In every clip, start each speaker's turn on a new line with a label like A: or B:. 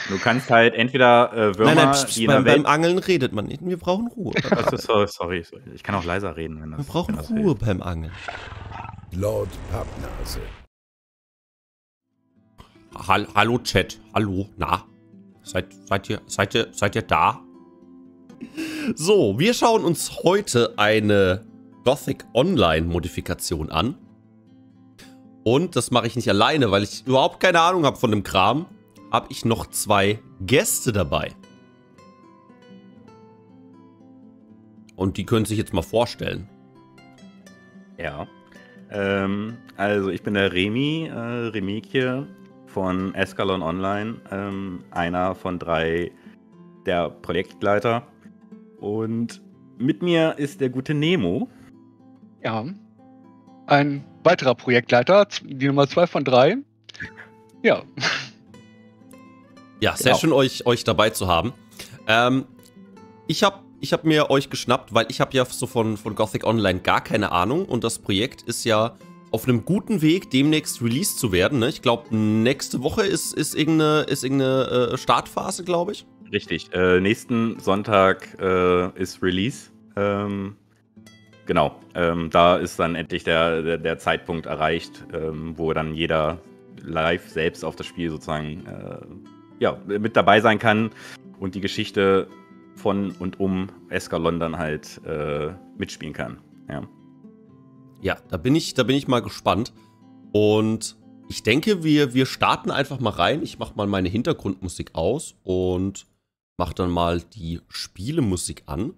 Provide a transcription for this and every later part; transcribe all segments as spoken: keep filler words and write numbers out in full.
A: Du kannst halt entweder äh, Würmer,
B: nein, nein, pst,
A: die in
B: beim,
A: der Welt...
B: beim Angeln redet man nicht. Wir brauchen Ruhe.
A: Achso, sorry, sorry, sorry. Ich kann auch leiser reden, wenn das...
B: Wir brauchen
A: wenn das
B: Ruhe
A: hilft.
B: beim Angeln.
C: Lord Pappnase.
B: Hall Hallo Chat, hallo, na? Seid, seid, ihr, seid, ihr, seid ihr da? So, wir schauen uns heute eine Gothic Online Modifikation an. Und das mache ich nicht alleine, weil ich überhaupt keine Ahnung habe von dem Kram. Habe ich noch zwei Gäste dabei. Und die können sich jetzt mal vorstellen.
A: Ja. Ähm, also ich bin der Remi, äh, Remikje von Escalon Online, ähm, einer von drei der Projektleiter. Und mit mir ist der gute Nemo.
D: Ja. Ein weiterer Projektleiter, die Nummer zwei von drei. Ja.
B: Ja, sehr
D: Genau.
B: schön, euch, euch dabei zu haben. Ähm, ich habe ich hab mir euch geschnappt, weil ich habe ja so von, von Gothic Online gar keine Ahnung. Und das Projekt ist ja auf einem guten Weg, demnächst released zu werden. Ne? Ich glaube, nächste Woche ist, ist irgendeine, ist irgendeine äh, Startphase, glaube ich.
A: Richtig. Äh, nächsten Sonntag äh, ist Release. Ähm, genau. Ähm, da ist dann endlich der, der, der Zeitpunkt erreicht, ähm, wo dann jeder live selbst auf das Spiel sozusagen äh, ja, mit dabei sein kann und die Geschichte von und um Escalon dann halt äh, mitspielen kann. Ja.
B: Ja, da bin ich, da bin ich mal gespannt. Und ich denke, wir, wir starten einfach mal rein. Ich mache mal meine Hintergrundmusik aus und mache dann mal die Spielemusik an.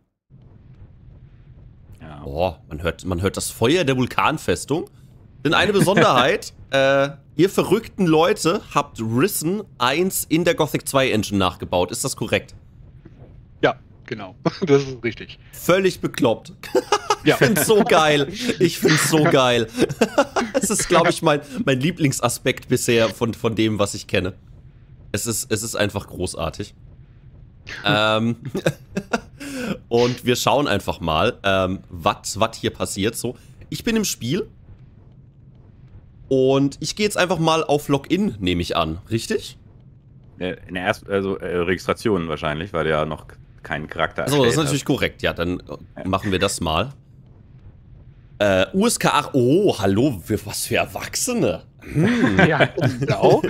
A: Ja.
B: Boah, man hört, man hört das Feuer der Vulkanfestung. Denn eine Besonderheit, äh, ihr verrückten Leute habt Risen eins in der Gothic zwei Engine nachgebaut. Ist das korrekt?
D: Ja, genau. Das ist richtig.
B: Völlig bekloppt.
D: Ja.
B: Ich find's so geil. Ich find's so geil. Das ist, glaube ich, mein, mein Lieblingsaspekt bisher von, von dem, was ich kenne. Es ist, es ist einfach großartig. ähm, und wir schauen einfach mal, ähm, was hier passiert. So, ich bin im Spiel. Und ich gehe jetzt einfach mal auf Login, nehme ich an. Richtig?
A: Äh, In der ersten, also äh, Registration wahrscheinlich, weil du ja noch keinen Charakter
B: Achso, das ist
A: erstellt
B: natürlich
A: hast.
B: korrekt. Ja, dann äh, machen wir das mal. Äh, U S K acht. Oh, hallo, für, was für Erwachsene. Hm.
D: Ja, genau.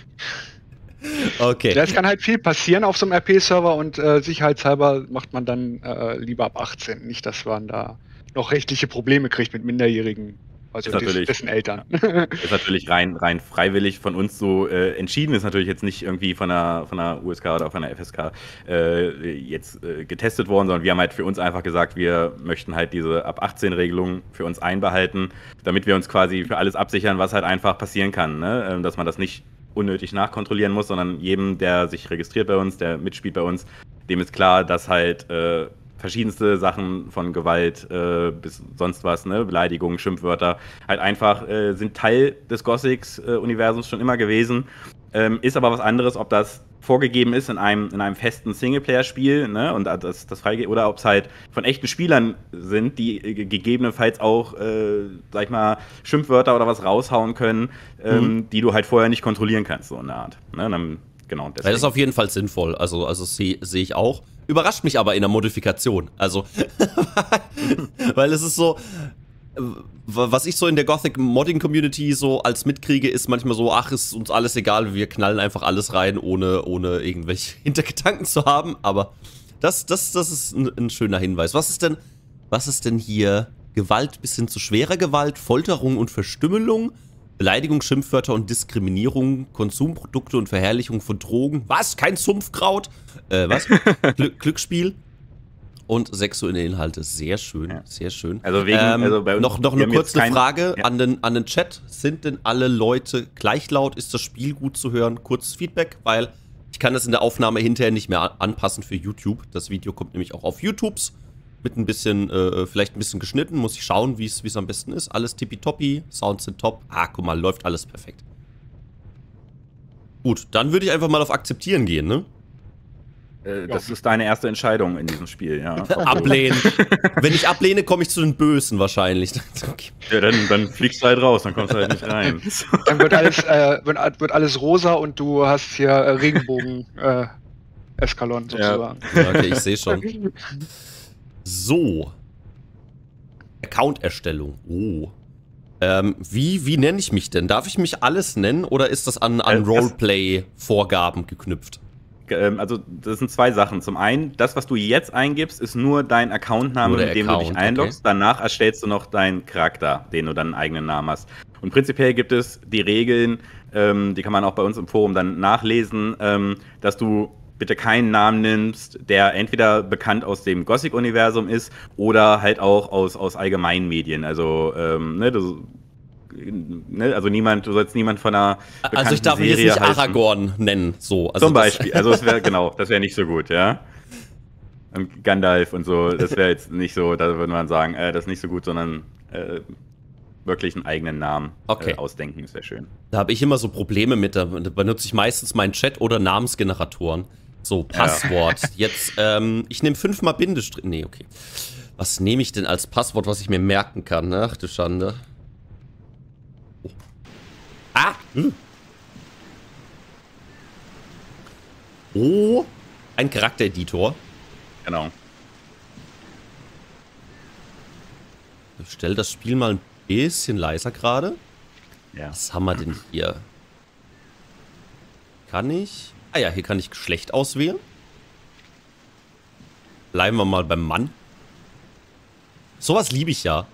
B: Okay.
D: Ja, es kann halt viel passieren auf so einem R P-Server und äh, sicherheitshalber macht man dann äh, lieber ab achtzehn. Nicht, dass man da noch rechtliche Probleme kriegt mit Minderjährigen, also
A: Ist
D: des,
A: natürlich-
D: dessen Eltern.
A: Ist natürlich rein, rein freiwillig von uns so äh, entschieden, ist natürlich jetzt nicht irgendwie von der, von der U S K oder von der F S K äh, jetzt äh, getestet worden, sondern wir haben halt für uns einfach gesagt, wir möchten halt diese ab achtzehn Regelung für uns einbehalten, damit wir uns quasi für alles absichern, was halt einfach passieren kann, ne? ähm, dass man das nicht unnötig nachkontrollieren muss, sondern jedem, der sich registriert bei uns, der mitspielt bei uns, dem ist klar, dass halt äh, verschiedenste Sachen von Gewalt äh, bis sonst was, ne, Beleidigungen, Schimpfwörter, halt einfach äh, sind Teil des Gothic-Universums schon immer gewesen. Ähm, ist aber was anderes, ob das vorgegeben ist in einem, in einem festen Singleplayer-Spiel, ne, und das, das freigegeben, oder ob es halt von echten Spielern sind, die äh, gegebenenfalls auch, äh, sag ich mal, Schimpfwörter oder was raushauen können, ähm,
B: Mhm.
A: die du halt vorher nicht kontrollieren kannst, so in der Art. Ne, und dann, genau,
B: Ja,
A: deswegen.
B: das ist auf jeden Fall sinnvoll. Also, also sehe seh ich auch. Überrascht mich aber in der Modifikation. Also, weil es ist so, äh, was ich so in der Gothic Modding Community so als mitkriege, ist manchmal so, ach, ist uns alles egal, wir knallen einfach alles rein, ohne, ohne irgendwelche Hintergedanken zu haben. Aber das, das, das ist ein, ein schöner Hinweis. Was ist denn, was ist denn hier Gewalt bis hin zu schwerer Gewalt, Folterung und Verstümmelung? Beleidigung, Schimpfwörter und Diskriminierung, Konsumprodukte und Verherrlichung von Drogen. Was? Kein Sumpfkraut? Äh, was? Gl Glücksspiel und sexuelle Inhalte. Sehr schön,
A: Ja.
B: sehr schön.
A: Also wegen-
B: ähm,
A: also bei uns-
B: noch, noch
A: wir
B: eine
A: haben jetzt
B: kurze
A: kein-
B: Frage
A: ja.
B: an, den, an den Chat. Sind denn alle Leute gleich laut? Ist das Spiel gut zu hören? Kurzes Feedback, weil ich kann das in der Aufnahme hinterher nicht mehr a- anpassen für YouTube. Das Video kommt nämlich auch auf YouTubes. Mit ein bisschen, äh, vielleicht ein bisschen geschnitten, muss ich schauen, wie es am besten ist. Alles tippitoppi, Sounds sind top. Ah, guck mal, läuft alles perfekt. Gut, dann würde ich einfach mal auf Akzeptieren gehen, ne?
A: Äh, das ist deine erste Entscheidung in diesem Spiel, ja.
B: Ablehnen. Wenn ich ablehne, komme ich zu den Bösen wahrscheinlich. Okay.
A: Ja, dann, dann fliegst du halt raus, dann kommst du halt nicht rein.
D: Dann wird alles, äh, wird, wird alles rosa und du hast hier äh, Regenbogen äh, Eskalon sozusagen.
B: Ja, okay, ich sehe schon. So. Account-Erstellung. Oh. Ähm, wie, wie nenne ich mich denn? Darf ich mich alles nennen oder ist das an, an
A: Äh, das-
B: Roleplay-Vorgaben geknüpft?
A: Ähm, also, das sind zwei Sachen. Zum einen, das, was du jetzt eingibst, ist nur dein Accountname,
B: Nur der
A: mit dem du
B: Account,
A: dich einloggst.
B: okay.
A: Danach erstellst du noch deinen Charakter, den du dann einen eigenen Namen hast. Und prinzipiell gibt es die Regeln, ähm, die kann man auch bei uns im Forum dann nachlesen, ähm, dass du bitte keinen Namen nimmst, der entweder bekannt aus dem Gothic-Universum ist oder halt auch aus, aus allgemeinen Medien. Also, ähm, ne, du, ne, also niemand, du sollst niemand von einer bekannten
B: Also ich darf mich jetzt
A: Serie
B: nicht
A: halten.
B: Aragorn nennen, so. Also
A: Zum
B: das-
A: Beispiel, also das wäre genau, das wäre nicht so gut, ja. Und Gandalf und so, das wäre jetzt nicht so, da würde man sagen, äh, das ist nicht so gut, sondern äh, wirklich einen eigenen Namen
B: Okay.
A: äh, ausdenken, das wäre schön.
B: Da habe ich immer so Probleme mit, da benutze ich meistens meinen Chat oder Namensgeneratoren. So, Passwort. Jetzt, ähm, ich nehme fünfmal Bindestrich. Nee, okay. Was nehme ich denn als Passwort, was ich mir merken kann? Ach du Schande. Oh. Ah! Hm. Oh, ein Charaktereditor.
A: Genau.
B: Ich stelle das Spiel mal ein bisschen leiser gerade.
A: Ja.
B: Was haben wir denn hier? Kann ich? Ah ja, hier kann ich Geschlecht auswählen. Bleiben wir mal beim Mann. Sowas liebe ich ja.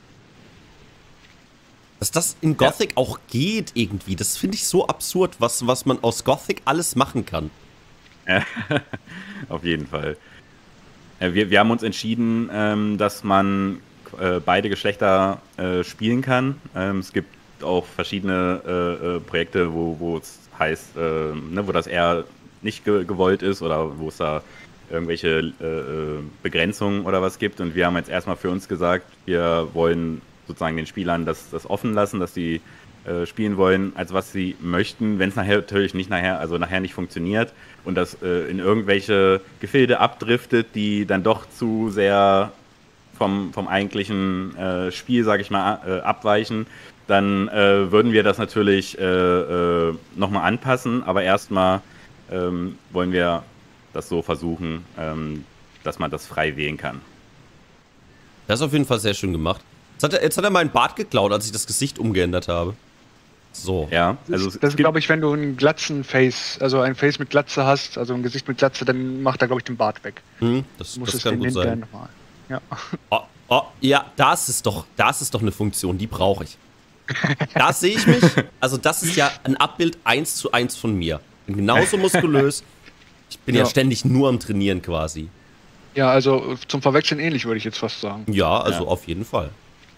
B: Dass das in Gothic ja. auch geht irgendwie. Das finde ich so absurd, was, was man aus Gothic alles machen kann.
A: Ja, auf jeden Fall. Ja, wir, wir haben uns entschieden, ähm, dass man äh, beide Geschlechter äh, spielen kann. Ähm, es gibt auch verschiedene äh, äh, Projekte, wo, wo es heißt, äh, ne, wo das eher nicht ge gewollt ist oder wo es da irgendwelche äh, Begrenzungen oder was gibt. Und wir haben jetzt erstmal für uns gesagt, wir wollen sozusagen den Spielern das, das offen lassen, dass sie äh, spielen wollen, als was sie möchten, wenn es nachher natürlich nicht nachher, also nachher nicht funktioniert und das äh, in irgendwelche Gefilde abdriftet, die dann doch zu sehr vom, vom eigentlichen äh, Spiel, sage ich mal, äh, abweichen, dann äh, würden wir das natürlich äh, äh, nochmal anpassen, aber erstmal ähm, wollen wir das so versuchen, ähm, dass man das frei wählen kann.
B: Das ist auf jeden Fall sehr schön gemacht. Jetzt hat er, jetzt hat er meinen Bart geklaut, als ich das Gesicht umgeändert habe. So.
A: Ja, also
D: das, das ist, glaube ich, wenn du einen Glatzen-Face, also ein Face mit Glatze hast, also ein Gesicht mit Glatze, dann macht er, glaube ich, den Bart weg.
B: Hm, das,
D: muss
B: das
D: es
B: kann gut sein.
D: Nochmal. Ja.
B: Oh, oh, ja, das ist doch, das ist doch eine Funktion, die brauche ich. Da sehe ich mich. Also das ist ja ein Abbild eins zu eins von mir. Bin genauso muskulös. Ich bin ja. ja ständig nur am Trainieren quasi.
D: Ja, also zum Verwechseln ähnlich, würde ich jetzt fast sagen.
B: Ja, also
A: ja.
B: auf jeden Fall.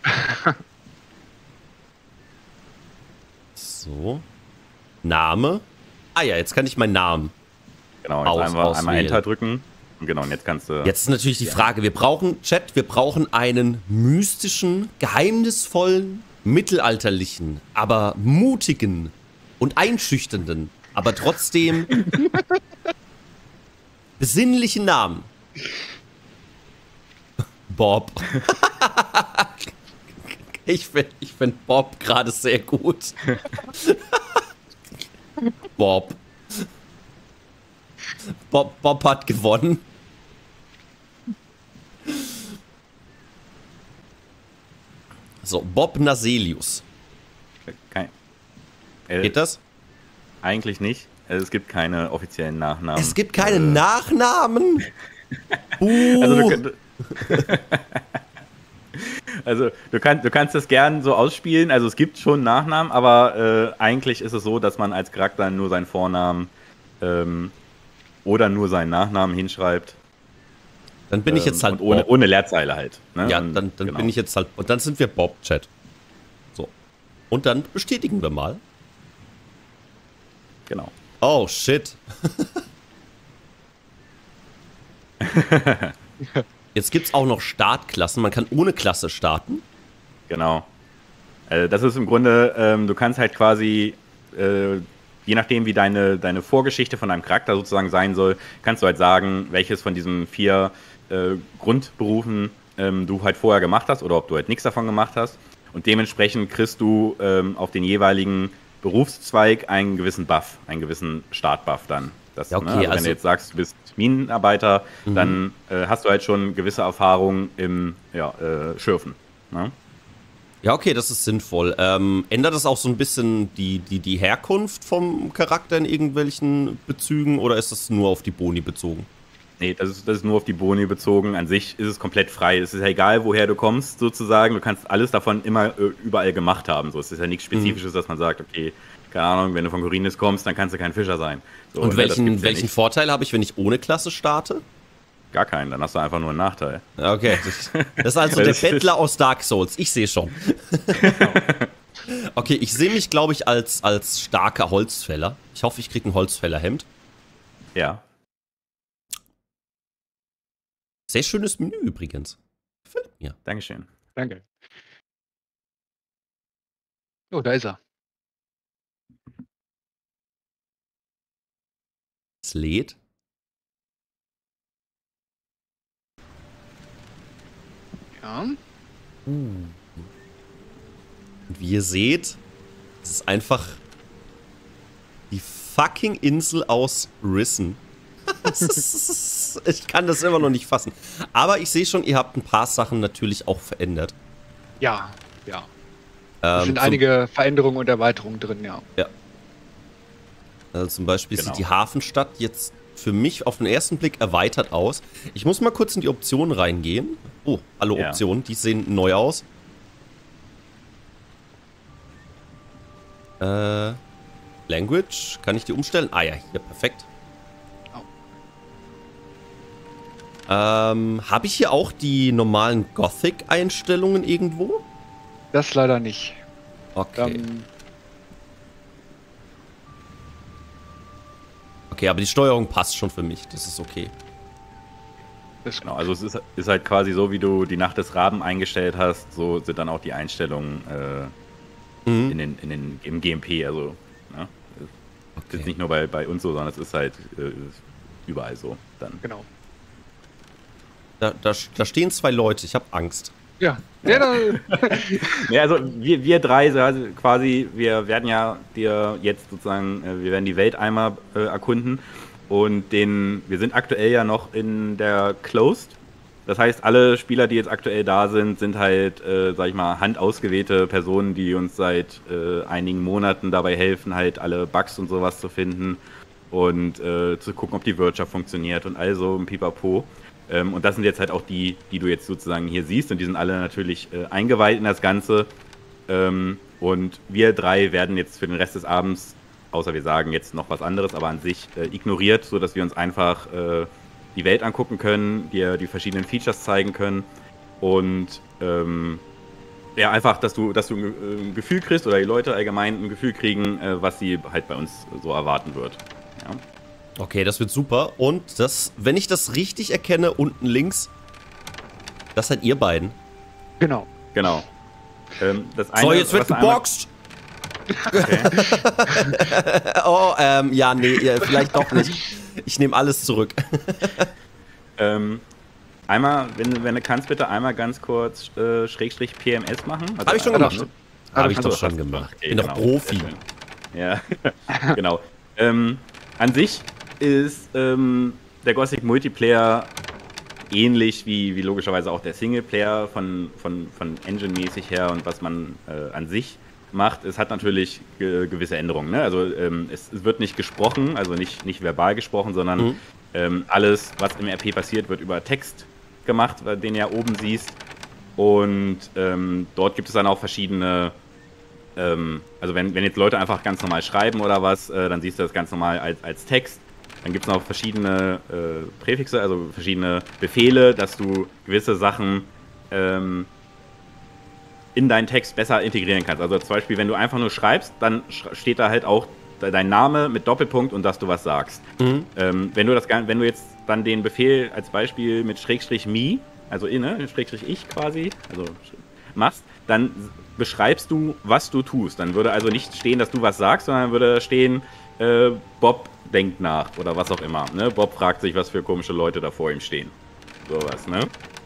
B: So. Name. Ah ja, jetzt kann ich meinen Namen
A: Genau, jetzt
B: aus,
A: einmal, einmal Enter drücken. Genau, und jetzt kannst du...
B: Jetzt ist natürlich die Frage, wir brauchen, Chat, wir brauchen einen mystischen, geheimnisvollen, mittelalterlichen, aber mutigen und einschüchternden, aber trotzdem besinnlichen Namen. Bob. Ich finde ich find Bob gerade sehr gut. Bob. Bob. Bob hat gewonnen. So, Bob Naselius.
A: Kein, äh,
B: Geht das?
A: Eigentlich nicht. Also es gibt keine offiziellen Nachnamen.
B: Es gibt keine
A: äh,
B: Nachnamen? Uh.
A: Also du, also du, kann, du kannst das gern so ausspielen. Also es gibt schon Nachnamen, aber äh, eigentlich ist es so, dass man als Charakter nur seinen Vornamen ähm, oder nur seinen Nachnamen hinschreibt.
B: Dann bin ich jetzt halt
A: und ohne,
B: Bob.
A: ohne Leerzeile halt. Ne?
B: Ja,
A: und,
B: dann, dann
A: genau.
B: bin ich jetzt halt... Und dann sind wir Bob-Chat. So. Und dann bestätigen wir mal.
A: Genau.
B: Oh, shit. Jetzt gibt es auch noch Startklassen. Man kann ohne Klasse starten.
A: Genau. Also das ist im Grunde, ähm, du kannst halt quasi äh, je nachdem, wie deine, deine Vorgeschichte von deinem Charakter sozusagen sein soll, kannst du halt sagen, welches von diesen vier äh, Grundberufen ähm, du halt vorher gemacht hast oder ob du halt nichts davon gemacht hast. Und dementsprechend kriegst du ähm, auf den jeweiligen Berufszweig einen gewissen Buff, einen gewissen Startbuff dann. Das,
B: Ja, okay,
A: ne? also, wenn
B: also-
A: du jetzt sagst, du bist Minenarbeiter,
B: Mhm.
A: dann äh, hast du halt schon gewisse Erfahrung im ja, äh, Schürfen. Ne?
B: Ja, okay, das ist sinnvoll. Ähm, ändert das auch so ein bisschen die, die, die Herkunft vom Charakter in irgendwelchen Bezügen oder ist das nur auf die Boni bezogen?
A: Nee, das ist, das ist nur auf die Boni bezogen. An sich ist es komplett frei. Es ist ja egal, woher du kommst, sozusagen. Du kannst alles davon immer äh, überall gemacht haben. So, es ist ja nichts Spezifisches, dass man sagt, okay, keine Ahnung, wenn du von Korinis kommst, dann kannst du kein Fischer sein. So,
B: Und
A: ne, das
B: welchen,
A: gibt's ja
B: welchen
A: nicht.
B: Vorteil habe ich, wenn ich ohne Klasse starte?
A: Gar keinen, dann hast du einfach nur einen Nachteil.
B: Ja, okay, das, das ist also
A: Das
B: der
A: ist-
B: Bettler aus Dark Souls. Ich sehe schon. Okay, ich sehe mich, glaube ich, als, als starker Holzfäller. Ich hoffe, ich kriege ein Holzfällerhemd.
A: Ja.
B: Sehr schönes Menü übrigens. Gefällt mir.
A: Dankeschön.
D: Danke. Oh, da ist er.
B: Es lädt.
D: Ja.
B: Und wie ihr seht, es ist einfach die fucking Insel aus Risen. Das ist- Ich kann das immer noch nicht fassen. Aber ich sehe schon, ihr habt ein paar Sachen natürlich auch verändert.
D: Ja, ja. Es
B: Ähm,
D: sind
B: zum-
D: einige Veränderungen und Erweiterungen drin, ja.
B: Also zum Beispiel
A: Genau.
B: sieht die Hafenstadt jetzt für mich auf den ersten Blick erweitert aus. Ich muss mal kurz in die Optionen reingehen. Oh, alle
A: Ja.
B: Optionen, die sehen neu aus. Äh, Language, kann ich die umstellen? Ah ja, hier, perfekt.
D: Oh.
B: Ähm, habe ich hier auch die normalen Gothic-Einstellungen irgendwo?
D: Das leider nicht.
B: Okay.
D: Ähm,
B: Okay, aber die Steuerung passt schon für mich. Das ist okay.
D: das
A: Genau, also es ist, ist halt quasi so, wie du die Nacht des Raben eingestellt hast, so sind dann auch die Einstellungen äh,
B: Mhm.
A: in den, in den, im G M P. Also, ne? Das ist
B: Okay.
A: nicht nur bei, bei uns so, sondern es ist halt äh, überall so. Dann.
D: genau.
B: Da, da, da stehen zwei Leute, ich habe Angst.
D: Ja, der da,
A: Ja, also wir, wir drei so, also quasi, wir werden ja dir jetzt sozusagen, äh, wir werden die Welt einmal äh, erkunden und den, wir sind aktuell ja noch in der Closed. Das heißt, alle Spieler, die jetzt aktuell da sind, sind halt, äh, sag ich mal, handausgewählte Personen, die uns seit äh, einigen Monaten dabei helfen, halt alle Bugs und sowas zu finden und äh, zu gucken, ob die Wirtschaft funktioniert und all so ein Pipapo. Ähm, und das sind jetzt halt auch die, die du jetzt sozusagen hier siehst und die sind alle natürlich äh, eingeweiht in das Ganze. Ähm, und wir drei werden jetzt für den Rest des Abends, außer wir sagen jetzt noch was anderes, aber an sich äh, ignoriert, sodass wir uns einfach äh, die Welt angucken können, dir die verschiedenen Features zeigen können und ähm, ja, einfach, dass du, dass du ein, äh, ein Gefühl kriegst oder die Leute allgemein ein Gefühl kriegen, äh, was sie halt bei uns so erwarten wird. Ja.
B: Okay, das wird super. Und das, wenn ich das richtig erkenne, unten links, das seid ihr beiden.
D: genau.
A: Genau. Ähm, das eine,
B: So, jetzt wird
A: was einmal-
B: geboxt. Oh, ähm, ja, nee, ja, vielleicht doch nicht. Ich nehme alles zurück.
A: Ähm, einmal, wenn, wenn du kannst, bitte einmal ganz kurz äh, Schrägstrich P M S machen. Also,
B: Hab ich schon
A: äh,
B: gemacht.
A: ne?
B: Habe ich
A: Achso,
B: doch schon
A: hast du
B: gemacht.
A: Okay,
B: Bin doch
A: genau.
B: Profi.
A: Sehr schön. Ja, genau. Ähm, an sich ist ähm, der Gothic Multiplayer ähnlich wie, wie logischerweise auch der Singleplayer von, von, von Engine-mäßig her und was man äh, an sich macht. Es hat natürlich ge gewisse Änderungen. Ne? Also ähm, es, es wird nicht gesprochen, also nicht, nicht verbal gesprochen, sondern
B: Mhm.
A: ähm, alles, was im R P passiert, wird über Text gemacht, den du ja oben siehst. Und ähm, dort gibt es dann auch verschiedene, ähm, also wenn, wenn jetzt Leute einfach ganz normal schreiben oder was, äh, dann siehst du das ganz normal als, als Text. Dann gibt es noch verschiedene äh, Präfixe, also verschiedene Befehle, dass du gewisse Sachen ähm, in deinen Text besser integrieren kannst. Also zum Beispiel, wenn du einfach nur schreibst, dann sch steht da halt auch dein Name mit Doppelpunkt und dass du was sagst.
B: Mhm.
A: Ähm, wenn du das, wenn du jetzt dann den Befehl als Beispiel mit Schrägstrich me, also inne, Schrägstrich ich quasi, also machst, dann beschreibst du, was du tust. Dann würde also nicht stehen, dass du was sagst, sondern würde stehen, äh, Bob denkt nach oder was auch immer. Ne? Bob fragt sich, was für komische Leute da vor ihm stehen. Sowas, ne?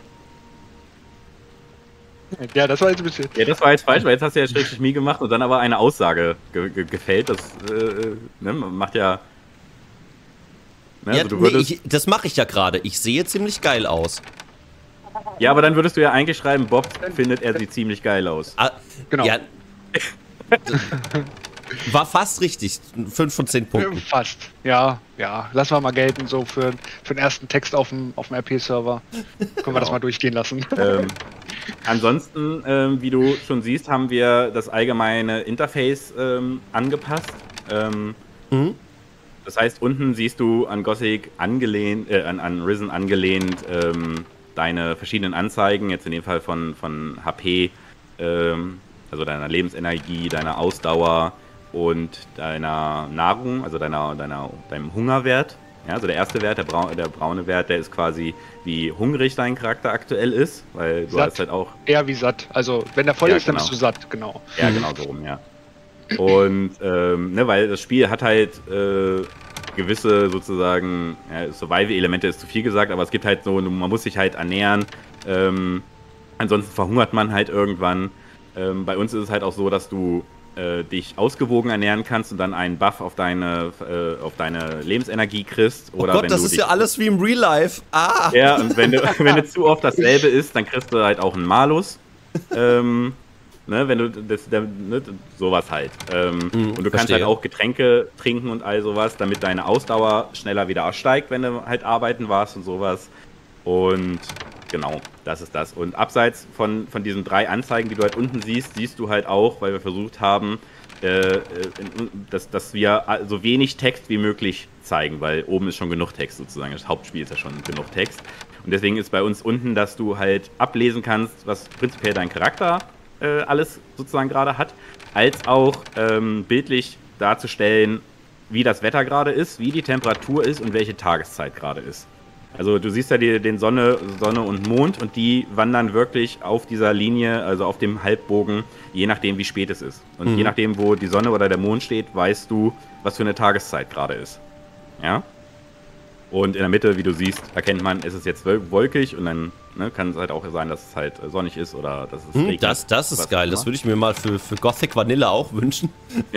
D: Ja, das war jetzt ein bisschen...
A: Ja, das war jetzt falsch, weil jetzt hast du ja Schrägstrich Mi gemacht und dann aber eine Aussage ge ge gefällt. Das äh, ne, macht ja... Ne,
B: Ja,
A: also du
B: nee,
A: würdest,
B: ich, das mache ich ja gerade. Ich sehe ziemlich geil aus.
A: ja, aber dann würdest du ja eigentlich schreiben, Bob findet, er sieht ziemlich geil aus.
B: Ah,
D: Genau.
B: Ja, war fast richtig. fünf von zehn Punkten.
D: Fast. Ja, ja. Lassen wir mal gelten, so für, für den ersten Text auf dem, auf dem R P-Server. Können wir das mal durchgehen lassen.
A: ähm, ansonsten, ähm, wie du schon siehst, haben wir das allgemeine Interface ähm, angepasst. Ähm,
B: Mhm.
A: Das heißt, unten siehst du an Gothic angelehnt, äh, an, an Risen angelehnt ähm, deine verschiedenen Anzeigen, jetzt in dem Fall von, von H P, ähm, also deiner Lebensenergie, deiner Ausdauer und deiner Nahrung, also deiner, deiner, deinem Hungerwert. Ja, also der erste Wert, der, Brau der braune Wert, der ist quasi, wie hungrig dein Charakter aktuell ist, weil du
D: Satt.
A: hast halt auch...
D: Eher wie satt. Also, wenn der voll
A: Ja,
D: ist, dann
A: genau.
D: bist du satt, genau.
A: Ja, genau so rum, ja. Und, ähm, ne, weil das Spiel hat halt äh, gewisse sozusagen, ja, Survival-Elemente ist zu viel gesagt, aber es gibt halt so, man muss sich halt ernähren, ähm, ansonsten verhungert man halt irgendwann. Ähm, bei uns ist es halt auch so, dass du äh, dich ausgewogen ernähren kannst und dann einen Buff auf deine, äh, auf deine Lebensenergie kriegst.
B: Oh
A: Oder
B: Gott,
A: wenn
B: das
A: du
B: ist
A: dich,
B: ja alles wie im Real Life. Ah!
A: Ja, und wenn du, wenn du zu oft dasselbe isst, dann kriegst du halt auch einen Malus. ähm, ne, wenn du das, der, ne, sowas halt. Ähm,
B: Mhm,
A: und du kannst
B: verstehe.
A: halt auch Getränke trinken und all sowas, damit deine Ausdauer schneller wieder steigt, wenn du halt arbeiten warst und sowas. Und genau, das ist das. Und abseits von, von diesen drei Anzeigen, die du halt unten siehst, siehst du halt auch, weil wir versucht haben, äh, in, dass, dass wir so wenig Text wie möglich zeigen, weil oben ist schon genug Text sozusagen. Das Hauptspiel ist ja schon genug Text. Und deswegen ist bei uns unten, dass du halt ablesen kannst, was prinzipiell dein Charakter äh, alles sozusagen gerade hat, als auch ähm, bildlich darzustellen, wie das Wetter gerade ist, wie die Temperatur ist und welche Tageszeit gerade ist. Also du siehst ja die, den Sonne, Sonne und Mond und die wandern wirklich auf dieser Linie, also auf dem Halbbogen, je nachdem wie spät es ist. Und
B: Mhm.
A: je nachdem, wo die Sonne oder der Mond steht, weißt du, was für eine Tageszeit gerade ist. Ja? Und in der Mitte, wie du siehst, erkennt man, ist es jetzt wol- wolkig und dann ne, kann es halt auch sein, dass es halt äh, sonnig ist oder dass es
B: Hm,
A: regnet.
B: das, das ist
A: was
B: geil.
A: auch
B: Das
A: immer.
B: würde ich mir mal für, für Gothic Vanilla auch wünschen.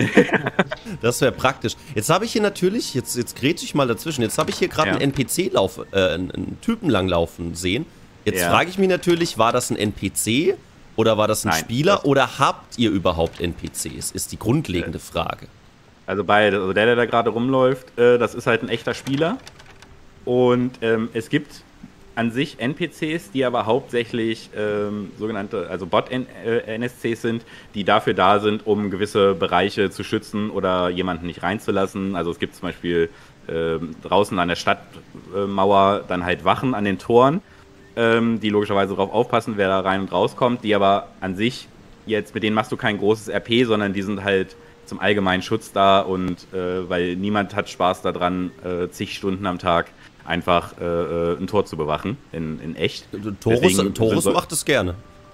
B: Das wäre praktisch. Jetzt habe ich hier natürlich, jetzt, jetzt grätsch ich mal dazwischen, jetzt habe ich hier gerade
A: Ja.
B: einen N P C laufen, äh, einen, einen Typen langlaufen sehen. Jetzt
A: Ja.
B: frage ich mich natürlich, war das ein N P C oder war das ein
A: Nein,
B: Spieler
A: das-
B: oder habt ihr überhaupt N P Cs? Ist die grundlegende Frage.
A: Also beide. Also der, der da gerade rumläuft, äh, das ist halt ein echter Spieler. Und ähm, es gibt an sich N P Cs, die aber hauptsächlich ähm, sogenannte, also Bot-N S Cs sind, die dafür da sind, um gewisse Bereiche zu schützen oder jemanden nicht reinzulassen. Also es gibt zum Beispiel ähm, draußen an der Stadtmauer dann halt Wachen an den Toren, ähm, die logischerweise darauf aufpassen, wer da rein und rauskommt, die aber an sich jetzt, mit denen machst du kein großes R P, sondern die sind halt zum allgemeinen Schutz da und äh, weil niemand hat Spaß daran, äh, zig Stunden am Tag einfach äh, äh, ein Tor zu bewachen, in, in echt.
B: Torus,
A: Deswegen
B: Torus
A: sind so-
B: macht es gerne.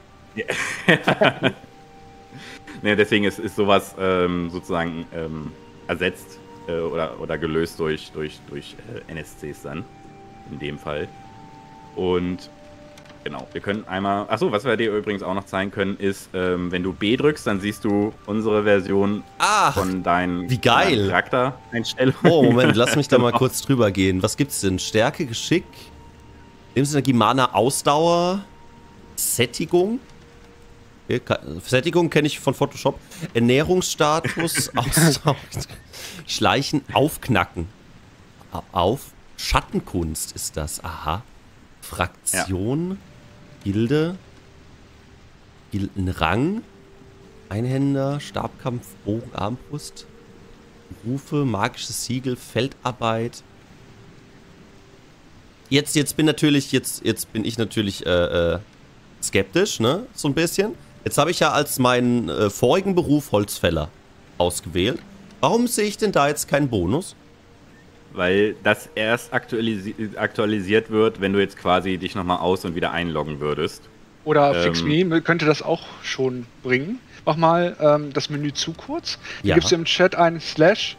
A: Ne, deswegen ist, ist sowas ähm, sozusagen ähm, ersetzt äh, oder, oder gelöst durch, durch, durch äh, N S Cs dann, in dem Fall. Und genau, wir können einmal, achso, was wir dir übrigens auch noch zeigen können, ist, ähm, wenn du B drückst, dann siehst du unsere Version
B: Ach,
A: von deinen
B: wie geil.
A: von deinen Charaktereinstellungen.
B: Oh, Moment, lass mich da mal kurz drüber gehen. Was gibt's denn? Stärke, Geschick, Lebensenergie, Mana, Ausdauer, Sättigung. Okay, ka- Sättigung kenne ich von Photoshop. Ernährungsstatus, Ausdauer, Schleichen, Aufknacken. Au- Auf, Schattenkunst ist das. Aha. Fraktion, Gilde, Gildenrang, Einhänder, Stabkampf, Bogen, Armbrust. Berufe, magisches Siegel, Feldarbeit. Jetzt, jetzt bin natürlich, jetzt, jetzt bin ich natürlich äh, äh, skeptisch, ne? So ein bisschen. Jetzt habe ich ja als meinen äh, vorigen Beruf Holzfäller ausgewählt. Warum sehe ich denn da jetzt keinen Bonus?
A: Weil das erst aktualisi aktualisiert wird, wenn du jetzt quasi dich nochmal aus- und wieder einloggen würdest.
D: Oder
A: Ähm.
D: FixMe könnte das auch schon bringen. Mach mal ähm, das Menü zu kurz.
B: Ja.
D: Du gibst im Chat einen Slash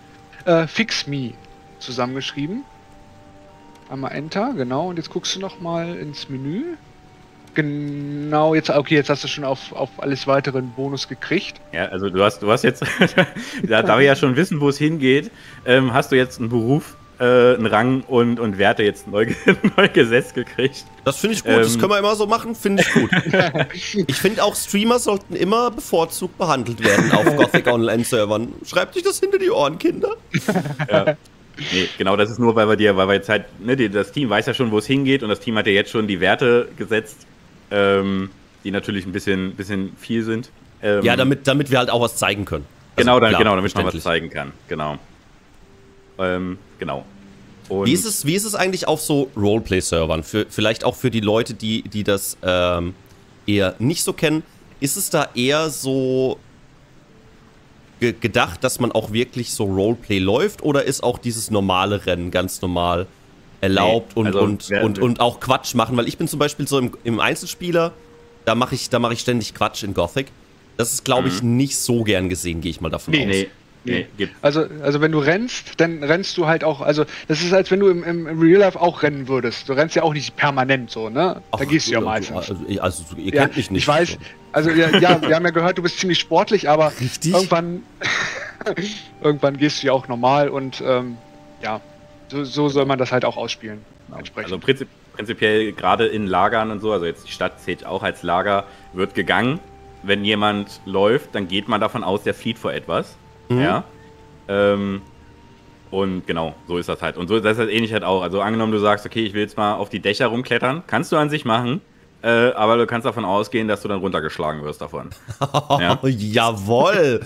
D: äh, Fix Me zusammengeschrieben. Einmal Enter, genau. Und jetzt guckst du noch mal ins Menü. Genau, jetzt, okay, jetzt hast du schon auf, auf alles weitere einen Bonus gekriegt.
A: Ja, also du hast, du hast jetzt, da, da wir ja schon wissen, wo es hingeht, ähm, hast du jetzt einen Beruf, äh, einen Rang und, und Werte jetzt neu, neu gesetzt gekriegt.
B: Das finde ich gut,
A: Ähm,
B: das können wir immer so machen, finde ich gut. Ich finde auch, Streamer sollten immer bevorzugt behandelt werden auf Gothic Online-Servern. Schreibt euch das hinter die Ohren, Kinder.
A: Ja. Nee, genau, das ist nur, weil wir dir, weil wir jetzt halt, ne, die, das Team weiß ja schon, wo es hingeht und das Team hat ja jetzt schon die Werte gesetzt, ähm, die natürlich ein bisschen, bisschen viel sind. Ähm,
B: Ja, damit, damit wir halt auch was zeigen können. Also,
A: genau, dann,
B: klar,
A: genau, damit man was
B: verständlich.
A: zeigen kann. Genau. Ähm, genau. Und
B: Wie ist es, wie ist es eigentlich auf so Roleplay-Servern? Für, vielleicht auch für die Leute, die, die das ähm, eher nicht so kennen. Ist es da eher so ge gedacht, dass man auch wirklich so Roleplay läuft? Oder ist auch dieses normale Rennen ganz normal erlaubt
A: Nee,
B: und,
A: also,
B: und,
A: wer-
B: und, und auch Quatsch machen? Weil ich bin zum Beispiel so im, im Einzelspieler, da mache ich, da mach ich ständig Quatsch in Gothic. Das ist, glaube ich, nicht so gern gesehen, gehe ich mal davon
D: Nee,
B: aus.
A: nee, nee, gibt.
D: Also, also wenn du rennst, dann rennst du halt auch, also das ist, als wenn du im, im, im Real Life auch rennen würdest. Du rennst ja auch nicht permanent so, ne? Da
B: Ach,
D: gehst du ja
B: du-
D: meistens.
B: Also, also ihr
D: Ja,
B: kennt mich nicht.
D: ich weiß, also ja, ja, wir haben ja gehört, du bist ziemlich sportlich, aber
B: Richtig.
D: irgendwann irgendwann gehst du ja auch normal und ähm, ja, so, so soll man das halt auch ausspielen. Entsprechend.
A: Also prinzip prinzipiell gerade in Lagern und so, also jetzt die Stadt zählt auch als Lager, wird gegangen. Wenn jemand läuft, dann geht man davon aus, der flieht vor etwas.
B: Mhm.
A: Ja. Ähm, und genau, so ist das halt. Und so das ist halt ähnlich halt auch. Also angenommen, du sagst, okay, ich will jetzt mal auf die Dächer rumklettern, kannst du an sich machen, äh, aber du kannst davon ausgehen, dass du dann runtergeschlagen wirst davon. Ja.
B: Jawohl!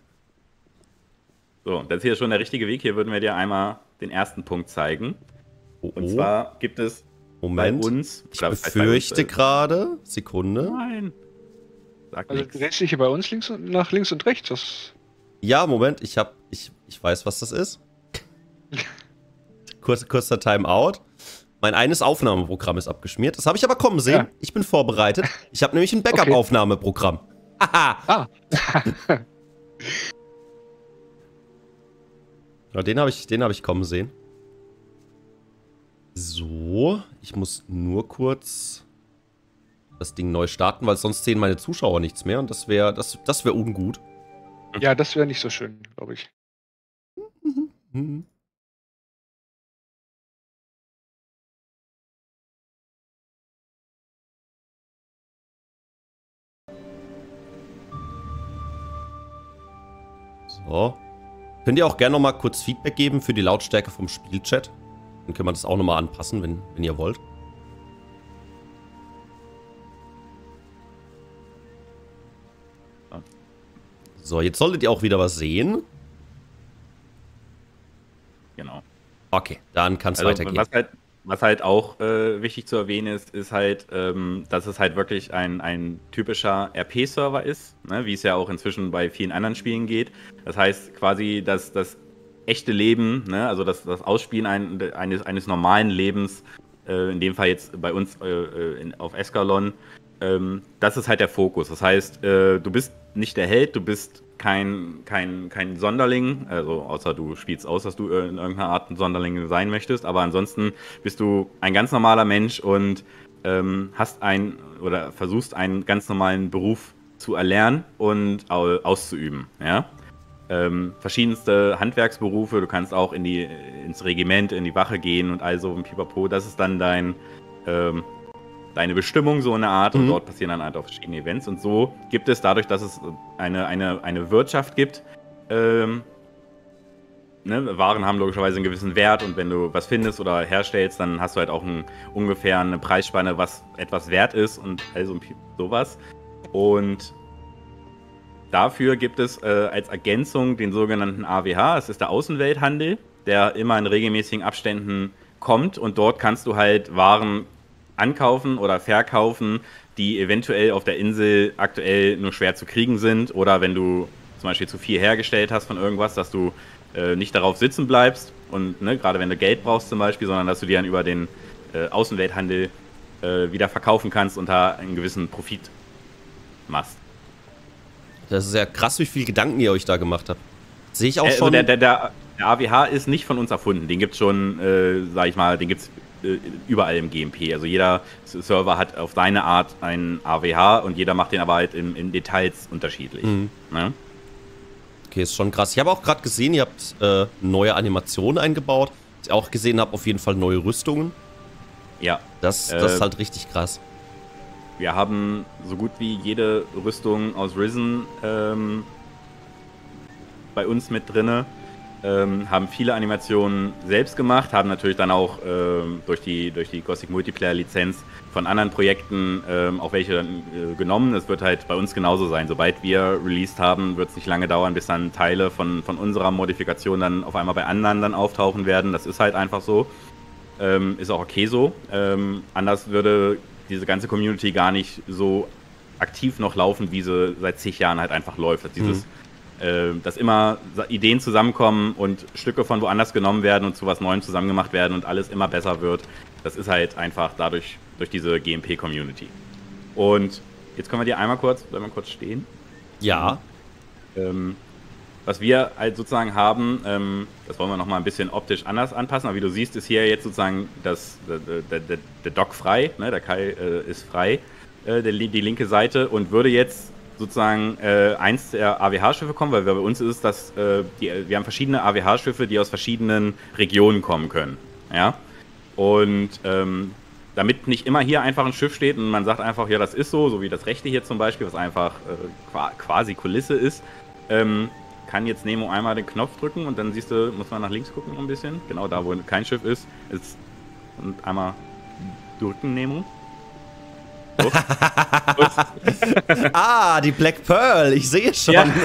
A: So, das ist hier schon der richtige Weg. Hier würden wir dir einmal den ersten Punkt zeigen.
B: Oh,
A: Und zwar gibt es
B: Moment.
A: bei uns...
B: Ich
A: oder was heißt bei
B: befürchte
A: uns, äh,
B: gerade. Sekunde.
A: Nein. Sag
D: Also
A: nichts.
D: du drehst dich hier bei uns links und nach links und rechts. Das,
B: Ja, Moment. Ich hab. Ich, ich weiß, was das ist. Kurz, kurzer Timeout. Mein eines Aufnahmeprogramm ist abgeschmiert. Das habe ich aber kommen sehen.
D: Ja.
B: Ich bin vorbereitet. Ich habe nämlich ein Backup-Aufnahmeprogramm. Haha.
D: ah,
B: Ja, den habe ich, den hab ich kommen sehen. So, ich muss nur kurz das Ding neu starten, weil sonst sehen meine Zuschauer nichts mehr und das wäre das, das wär ungut.
D: ja, das wäre nicht so schön, glaube ich.
B: Hm. So. Könnt ihr auch gerne nochmal kurz Feedback geben für die Lautstärke vom Spielchat? Dann können wir das auch nochmal anpassen, wenn, wenn ihr wollt. So, jetzt solltet ihr auch wieder was sehen.
A: Genau.
B: Okay, dann kann es
A: Also,
B: weitergehen.
A: was halt, was halt auch äh, wichtig zu erwähnen ist, ist halt, ähm, dass es halt wirklich ein, ein typischer R P-Server ist, ne? Wie es ja auch inzwischen bei vielen anderen Spielen geht. Das heißt quasi, dass das echte Leben, ne? Also das, das Ausspielen ein, eines, eines normalen Lebens, äh, in dem Fall jetzt bei uns äh, in, auf Escalon, ähm, das ist halt der Fokus. Das heißt, äh, du bist nicht der Held, du bist kein, kein, kein Sonderling, also außer du spielst aus, dass du in irgendeiner Art ein Sonderling sein möchtest, aber ansonsten bist du ein ganz normaler Mensch und ähm, hast ein oder versuchst einen ganz normalen Beruf zu erlernen und au auszuüben. Ja? Ähm, verschiedenste Handwerksberufe, du kannst auch in die, ins Regiment, in die Wache gehen und all so ein Pipapo, das ist dann dein ähm, deine Bestimmung, so eine Art, und
B: Mhm.
A: dort passieren dann halt auch verschiedene Events. Und so gibt es dadurch, dass es eine, eine, eine Wirtschaft gibt, ähm, ne, Waren haben logischerweise einen gewissen Wert und wenn du was findest oder herstellst, dann hast du halt auch ein, ungefähr eine Preisspanne, was etwas wert ist und also sowas. Und dafür gibt es äh, als Ergänzung den sogenannten A W H, das ist der Außenwelthandel, der immer in regelmäßigen Abständen kommt und dort kannst du halt Waren ankaufen oder verkaufen, die eventuell auf der Insel aktuell nur schwer zu kriegen sind oder wenn du zum Beispiel zu viel hergestellt hast von irgendwas, dass du äh, nicht darauf sitzen bleibst und ne, gerade wenn du Geld brauchst zum Beispiel, sondern dass du dir dann über den äh, Außenwelthandel äh, wieder verkaufen kannst und da einen gewissen Profit machst.
B: Das ist ja krass, wie viel Gedanken ihr euch da gemacht habt. Sehe ich auch
A: Äh, also
B: schon.
A: der, der, der, der A W H ist nicht von uns erfunden. Den gibt's schon, äh, sag ich mal, den gibt's äh, überall im G M P. Also jeder Server hat auf seine Art einen A W H und jeder macht den aber halt in, in Details unterschiedlich. Mhm. Ne?
B: Okay, ist schon krass. Ich habe auch gerade gesehen, ihr habt äh, neue Animationen eingebaut. Was ich auch gesehen habe, auf jeden Fall neue Rüstungen.
A: Ja.
B: Das, das äh, ist halt richtig krass.
A: Wir haben so gut wie jede Rüstung aus Risen ähm, bei uns mit drinne. Ähm, haben viele Animationen selbst gemacht, haben natürlich dann auch ähm, durch die, durch die Gothic Multiplayer Lizenz von anderen Projekten ähm, auch welche äh, genommen. Das wird halt bei uns genauso sein. Sobald wir released haben, wird es nicht lange dauern, bis dann Teile von, von unserer Modifikation dann auf einmal bei anderen dann auftauchen werden. Das ist halt einfach so. Ähm, ist auch okay so. Ähm, anders würde diese ganze Community gar nicht so aktiv noch laufen, wie sie seit zig Jahren halt einfach läuft. Dass dieses mhm. dass immer Ideen zusammenkommen und Stücke von woanders genommen werden und zu was Neuem zusammengemacht werden und alles immer besser wird. Das ist halt einfach dadurch, durch diese G M P-Community. Und jetzt können wir dir einmal kurz, bleiben wir kurz stehen.
B: Ja.
A: Ähm, was wir halt sozusagen haben, ähm, das wollen wir nochmal ein bisschen optisch anders anpassen, aber wie du siehst, ist hier jetzt sozusagen das, der, der, der Dock frei, ne? Der Kai äh, ist frei, äh, der, die linke Seite, und würde jetzt sozusagen äh, eins der A W H-Schiffe kommen, weil bei uns ist es, dass äh, die, wir haben verschiedene A W H-Schiffe, die aus verschiedenen Regionen kommen können. Ja? Und ähm, damit nicht immer hier einfach ein Schiff steht und man sagt einfach, ja, das ist so, so wie das rechte hier zum Beispiel, was einfach äh, quasi Kulisse ist, ähm, kann jetzt Nemo einmal den Knopf drücken und dann siehst du, muss man nach links gucken ein bisschen, genau da, wo kein Schiff ist, ist und einmal drücken, Nemo. So.
B: Ah, die Black Pearl, ich sehe schon.
A: Ja.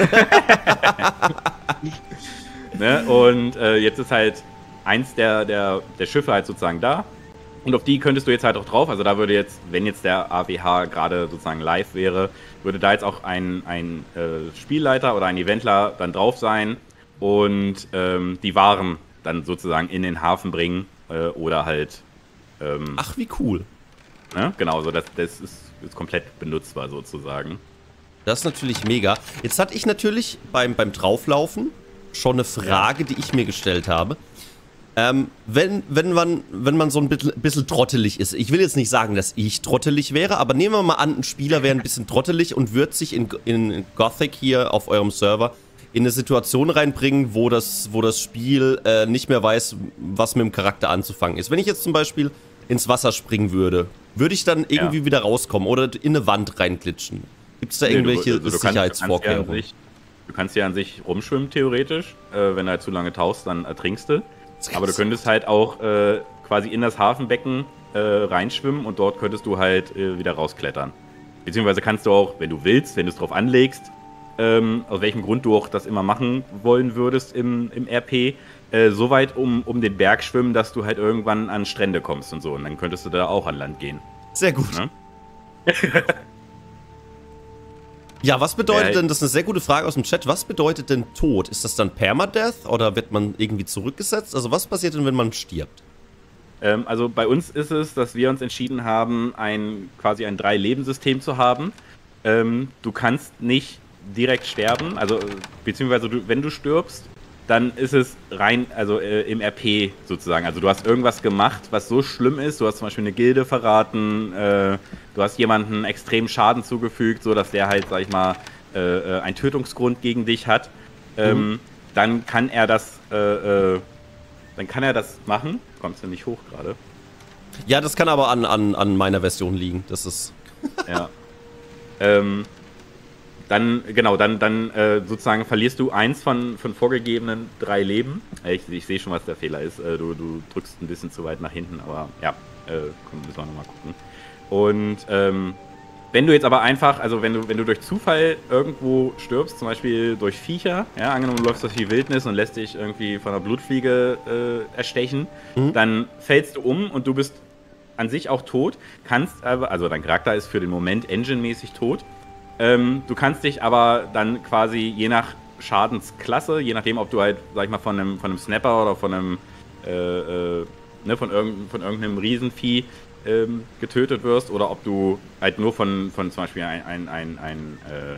A: Ne? Und äh, jetzt ist halt eins der, der, der Schiffe halt sozusagen da. Und auf die könntest du jetzt halt auch drauf. Also da würde jetzt, wenn jetzt der A W H gerade sozusagen live wäre, würde da jetzt auch ein, ein äh, Spielleiter oder ein Eventler dann drauf sein und ähm, die Waren dann sozusagen in den Hafen bringen äh, oder halt... Ähm,
B: Ach, wie cool.
A: Ne? Genau, so das, das ist, ist komplett benutzbar sozusagen.
B: Das ist natürlich mega. Jetzt hatte ich natürlich beim, beim Drauflaufen schon eine Frage, die ich mir gestellt habe. Ähm, wenn, wenn, man, wenn man so ein bisschen, bisschen trottelig ist, ich will jetzt nicht sagen, dass ich trottelig wäre, aber nehmen wir mal an, ein Spieler wäre ein bisschen trottelig und würde sich in, in Gothic hier auf eurem Server in eine Situation reinbringen, wo das, wo das Spiel äh, nicht mehr weiß, was mit dem Charakter anzufangen ist. Wenn ich jetzt zum Beispiel ins Wasser springen würde, würde ich dann irgendwie ja. wieder rauskommen oder in eine Wand reinglitschen? Gibt es da irgendwelche nee, du, also du Sicherheitsvorkehrungen?
A: Du, du kannst ja an sich rumschwimmen, theoretisch. Äh, wenn du halt zu lange tauchst, dann ertrinkst du. Aber du könntest halt auch äh, quasi in das Hafenbecken äh, reinschwimmen und dort könntest du halt äh, wieder rausklettern. Beziehungsweise kannst du auch, wenn du willst, wenn du es drauf anlegst, ähm, aus welchem Grund du auch das immer machen wollen würdest im, im R P, äh, so weit um, um den Berg schwimmen, dass du halt irgendwann an Strände kommst und so. Und dann könntest du da auch an Land gehen.
B: Sehr gut. Ne? Ja, was bedeutet denn, das ist eine sehr gute Frage aus dem Chat, was bedeutet denn Tod? Ist das dann Permadeath oder wird man irgendwie zurückgesetzt? Also was passiert denn, wenn man stirbt?
A: Ähm, also bei uns ist es, dass wir uns entschieden haben, ein quasi ein Drei-Leben-System zu haben. Ähm, du kannst nicht direkt sterben, also beziehungsweise du, wenn du stirbst, dann ist es rein, also äh, im R P sozusagen. Also du hast irgendwas gemacht, was so schlimm ist. Du hast zum Beispiel eine Gilde verraten, äh, du hast jemanden extrem Schaden zugefügt, so dass der halt, sag ich mal, äh, einen Tötungsgrund gegen dich hat. Ähm, mhm. Dann kann er das, äh, äh, dann kann er das machen. Kommst du nicht hoch gerade?
B: Ja, das kann aber an, an, an meiner Version liegen. Das ist.
A: Ja. ähm, Dann, genau, dann, dann äh, sozusagen verlierst du eins von, von vorgegebenen drei Leben. Ich, ich sehe schon, was der Fehler ist. Äh, du, du drückst ein bisschen zu weit nach hinten, aber ja, äh, komm, müssen wir nochmal gucken. Und ähm, wenn du jetzt aber einfach, also wenn du, wenn du durch Zufall irgendwo stirbst, zum Beispiel durch Viecher, ja, angenommen du läufst durch die Wildnis und lässt dich irgendwie von einer Blutfliege äh, erstechen, mhm. dann fällst du um und du bist an sich auch tot, kannst aber, also dein Charakter ist für den Moment engine-mäßig tot. Ähm, du kannst dich aber dann quasi je nach Schadensklasse, je nachdem, ob du halt, sag ich mal, von einem, von einem Snapper oder von einem, äh, äh, ne, von, irgend, von irgendeinem Riesenvieh ähm, getötet wirst oder ob du halt nur von, von zum Beispiel ein, ein, ein, ein äh,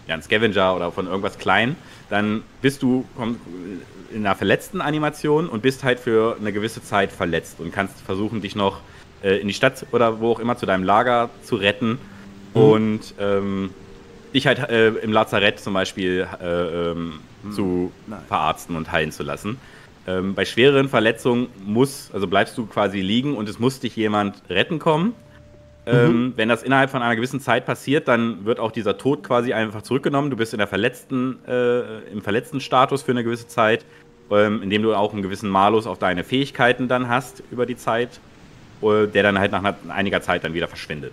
A: ja, ein Scavenger oder von irgendwas klein, dann bist du komm, in einer verletzten Animation und bist halt für eine gewisse Zeit verletzt und kannst versuchen, dich noch äh, in die Stadt oder wo auch immer zu deinem Lager zu retten mhm. und ähm, dich halt äh, im Lazarett zum Beispiel äh, ähm, mhm. zu Nein. verarzten und heilen zu lassen. Ähm, bei schwereren Verletzungen muss, also bleibst du quasi liegen und es muss dich jemand retten kommen. Ähm, mhm. Wenn das innerhalb von einer gewissen Zeit passiert, dann wird auch dieser Tod quasi einfach zurückgenommen. Du bist in der verletzten, äh, im verletzten Status für eine gewisse Zeit, ähm, indem du auch einen gewissen Malus auf deine Fähigkeiten dann hast über die Zeit, äh, der dann halt nach einer, einiger Zeit dann wieder verschwindet.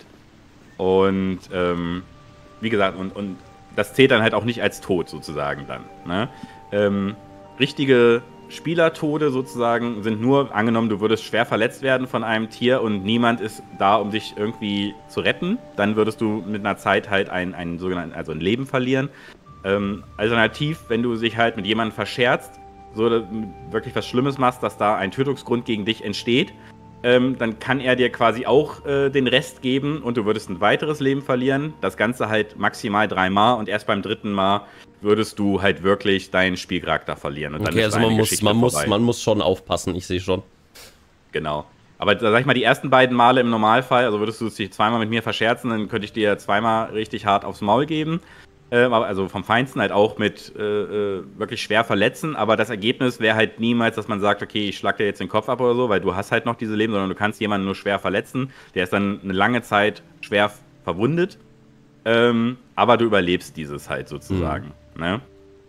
A: Und ähm, wie gesagt, und, und das zählt dann halt auch nicht als Tod sozusagen dann. Ne? Ähm, richtige Spielertode sozusagen sind nur, angenommen, du würdest schwer verletzt werden von einem Tier und niemand ist da, um dich irgendwie zu retten, dann würdest du mit einer Zeit halt ein, ein sogenannten, also ein Leben verlieren. Ähm, alternativ, wenn du dich halt mit jemandem verscherzt, so wirklich was Schlimmes machst, dass da ein Tötungsgrund gegen dich entsteht, ähm, dann kann er dir quasi auch äh, den Rest geben und du würdest ein weiteres Leben verlieren. Das Ganze halt maximal dreimal und erst beim dritten Mal würdest du halt wirklich deinen Spielcharakter verlieren. Und dann
B: okay,
A: ist
B: also man muss, man, muss, man muss schon aufpassen, ich sehe schon.
A: Genau. Aber da sag ich mal, die ersten beiden Male im Normalfall, also würdest du dich zweimal mit mir verscherzen, dann könnte ich dir zweimal richtig hart aufs Maul geben. Ähm, also vom Feinsten halt auch mit äh, wirklich schwer verletzen. Aber das Ergebnis wäre halt niemals, dass man sagt, okay, ich schlag dir jetzt den Kopf ab oder so, weil du hast halt noch diese Leben, sondern du kannst jemanden nur schwer verletzen. Der ist dann eine lange Zeit schwer verwundet. Ähm, aber du überlebst dieses halt sozusagen. Mhm. Ne?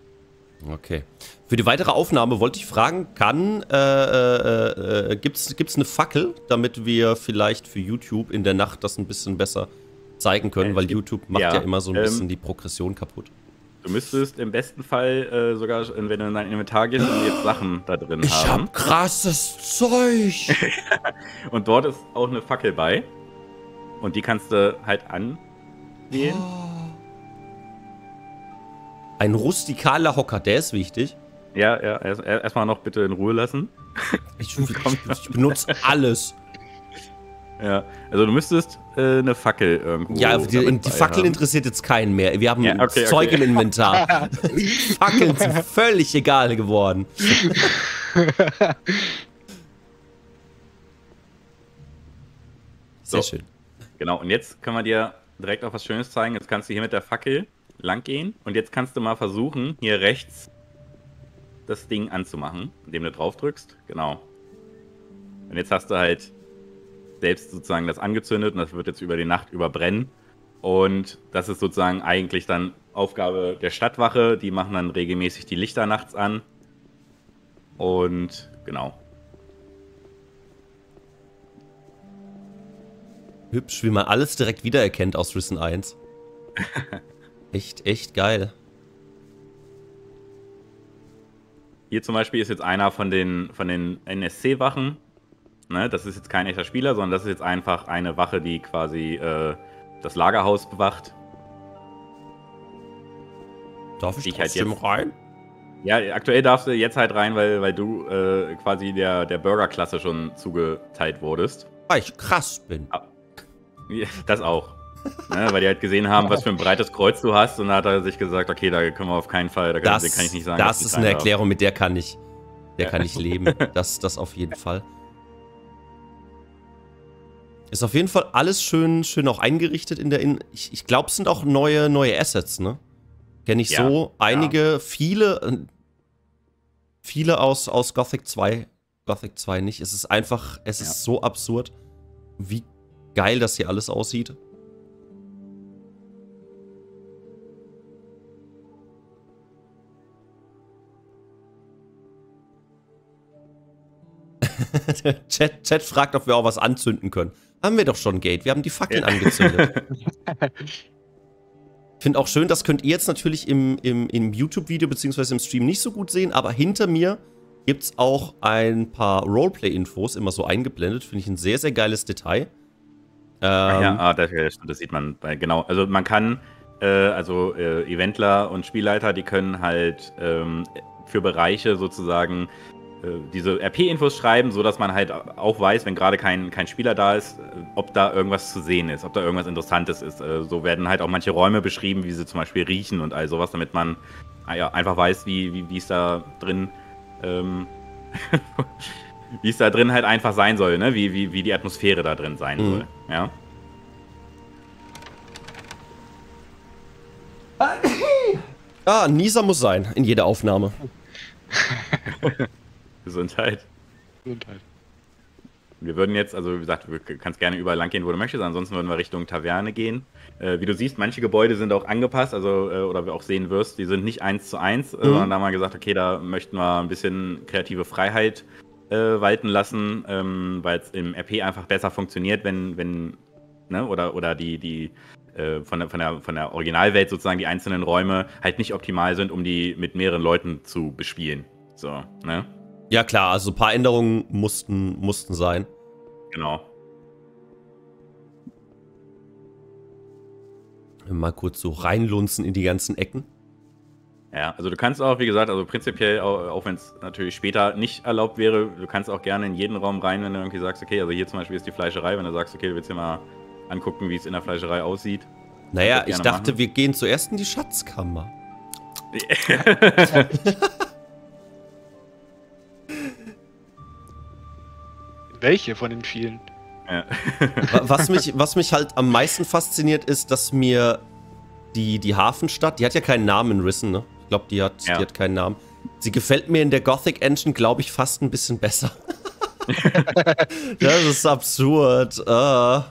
B: Okay. Für die weitere Aufnahme wollte ich fragen, kann, äh, äh, äh, gibt's, gibt's eine Fackel, damit wir vielleicht für YouTube in der Nacht das ein bisschen besser zeigen können, äh, weil YouTube macht ja, ja immer so ein bisschen ähm, die Progression kaputt.
A: Du müsstest im besten Fall äh, sogar, wenn du in dein Inventar gehst, und jetzt Sachen da drin
B: ich
A: haben.
B: Ich hab krasses Zeug!
A: Und dort ist auch eine Fackel bei. Und die kannst du halt anwählen. Oh.
B: Ein rustikaler Hocker, der ist wichtig.
A: Ja, ja, erstmal erst noch bitte in Ruhe lassen.
B: Ich, ich, ich benutze alles.
A: Ja, also du müsstest äh, eine Fackel irgendwo.
B: Ja, die, die Fackel haben. Interessiert jetzt keinen mehr. Wir haben
A: ja, okay,
B: Zeug
A: okay.
B: im Inventar. Fackeln sind völlig egal geworden. Sehr so. Schön.
A: Genau, und jetzt können wir dir direkt auch was Schönes zeigen. Jetzt kannst du hier mit der Fackel lang gehen und jetzt kannst du mal versuchen, hier rechts das Ding anzumachen, indem du drauf drückst. Genau. Und jetzt hast du halt selbst sozusagen das angezündet und das wird jetzt über die Nacht überbrennen. Und das ist sozusagen eigentlich dann Aufgabe der Stadtwache. Die machen dann regelmäßig die Lichter nachts an. Und genau.
B: Hübsch, wie man alles direkt wiedererkennt aus Risen eins. Echt, echt geil.
A: Hier zum Beispiel ist jetzt einer von den, von den N S C-Wachen. Ne, das ist jetzt kein echter Spieler, sondern das ist jetzt einfach eine Wache, die quasi äh, das Lagerhaus bewacht.
B: Darf ich,
A: ich
B: trotzdem
A: halt jetzt,
B: rein?
A: Ja, aktuell darfst du jetzt halt rein, weil, weil du äh, quasi der, der Bürgerklasse schon zugeteilt wurdest.
B: Weil ich krass bin.
A: Das auch. Ne, weil die halt gesehen haben, was für ein breites Kreuz du hast und da hat er sich gesagt, okay, da können wir auf keinen Fall, da kann,
B: das,
A: kann ich nicht sagen.
B: Das ist eine Erklärung, mit der kann ich, der
A: ja.
B: kann ich leben. Das, das auf jeden Fall. Ist auf jeden Fall alles schön, schön auch eingerichtet in der In Ich, ich glaube, es sind auch neue, neue Assets, ne? Kenne ich
A: ja,
B: so. Einige,
A: ja.
B: viele, viele aus, aus Gothic zwei. Gothic zwei nicht. Es ist einfach, es ja. ist so absurd, wie geil das hier alles aussieht. Chat, Chat fragt, ob wir auch was anzünden können. Haben wir doch schon, Gate. Wir haben die Fackeln ja. angezündet. Ich finde auch schön, das könnt ihr jetzt natürlich im, im, im YouTube-Video bzw. im Stream nicht so gut sehen, aber hinter mir gibt es auch ein paar Roleplay-Infos, immer so eingeblendet. Finde ich ein sehr, sehr geiles Detail. Ähm,
A: ja, ah, das, das sieht man. Bei, genau, also man kann, äh, also äh, Eventler und Spielleiter, die können halt ähm, für Bereiche sozusagen diese R P-Infos schreiben, sodass man halt auch weiß, wenn gerade kein, kein Spieler da ist, ob da irgendwas zu sehen ist, ob da irgendwas Interessantes ist. Äh, so werden halt auch manche Räume beschrieben, wie sie zum Beispiel riechen und all sowas, damit man ja, einfach weiß, wie, wie, wie es da drin ähm, wie es da drin halt einfach sein soll, ne? Wie, wie, wie die Atmosphäre da drin sein mhm. soll. Ja.
B: Ah, Nieser muss sein in jeder Aufnahme.
A: Gesundheit.
D: Gesundheit.
A: Wir würden jetzt, also wie gesagt, du kannst gerne überall lang gehen, wo du möchtest, ansonsten würden wir Richtung Taverne gehen. Äh, wie du siehst, manche Gebäude sind auch angepasst, also äh, oder wir auch sehen wirst, die sind nicht eins zu eins, mhm. äh, sondern da haben wir gesagt, okay, da möchten wir ein bisschen kreative Freiheit äh, walten lassen, ähm, weil es im R P einfach besser funktioniert, wenn, wenn, ne, oder, oder die, die äh, von, der, von, der, von der Originalwelt sozusagen die einzelnen Räume halt nicht optimal sind, um die mit mehreren Leuten zu bespielen. So, ne?
B: Ja klar, also ein paar Änderungen mussten, mussten sein.
A: Genau.
B: Mal kurz so reinlunzen in die ganzen Ecken.
A: Ja, also du kannst auch, wie gesagt, also prinzipiell, auch, auch wenn es natürlich später nicht erlaubt wäre, du kannst auch gerne in jeden Raum rein, wenn du irgendwie sagst, okay, also hier zum Beispiel ist die Fleischerei, wenn du sagst, okay, du willst dir mal angucken, wie es in der Fleischerei aussieht.
B: Naja, ich dachte, machen. wir gehen zuerst in die Schatzkammer.
D: Welche von den vielen?
A: Ja.
B: was, mich, was mich halt am meisten fasziniert, ist, dass mir die, die Hafenstadt, die hat ja keinen Namen in Risen, ne? Ich glaube, die, ja. die hat keinen Namen. Sie gefällt mir in der Gothic Engine, glaube ich, fast ein bisschen besser. Das ist absurd. Uh.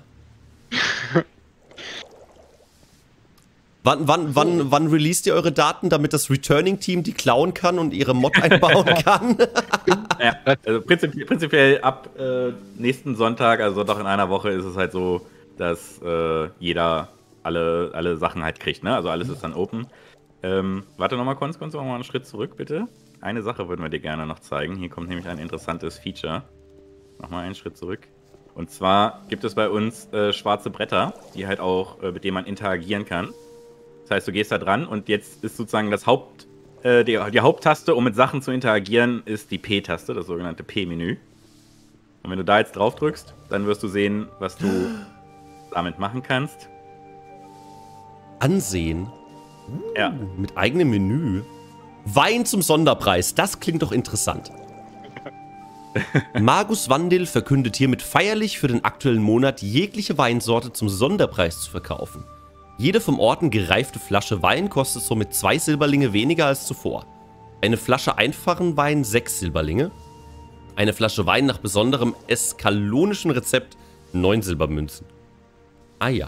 B: Wann, wann, wann, wann released ihr eure Daten, damit das Returning-Team die klauen kann und ihre Mod einbauen kann?
A: Ja, also prinzipiell, prinzipiell ab äh, nächsten Sonntag, also Sonntag in einer Woche, ist es halt so, dass äh, jeder alle, alle Sachen halt kriegt, ne? Also alles ist dann open. Ähm, warte nochmal, Konz, kannst du noch mal einen Schritt zurück, bitte? Eine Sache würden wir dir gerne noch zeigen. Hier kommt nämlich ein interessantes Feature. Nochmal einen Schritt zurück. Und zwar gibt es bei uns äh, schwarze Bretter, die halt auch, äh, mit denen man interagieren kann. Das heißt, du gehst da dran und jetzt ist sozusagen das Haupt, äh, die, die Haupttaste, um mit Sachen zu interagieren, ist die P-Taste, das sogenannte P-Menü. Und wenn du da jetzt drauf drückst, dann wirst du sehen, was du damit machen kannst.
B: Ansehen? Uh,
A: ja.
B: Mit eigenem Menü. Wein zum Sonderpreis, das klingt doch interessant. Magus Wandil verkündet hiermit feierlich für den aktuellen Monat jegliche Weinsorte zum Sonderpreis zu verkaufen. Jede vom Orden gereifte Flasche Wein kostet somit zwei Silberlinge weniger als zuvor. Eine Flasche einfachen Wein sechs Silberlinge. Eine Flasche Wein nach besonderem eskalonischen Rezept neun Silbermünzen. Ah ja.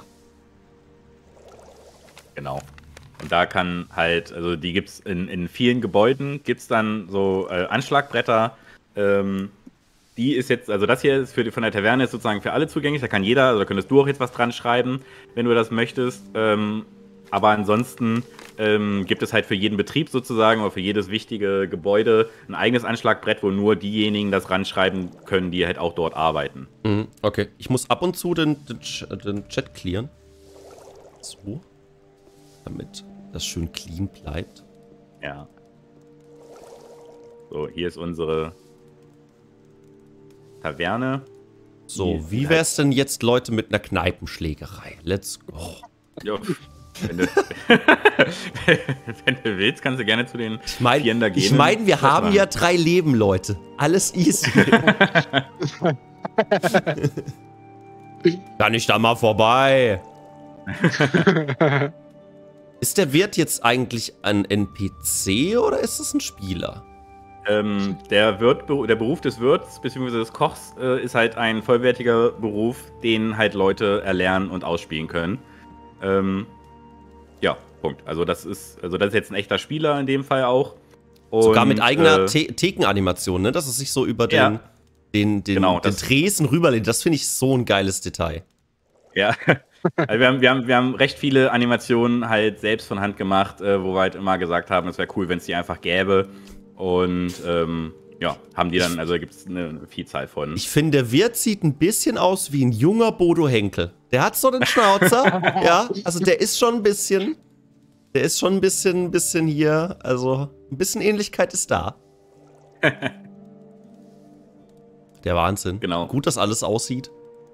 A: Genau. Und da kann halt, also die gibt es in, in vielen Gebäuden, gibt es dann so äh, Anschlagbretter. Ähm, die ist jetzt, also das hier ist für die, von der Taverne ist sozusagen für alle zugänglich. Da kann jeder, also da könntest du auch jetzt was dran schreiben, wenn du das möchtest. Ähm, aber ansonsten ähm, gibt es halt für jeden Betrieb sozusagen oder für jedes wichtige Gebäude ein eigenes Anschlagbrett, wo nur diejenigen das ranschreiben können, die halt auch dort arbeiten.
B: Mhm, okay, ich muss ab und zu den, den, den Chat clearen. So. Damit das schön clean bleibt.
A: Ja. So, hier ist unsere Taverne.
B: So, wie wär's denn jetzt, Leute, mit einer Kneipenschlägerei? Let's go.
A: Jo, wenn, du, wenn du willst, kannst du gerne zu den
B: ich mein,
A: Vieren da gehen.
B: Ich meine, wir haben machen. ja drei Leben, Leute. Alles easy. Kann ich da mal vorbei? Ist der Wirt jetzt eigentlich ein N P C oder ist es ein Spieler?
A: Ähm, der, Wirt, der Beruf des Wirts bzw. des Kochs äh, ist halt ein vollwertiger Beruf, den halt Leute erlernen und ausspielen können. Ähm, ja, Punkt. Also das ist, also das ist jetzt ein echter Spieler in dem Fall auch. Und,
B: sogar mit eigener
A: äh,
B: The Thekenanimation, ne? Dass es sich so über den,
A: ja,
B: den, den,
A: genau,
B: den Tresen rüberlehnt. Das finde ich so ein geiles Detail.
A: Ja, also wir, haben, wir, haben, wir haben recht viele Animationen halt selbst von Hand gemacht, äh, wo wir halt immer gesagt haben, es wäre cool, wenn es die einfach gäbe. Und ähm, ja, haben die dann, also da gibt es eine Vielzahl von.
B: Ich finde, der Wirt sieht ein bisschen aus wie ein junger Bodo Henkel. Der hat so einen Schnauzer, ja, also der ist schon ein bisschen, der ist schon ein bisschen, bisschen hier, also ein bisschen Ähnlichkeit ist da. Der Wahnsinn.
A: Genau.
B: Gut, dass alles aussieht.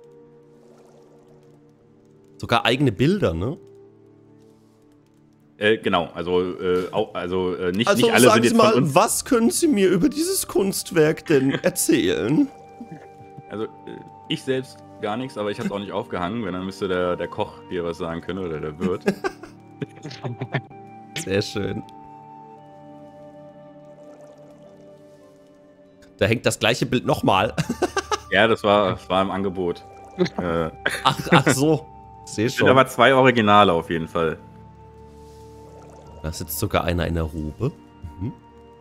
B: Sogar eigene Bilder, ne?
A: Äh, genau, also, äh, auch, also äh, nicht,
B: Also
A: nicht alle
B: sagen
A: sind
B: Sie
A: jetzt
B: mal,
A: von uns.
B: was können Sie mir über dieses Kunstwerk denn erzählen?
A: Also, äh, ich selbst gar nichts, aber ich habe es auch nicht aufgehangen. Wenn, dann müsste der, der Koch dir was sagen können oder der Wirt.
B: Sehr schön. Da hängt das gleiche Bild nochmal.
A: Ja, das war, das war im Angebot. äh,
B: Ach, ach so. Sehe
A: sind
B: schon.
A: aber zwei Originale auf jeden Fall.
B: Da sitzt sogar einer in der Robe. Mhm.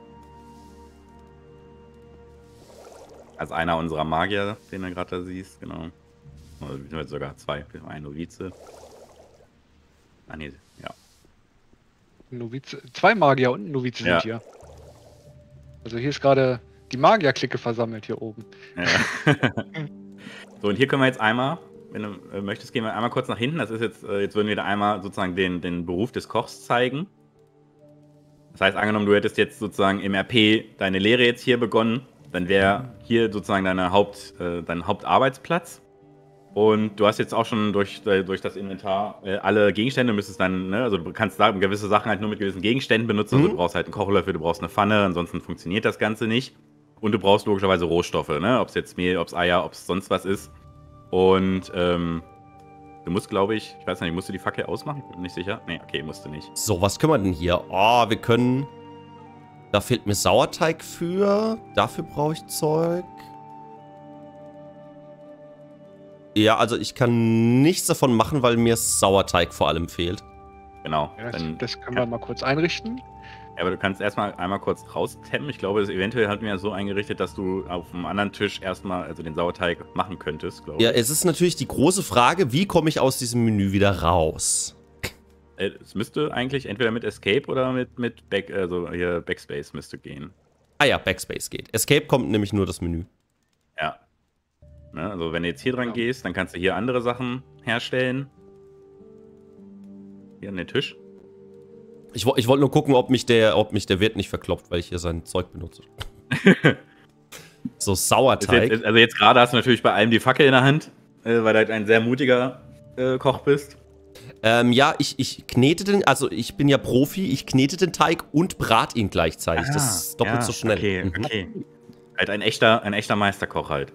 A: Also einer unserer Magier, den du gerade da siehst, genau. Oder sogar zwei, ein Novize. Ah nee, ja.
D: Novize, zwei Magier und ein Novize
A: Ja.
D: sind hier. Also hier ist gerade die Magier-Clique versammelt hier oben.
A: Ja. So, und hier können wir jetzt einmal, wenn du äh, möchtest, gehen wir einmal kurz nach hinten. Das ist jetzt, äh, jetzt würden wir da einmal sozusagen den, den Beruf des Kochs zeigen. Das heißt, angenommen, du hättest jetzt sozusagen im R P deine Lehre jetzt hier begonnen, dann wäre hier sozusagen deine Haupt, äh, dein Hauptarbeitsplatz. Und du hast jetzt auch schon durch, äh, durch das Inventar äh, alle Gegenstände, müsstest dann, ne, also du kannst da gewisse Sachen halt nur mit gewissen Gegenständen benutzen.
B: Mhm.
A: Also du brauchst halt einen Kochlöffel, du brauchst eine Pfanne, ansonsten funktioniert das Ganze nicht. Und du brauchst logischerweise Rohstoffe, ne? Ob es jetzt Mehl, ob es Eier, ob es sonst was ist. Und ähm, du musst, glaube ich, ich weiß nicht, musst du die Fackel ausmachen? Ich bin nicht sicher. Nee, okay, musst du nicht.
B: So, was können wir denn hier? Oh, wir können... Da fehlt mir Sauerteig für. Dafür brauche ich Zeug. Ja, also ich kann nichts davon machen, weil mir Sauerteig vor allem fehlt.
A: Genau.
D: Ja, das,
A: Dann,
D: das können wir mal kurz einrichten.
A: ja, aber du kannst erstmal einmal kurz raustappen. Ich glaube, das eventuell hatten wir ja so eingerichtet, dass du auf einem anderen Tisch erstmal also den Sauerteig machen könntest, glaube ich.
B: Ja, es ist natürlich die große Frage, wie komme ich aus diesem Menü wieder raus?
A: Äh, Es müsste eigentlich entweder mit Escape oder mit, mit Back, also hier Backspace müsste gehen.
B: Ah ja, Backspace geht. Escape kommt nämlich nur das Menü.
A: Ja. Ne, also wenn du jetzt hier dran
D: Ja.
A: gehst, dann kannst du hier andere Sachen herstellen. Hier an den Tisch.
B: Ich, wo- ich wollte nur gucken, ob mich, der, ob mich der Wirt nicht verkloppt, weil ich hier sein Zeug benutze. So,
A: Ist
B: Sauerteig.
A: jetzt, also jetzt gerade hast du natürlich bei allem die Fackel in der Hand, äh, weil du halt ein sehr mutiger äh, Koch bist.
B: Ähm, ja, ich, ich knete den, also ich bin ja Profi, ich knete den Teig und brat ihn gleichzeitig. das ist doppelt
A: ja,
B: so schnell.
A: Okay,
B: Mhm.
A: okay. Halt ein echter, ein echter Meisterkoch halt.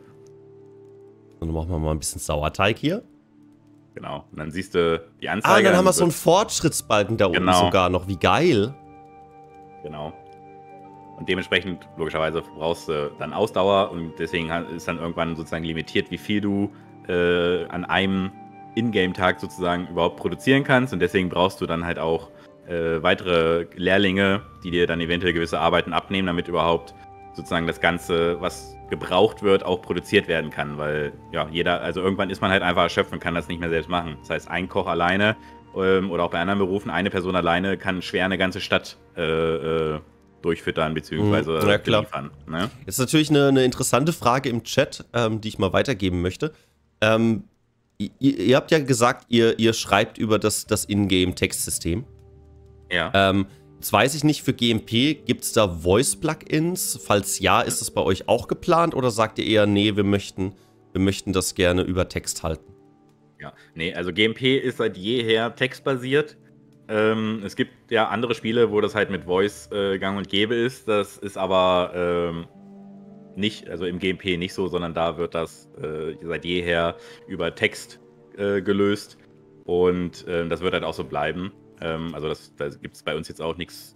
B: Und dann machen wir mal ein bisschen Sauerteig hier.
A: Genau. Und dann siehst du die Anzeige.
B: Ah, und dann haben wir
A: wird-
B: so einen Fortschrittsbalken da oben
A: Genau.
B: sogar noch. Wie geil.
A: Genau. Und dementsprechend, logischerweise, brauchst du dann Ausdauer und deswegen ha- ist dann irgendwann sozusagen limitiert, wie viel du äh, an einem Ingame-Tag sozusagen überhaupt produzieren kannst. Und deswegen brauchst du dann halt auch äh, weitere Lehrlinge, die dir dann eventuell gewisse Arbeiten abnehmen, damit überhaupt sozusagen das Ganze, was gebraucht wird, auch produziert werden kann. Weil ja, jeder, also irgendwann ist man halt einfach erschöpft und kann das nicht mehr selbst machen. Das heißt, ein Koch alleine ähm, oder auch bei anderen Berufen, eine Person alleine kann schwer eine ganze Stadt äh, äh, durchfüttern bzw.
B: Mhm, ja, klar.
A: beliefern. Ne?
B: Jetzt ist natürlich eine, eine interessante Frage im Chat, ähm, die ich mal weitergeben möchte. Ähm, ihr, ihr habt ja gesagt, ihr, ihr schreibt über das, das Ingame-Textsystem.
A: Ja.
B: Ähm, jetzt weiß ich nicht, für G M P gibt es da Voice-Plugins? Falls ja, ist das bei euch auch geplant oder sagt ihr eher, nee, wir möchten, wir möchten das gerne über Text halten?
A: Ja, nee, also G M P ist seit jeher textbasiert. Ähm, es gibt ja andere Spiele, wo das halt mit Voice äh, gang und gäbe ist. Das ist aber ähm, nicht, also im G M P nicht so, sondern da wird das äh, seit jeher über Text äh, gelöst. Und äh, das wird halt auch so bleiben. Ähm, also das, da gibt es bei uns jetzt auch nichts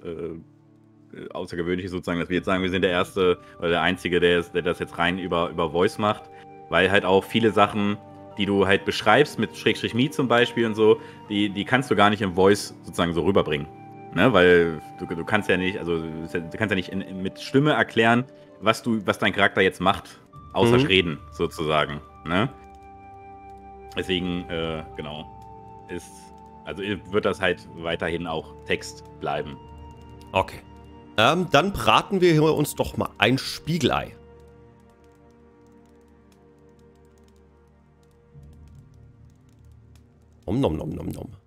A: äh, Außergewöhnliches sozusagen, dass wir jetzt sagen, wir sind der Erste oder der Einzige, der, ist, der das jetzt rein über, über Voice macht. Weil halt auch viele Sachen, die du halt beschreibst, mit Schrägstrich Me zum Beispiel und so, die, die kannst du gar nicht im Voice sozusagen so rüberbringen. Ne? Weil du, du kannst ja nicht, also du kannst ja nicht in, in, mit Stimme erklären, was du, was dein Charakter jetzt macht, außer
B: Mhm.
A: reden, sozusagen. Ne? Deswegen, äh, genau, ist, also wird das halt weiterhin auch Text bleiben.
B: Okay. Ähm, dann braten wir hier uns doch mal ein Spiegelei. Nom, nom, nom, nom, nom.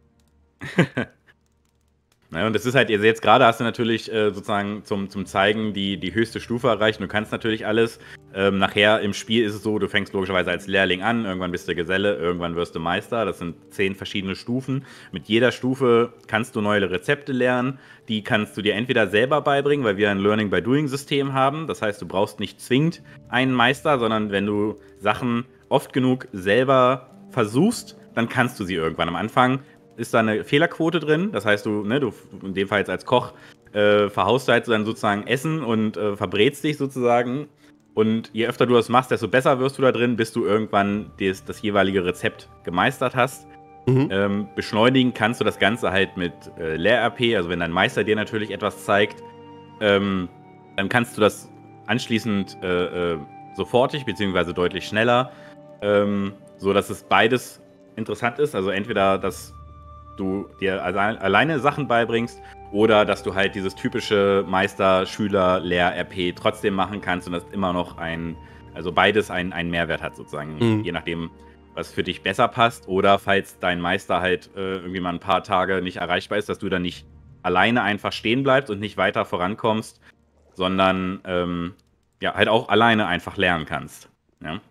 A: Naja, und das ist halt, jetzt gerade hast du natürlich äh, sozusagen zum, zum Zeigen die, die höchste Stufe erreicht. Und du kannst natürlich alles. Ähm, nachher im Spiel ist es so, du fängst logischerweise als Lehrling an, irgendwann bist du Geselle, irgendwann wirst du Meister. Das sind zehn verschiedene Stufen. Mit jeder Stufe kannst du neue Rezepte lernen. Die kannst du dir entweder selber beibringen, weil wir ein Learning-by-Doing-System haben. Das heißt, du brauchst nicht zwingend einen Meister, sondern wenn du Sachen oft genug selber versuchst, dann kannst du sie irgendwann. Am Anfang ist da eine Fehlerquote drin. Das heißt, du, ne, du in dem Fall jetzt als Koch äh, verhaust du halt dann sozusagen Essen und äh, verbrätst dich sozusagen. Und je öfter du das machst, desto besser wirst du da drin, bis du irgendwann das, das jeweilige Rezept gemeistert hast. Mhm. Ähm, beschleunigen kannst du das Ganze halt mit äh, Lehr-R P, also wenn dein Meister dir natürlich etwas zeigt, ähm, dann kannst du das anschließend äh, äh, sofortig, beziehungsweise deutlich schneller, ähm, so dass es beides interessant ist. Also entweder, dass du dir alleine Sachen beibringst oder dass du halt dieses typische Meister-Schüler-Lehr-R P trotzdem machen kannst und das immer noch ein, also beides einen, einen Mehrwert hat sozusagen, mhm. je nachdem, was für dich besser passt. Oder falls dein Meister halt äh, irgendwie mal ein paar Tage nicht erreichbar ist, dass du dann nicht alleine einfach stehen bleibst und nicht weiter vorankommst, sondern ähm, ja, halt auch alleine einfach lernen kannst. Ja?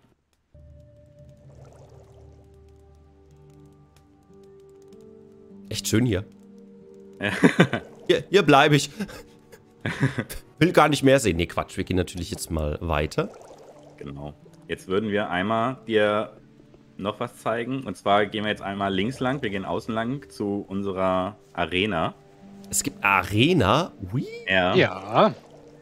B: Echt schön hier. hier, hier bleibe ich. Will gar nicht mehr sehen. Nee, Quatsch. Wir gehen natürlich jetzt mal weiter.
A: Genau. Jetzt würden wir einmal dir noch was zeigen. Und zwar gehen wir jetzt einmal links lang. Wir gehen außen lang zu unserer Arena.
B: Es gibt Arena? Ui?
A: Ja.
D: Ja.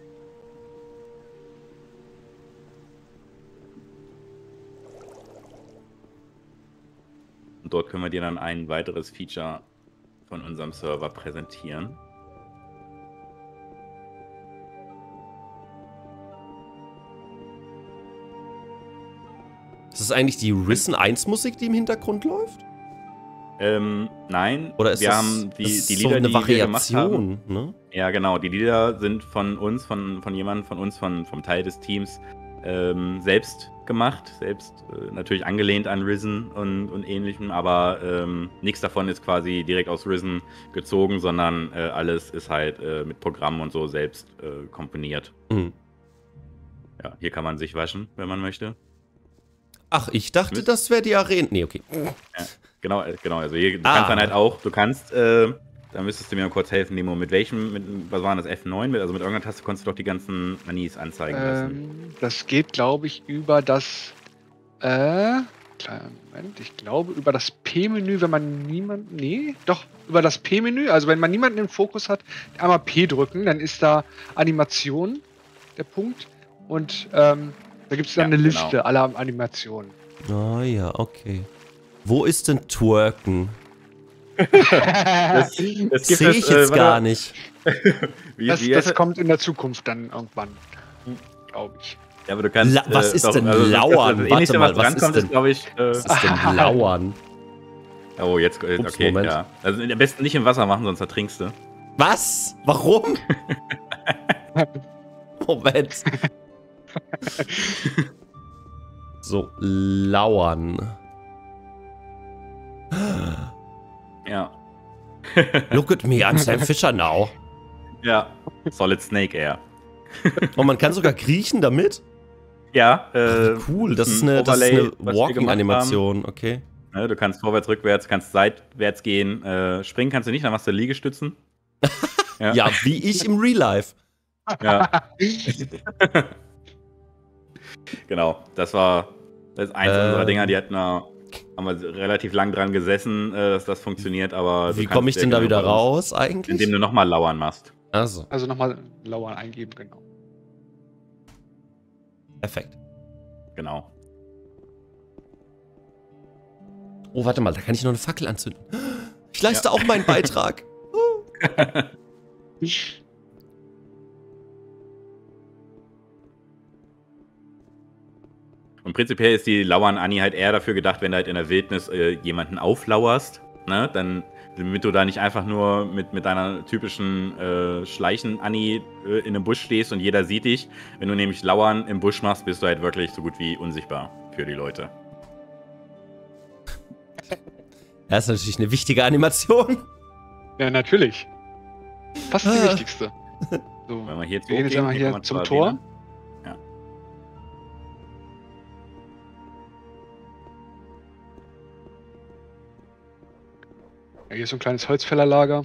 A: Und dort können wir dir dann ein weiteres Feature von unserem Server präsentieren.
B: Ist das eigentlich die Risen eins Musik, die im Hintergrund läuft?
A: Ähm, nein.
B: Oder ist
A: wir
B: das,
A: haben die,
B: das
A: die
B: so
A: Lieder,
B: eine
A: die
B: Variation,
A: wir gemacht haben.
B: Ne?
A: Ja, genau. Die Lieder sind von uns, von, von jemandem von uns, von, vom Teil des Teams ähm, selbst gemacht. Selbst äh, natürlich angelehnt an Risen und, und ähnlichem, aber ähm, nichts davon ist quasi direkt aus Risen gezogen, sondern äh, alles ist halt äh, mit Programmen und so selbst äh, komponiert.
B: Mhm.
A: Ja, hier kann man sich waschen, wenn man möchte.
B: Ach, ich dachte, das wäre die Arena. Nee, okay.
A: Ja, genau, genau. Also hier, du
B: ah.
A: kannst dann halt auch, du kannst, äh, da müsstest du mir mal kurz helfen, Nemo, mit welchem, mit, was war das, F neun? Also mit irgendeiner Taste konntest du doch die ganzen Manis anzeigen lassen.
D: Ähm, das geht, glaube ich, über das, äh, kleinen Moment, ich glaube, über das P-Menü, wenn man niemanden, nee, doch, über das P-Menü, also wenn man niemanden im Fokus hat, einmal P drücken, dann ist da Animation, der Punkt, und, ähm, da gibt es dann
A: ja,
D: eine Liste
A: genau.
D: aller Animationen.
B: Ah ja, okay. Wo ist denn Twerken?
A: das, das
B: sehe ich jetzt äh, gar nicht.
A: wie,
D: das
A: wie
D: das kommt in der Zukunft dann irgendwann, glaube ich.
A: Ja, aber du kannst.
B: La was
A: äh,
B: ist
A: doch,
B: denn
A: also,
B: Lauern?
A: Das, das, das
B: Warte
A: Ähnlichste,
B: mal,
A: was
B: was ist
A: drankommt,
B: denn,
A: ist, glaube ich. Äh,
B: was ist denn Lauern?
A: Oh, jetzt. Äh,
B: Ups,
A: okay,
B: Moment.
A: ja. Also am besten nicht im Wasser machen, sonst ertrinkst du.
B: Was? Warum? Moment. So, lauern.
A: Ja.
B: Look at me, I'm Sam Fisher now.
A: Ja, Solid Snake Air.
B: Und man kann sogar kriechen damit?
A: Ja, äh,
B: Ach, cool, das ist eine, das ist eine Walking-Animation, okay.
A: Ja, du kannst vorwärts, rückwärts, kannst seitwärts gehen. Äh, springen kannst du nicht, dann machst du Liegestützen.
B: Ja. Ja, wie ich im Real Life.
A: Ja. Genau, das war das ist eins äh, unserer Dinger, die hatten wir, haben wir relativ lang dran gesessen, äh, dass das funktioniert, aber...
B: Wie komme ich denn da wieder raus eigentlich?
A: Indem du nochmal lauern machst.
B: Also,
D: also nochmal lauern eingeben, genau.
B: Perfekt.
A: Genau.
B: Oh, warte mal, da kann ich noch eine Fackel anzünden. Ich leiste ja. auch meinen Beitrag.
A: Und prinzipiell ist die Lauern-Anni halt eher dafür gedacht, wenn du halt in der Wildnis äh, jemanden auflauerst, ne, dann, damit du da nicht einfach nur mit, mit deiner typischen äh, Schleichen-Anni äh, in einem Busch stehst und jeder sieht dich. Wenn du nämlich Lauern im Busch machst, bist du halt wirklich so gut wie unsichtbar für die Leute.
B: Das ist natürlich eine wichtige Animation.
D: Ja, natürlich. Fast die wichtigste.
A: So, wenn wir hier,
D: wir gehen jetzt einmal hier zum Tor.
A: Ja.
D: Ja, hier ist so ein kleines Holzfällerlager.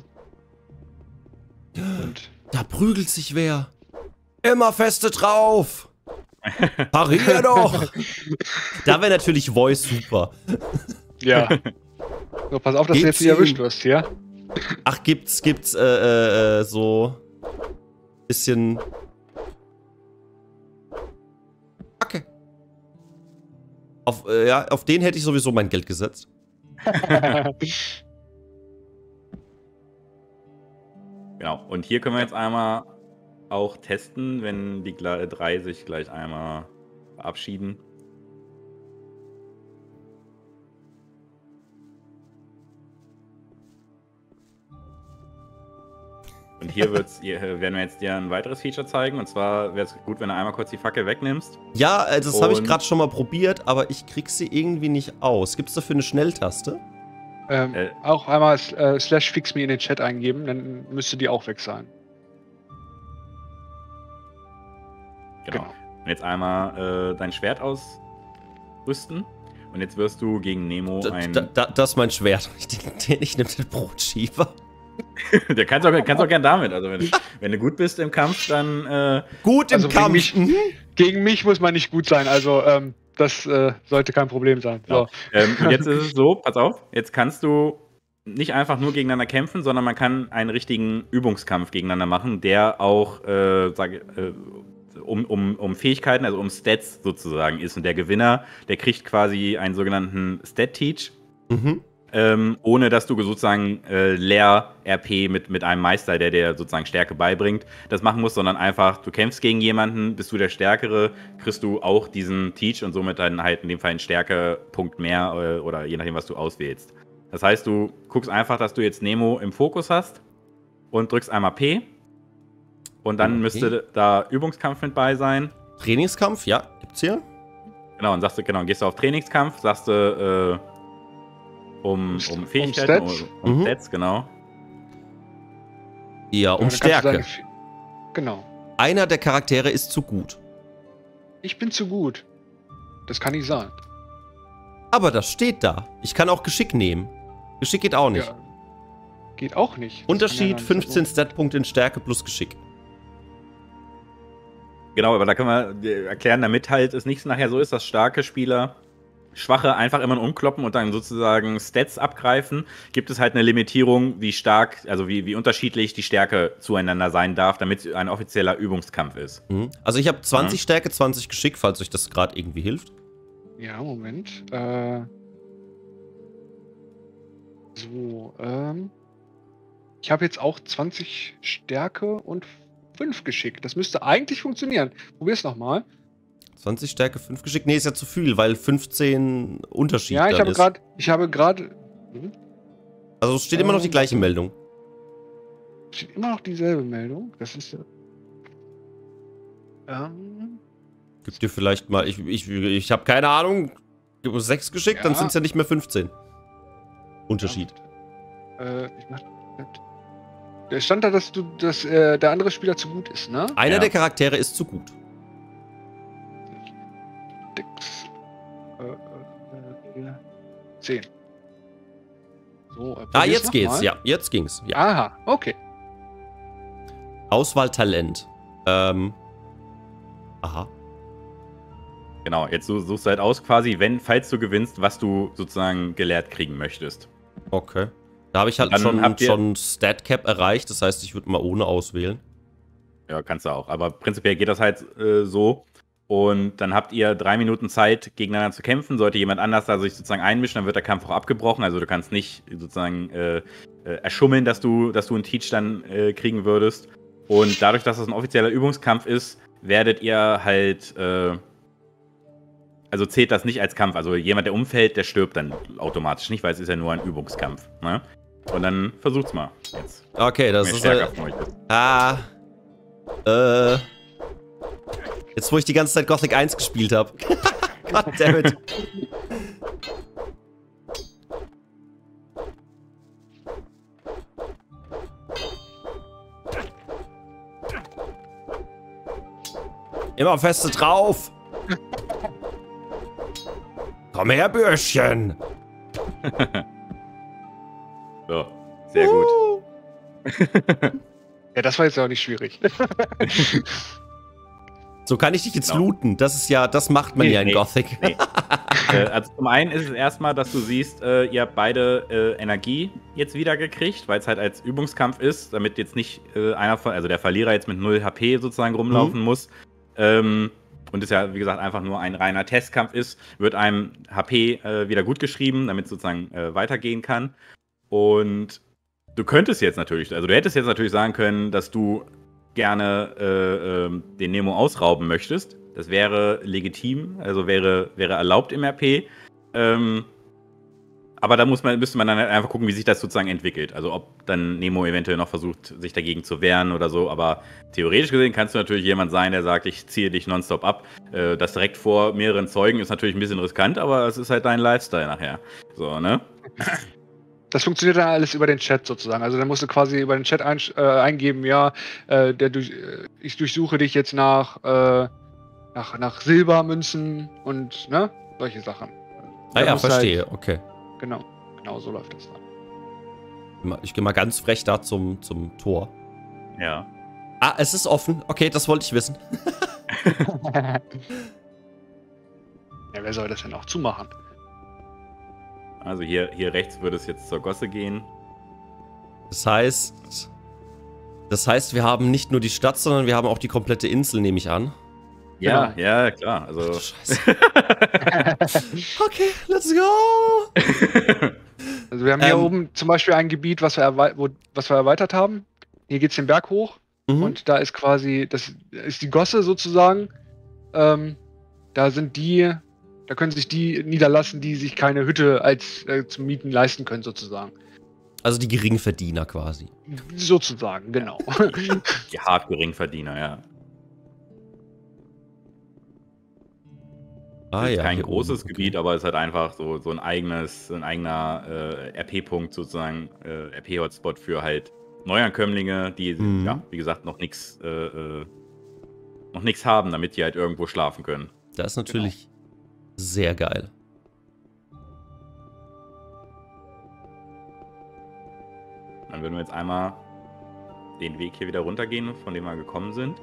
D: Und
B: Da prügelt sich wer. Immer feste drauf. Parier doch. Da wäre natürlich Voice super.
D: ja. So, pass auf, dass
B: Gibt's
D: du jetzt nicht erwischt
B: ihm?
D: wirst, ja?
B: Ach, gibt's, gibt's, äh, äh, äh, so bisschen... Okay. Auf, äh, ja, auf den hätte ich sowieso mein Geld gesetzt.
A: Genau. Und hier können wir jetzt einmal auch testen, wenn die Gle- drei sich gleich einmal verabschieden. Und hier, wird's, hier werden wir jetzt dir ein weiteres Feature zeigen. Und zwar wäre es gut, wenn du einmal kurz die Fackel wegnimmst.
B: Ja, äh, das habe ich
A: Und-
B: gerade schon mal probiert, aber ich krieg sie irgendwie nicht aus. Gibt's dafür eine Schnelltaste?
D: ähm,
A: Äh.
D: Auch einmal äh, slash fix me in den Chat eingeben, dann müsste die auch weg sein.
A: Genau. Und jetzt einmal äh, dein Schwert ausrüsten. Und jetzt wirst du gegen Nemo
B: Da,
A: ein...
B: da, da, das ist mein Schwert. Ich, den, ich nehme den Brotschieber.
A: Der kannst auch, kannst auch gern damit. Also wenn, wenn du gut bist im Kampf, dann... Äh,
B: Gut im
D: Also gegen
B: Kampf.
D: mich-
B: Mhm.
D: Gegen mich muss man nicht gut sein, also ähm, das äh, sollte kein Problem sein.
A: Genau.
D: So.
A: Ähm, und jetzt ist es so, pass auf, jetzt kannst du nicht einfach nur gegeneinander kämpfen, sondern man kann einen richtigen Übungskampf gegeneinander machen, der auch äh, sag, äh, um, um, um Fähigkeiten, also um Stats sozusagen ist. Und der Gewinner, der kriegt quasi einen sogenannten Stat-Teach,
B: Mhm.
A: ähm, ohne dass du sozusagen äh, Leer-R P mit, mit einem Meister, der dir sozusagen Stärke beibringt, das machen musst, sondern einfach, du kämpfst gegen jemanden, bist du der Stärkere, kriegst du auch diesen Teach und somit dann halt in dem Fall einen Stärkepunkt mehr äh, oder je nachdem, was du auswählst. Das heißt, du guckst einfach, dass du jetzt Nemo im Fokus hast und drückst einmal P und dann
B: Okay.
A: müsste da Übungskampf mit bei sein.
B: Trainingskampf, ja, gibt's hier.
A: Genau, und sagst du, genau, gehst du auf Trainingskampf, sagst du, äh, um,
D: Um-
A: um
D: um
A: Fähigkeiten,
D: Stats?
A: um, um
B: Mhm.
A: Stats, genau.
B: Ja, um
D: Dann kannst du
B: Stärke.
D: sagen, genau.
B: Einer der Charaktere ist zu gut.
D: Ich bin zu gut. Das kann nicht sein.
B: Aber das steht da. Ich kann auch Geschick nehmen. Geschick geht auch nicht.
D: Ja. Geht auch nicht. Das kann ja
B: Unterschied
D: gar nicht
B: fünfzehn
D: so-
B: Statpunkte in Stärke plus Geschick.
A: Genau, aber da können wir äh, erklären, damit halt es nicht nachher so ist, dass starke Spieler Schwache einfach immer nur umkloppen und dann sozusagen Stats abgreifen, gibt es halt eine Limitierung, wie stark, also wie, wie unterschiedlich die Stärke zueinander sein darf, damit es ein offizieller Übungskampf ist.
B: Mhm. Also ich habe zwanzig
A: Ja.
B: Stärke, zwanzig Geschick, falls euch das gerade irgendwie hilft.
D: Ja, Moment. Äh, so, ähm. Ich habe jetzt auch zwanzig Stärke und fünf Geschick. Das müsste eigentlich funktionieren. Probier's nochmal.
B: zwanzig Stärke, fünf Geschick. Nee, ist ja zu viel, weil fünfzehn Unterschied
D: Ja, ich
B: dann
D: habe
B: ist.
D: gerade. Ich habe gerade. Hm?
B: Also es steht immer noch die
D: Ähm,
B: gleiche Meldung.
D: Steht immer noch dieselbe Meldung. Das ist ja. Ähm.
B: Gib dir vielleicht mal, ich, ich, ich habe keine Ahnung, gib uns sechs Geschick, dann
D: Ja.
B: sind es ja nicht mehr fünfzehn. Unterschied.
D: Äh, ich mach. Da stand da, dass du, dass äh, der andere Spieler zu gut ist, ne?
B: Einer
A: Ja.
B: der Charaktere ist zu gut.
D: Dix. Äh, äh, äh, zehn. So, äh,
B: Ah,
D: probier's
B: jetzt
D: noch
B: geht's,
D: mal.
B: ja, jetzt ging's. Ja.
D: Aha, okay.
B: Auswahltalent. Ähm. Aha.
A: Genau, jetzt su- suchst du halt aus quasi, wenn, falls du gewinnst, was du sozusagen gelehrt kriegen möchtest.
B: Okay. Da habe ich halt
A: Dann
B: schon,
A: habt ihr-
B: schon Stat Cap erreicht, das heißt, ich würde mal ohne auswählen.
A: Ja, kannst du auch. Aber prinzipiell geht das halt äh, so. Und dann habt ihr drei Minuten Zeit, gegeneinander zu kämpfen. Sollte jemand anders da sich sozusagen einmischen, dann wird der Kampf auch abgebrochen. Also du kannst nicht sozusagen äh, äh, erschummeln, dass du, dass du einen Teach dann äh, kriegen würdest. Und dadurch, dass das ein offizieller Übungskampf ist, werdet ihr halt, äh, also zählt das nicht als Kampf. Also jemand, der umfällt, der stirbt dann automatisch nicht, weil es ist ja nur ein Übungskampf. Ne? Und dann versucht's mal jetzt.
B: Okay, das
A: Wer
B: ist.
A: stärker
B: Äh,
A: von euch ist.
B: ah. Äh. Jetzt, wo ich die ganze Zeit Gothic eins gespielt habe. Goddammit. Immer feste drauf. Komm her, Bürschchen.
A: So, sehr gut.
D: Ja, das war jetzt auch nicht schwierig.
B: So kann ich dich jetzt
A: Genau.
B: looten. Das ist ja, das macht man
A: Nee,
B: ja in
A: nee,
B: Gothic.
A: nee. äh, also zum einen ist es erstmal, dass du siehst, äh, ihr habt beide äh, Energie jetzt wieder gekriegt, weil es halt als Übungskampf ist, damit jetzt nicht äh, einer von, also der Verlierer jetzt mit null H P sozusagen rumlaufen
B: Mhm.
A: muss. Ähm, und es ja, wie gesagt, einfach nur ein reiner Testkampf ist, wird einem H P äh, wieder gut geschrieben, damit es sozusagen äh, weitergehen kann. Und du könntest jetzt natürlich, also du hättest jetzt natürlich sagen können, dass du gerne äh, ähm, den Nemo ausrauben möchtest. Das wäre legitim, also wäre, wäre erlaubt im R P. Ähm, aber da muss man, müsste man dann halt einfach gucken, wie sich das sozusagen entwickelt. Also ob dann Nemo eventuell noch versucht, sich dagegen zu wehren oder so. Aber theoretisch gesehen kannst du natürlich jemand sein, der sagt, ich ziehe dich nonstop ab. Äh, das direkt vor mehreren Zeugen ist natürlich ein bisschen riskant, aber es ist halt dein Lifestyle nachher. So, ne?
D: Das funktioniert dann alles über den Chat sozusagen. Also dann musst du quasi über den Chat ein, äh, eingeben, ja, äh, der durch, äh, ich durchsuche dich jetzt nach, äh, nach, nach Silbermünzen und ne, solche Sachen.
B: Ah
D: Da
B: ja,
D: musst du
B: verstehe,
D: Halt,
B: okay.
D: genau, genau so läuft das dann.
B: Ich gehe mal ganz frech da zum, zum Tor.
A: Ja.
B: Ah, es ist offen. Okay, das wollte ich wissen.
D: Ja, wer soll das denn auch zumachen?
A: Also hier, hier rechts würde es jetzt zur Gosse gehen.
B: Das heißt, das heißt, wir haben nicht nur die Stadt, sondern wir haben auch die komplette Insel, nehme ich an.
A: Ja,
D: Genau.
A: ja, klar.
B: Ach du
A: Also
B: Scheiße. Okay, let's go.
D: Also wir haben hier
B: Ähm.
D: oben zum Beispiel ein Gebiet, was wir, erwei wo, was wir erweitert haben. Hier geht es den Berg hoch
B: Mhm.
D: und da ist quasi, das ist die Gosse sozusagen. Ähm, da sind die, da können sich die niederlassen, die sich keine Hütte als äh, zum Mieten leisten können sozusagen.
B: Also die Geringverdiener quasi.
D: Sozusagen, genau.
A: die hart Geringverdiener, ja.
B: Ah,
A: Das ist
B: ja,
A: kein
B: hier
A: großes
B: oben, okay.
A: Gebiet, aber es ist halt einfach so, so ein eigenes, ein eigener äh, R P-Punkt sozusagen, äh, R P-Hotspot für halt Neuankömmlinge, die,
B: Mhm.
A: ja, wie gesagt, noch nichts äh, äh, noch nichts haben, damit die halt irgendwo schlafen können.
B: Das ist natürlich sehr geil.
A: Dann würden wir jetzt einmal den Weg hier wieder runtergehen, von dem wir gekommen sind.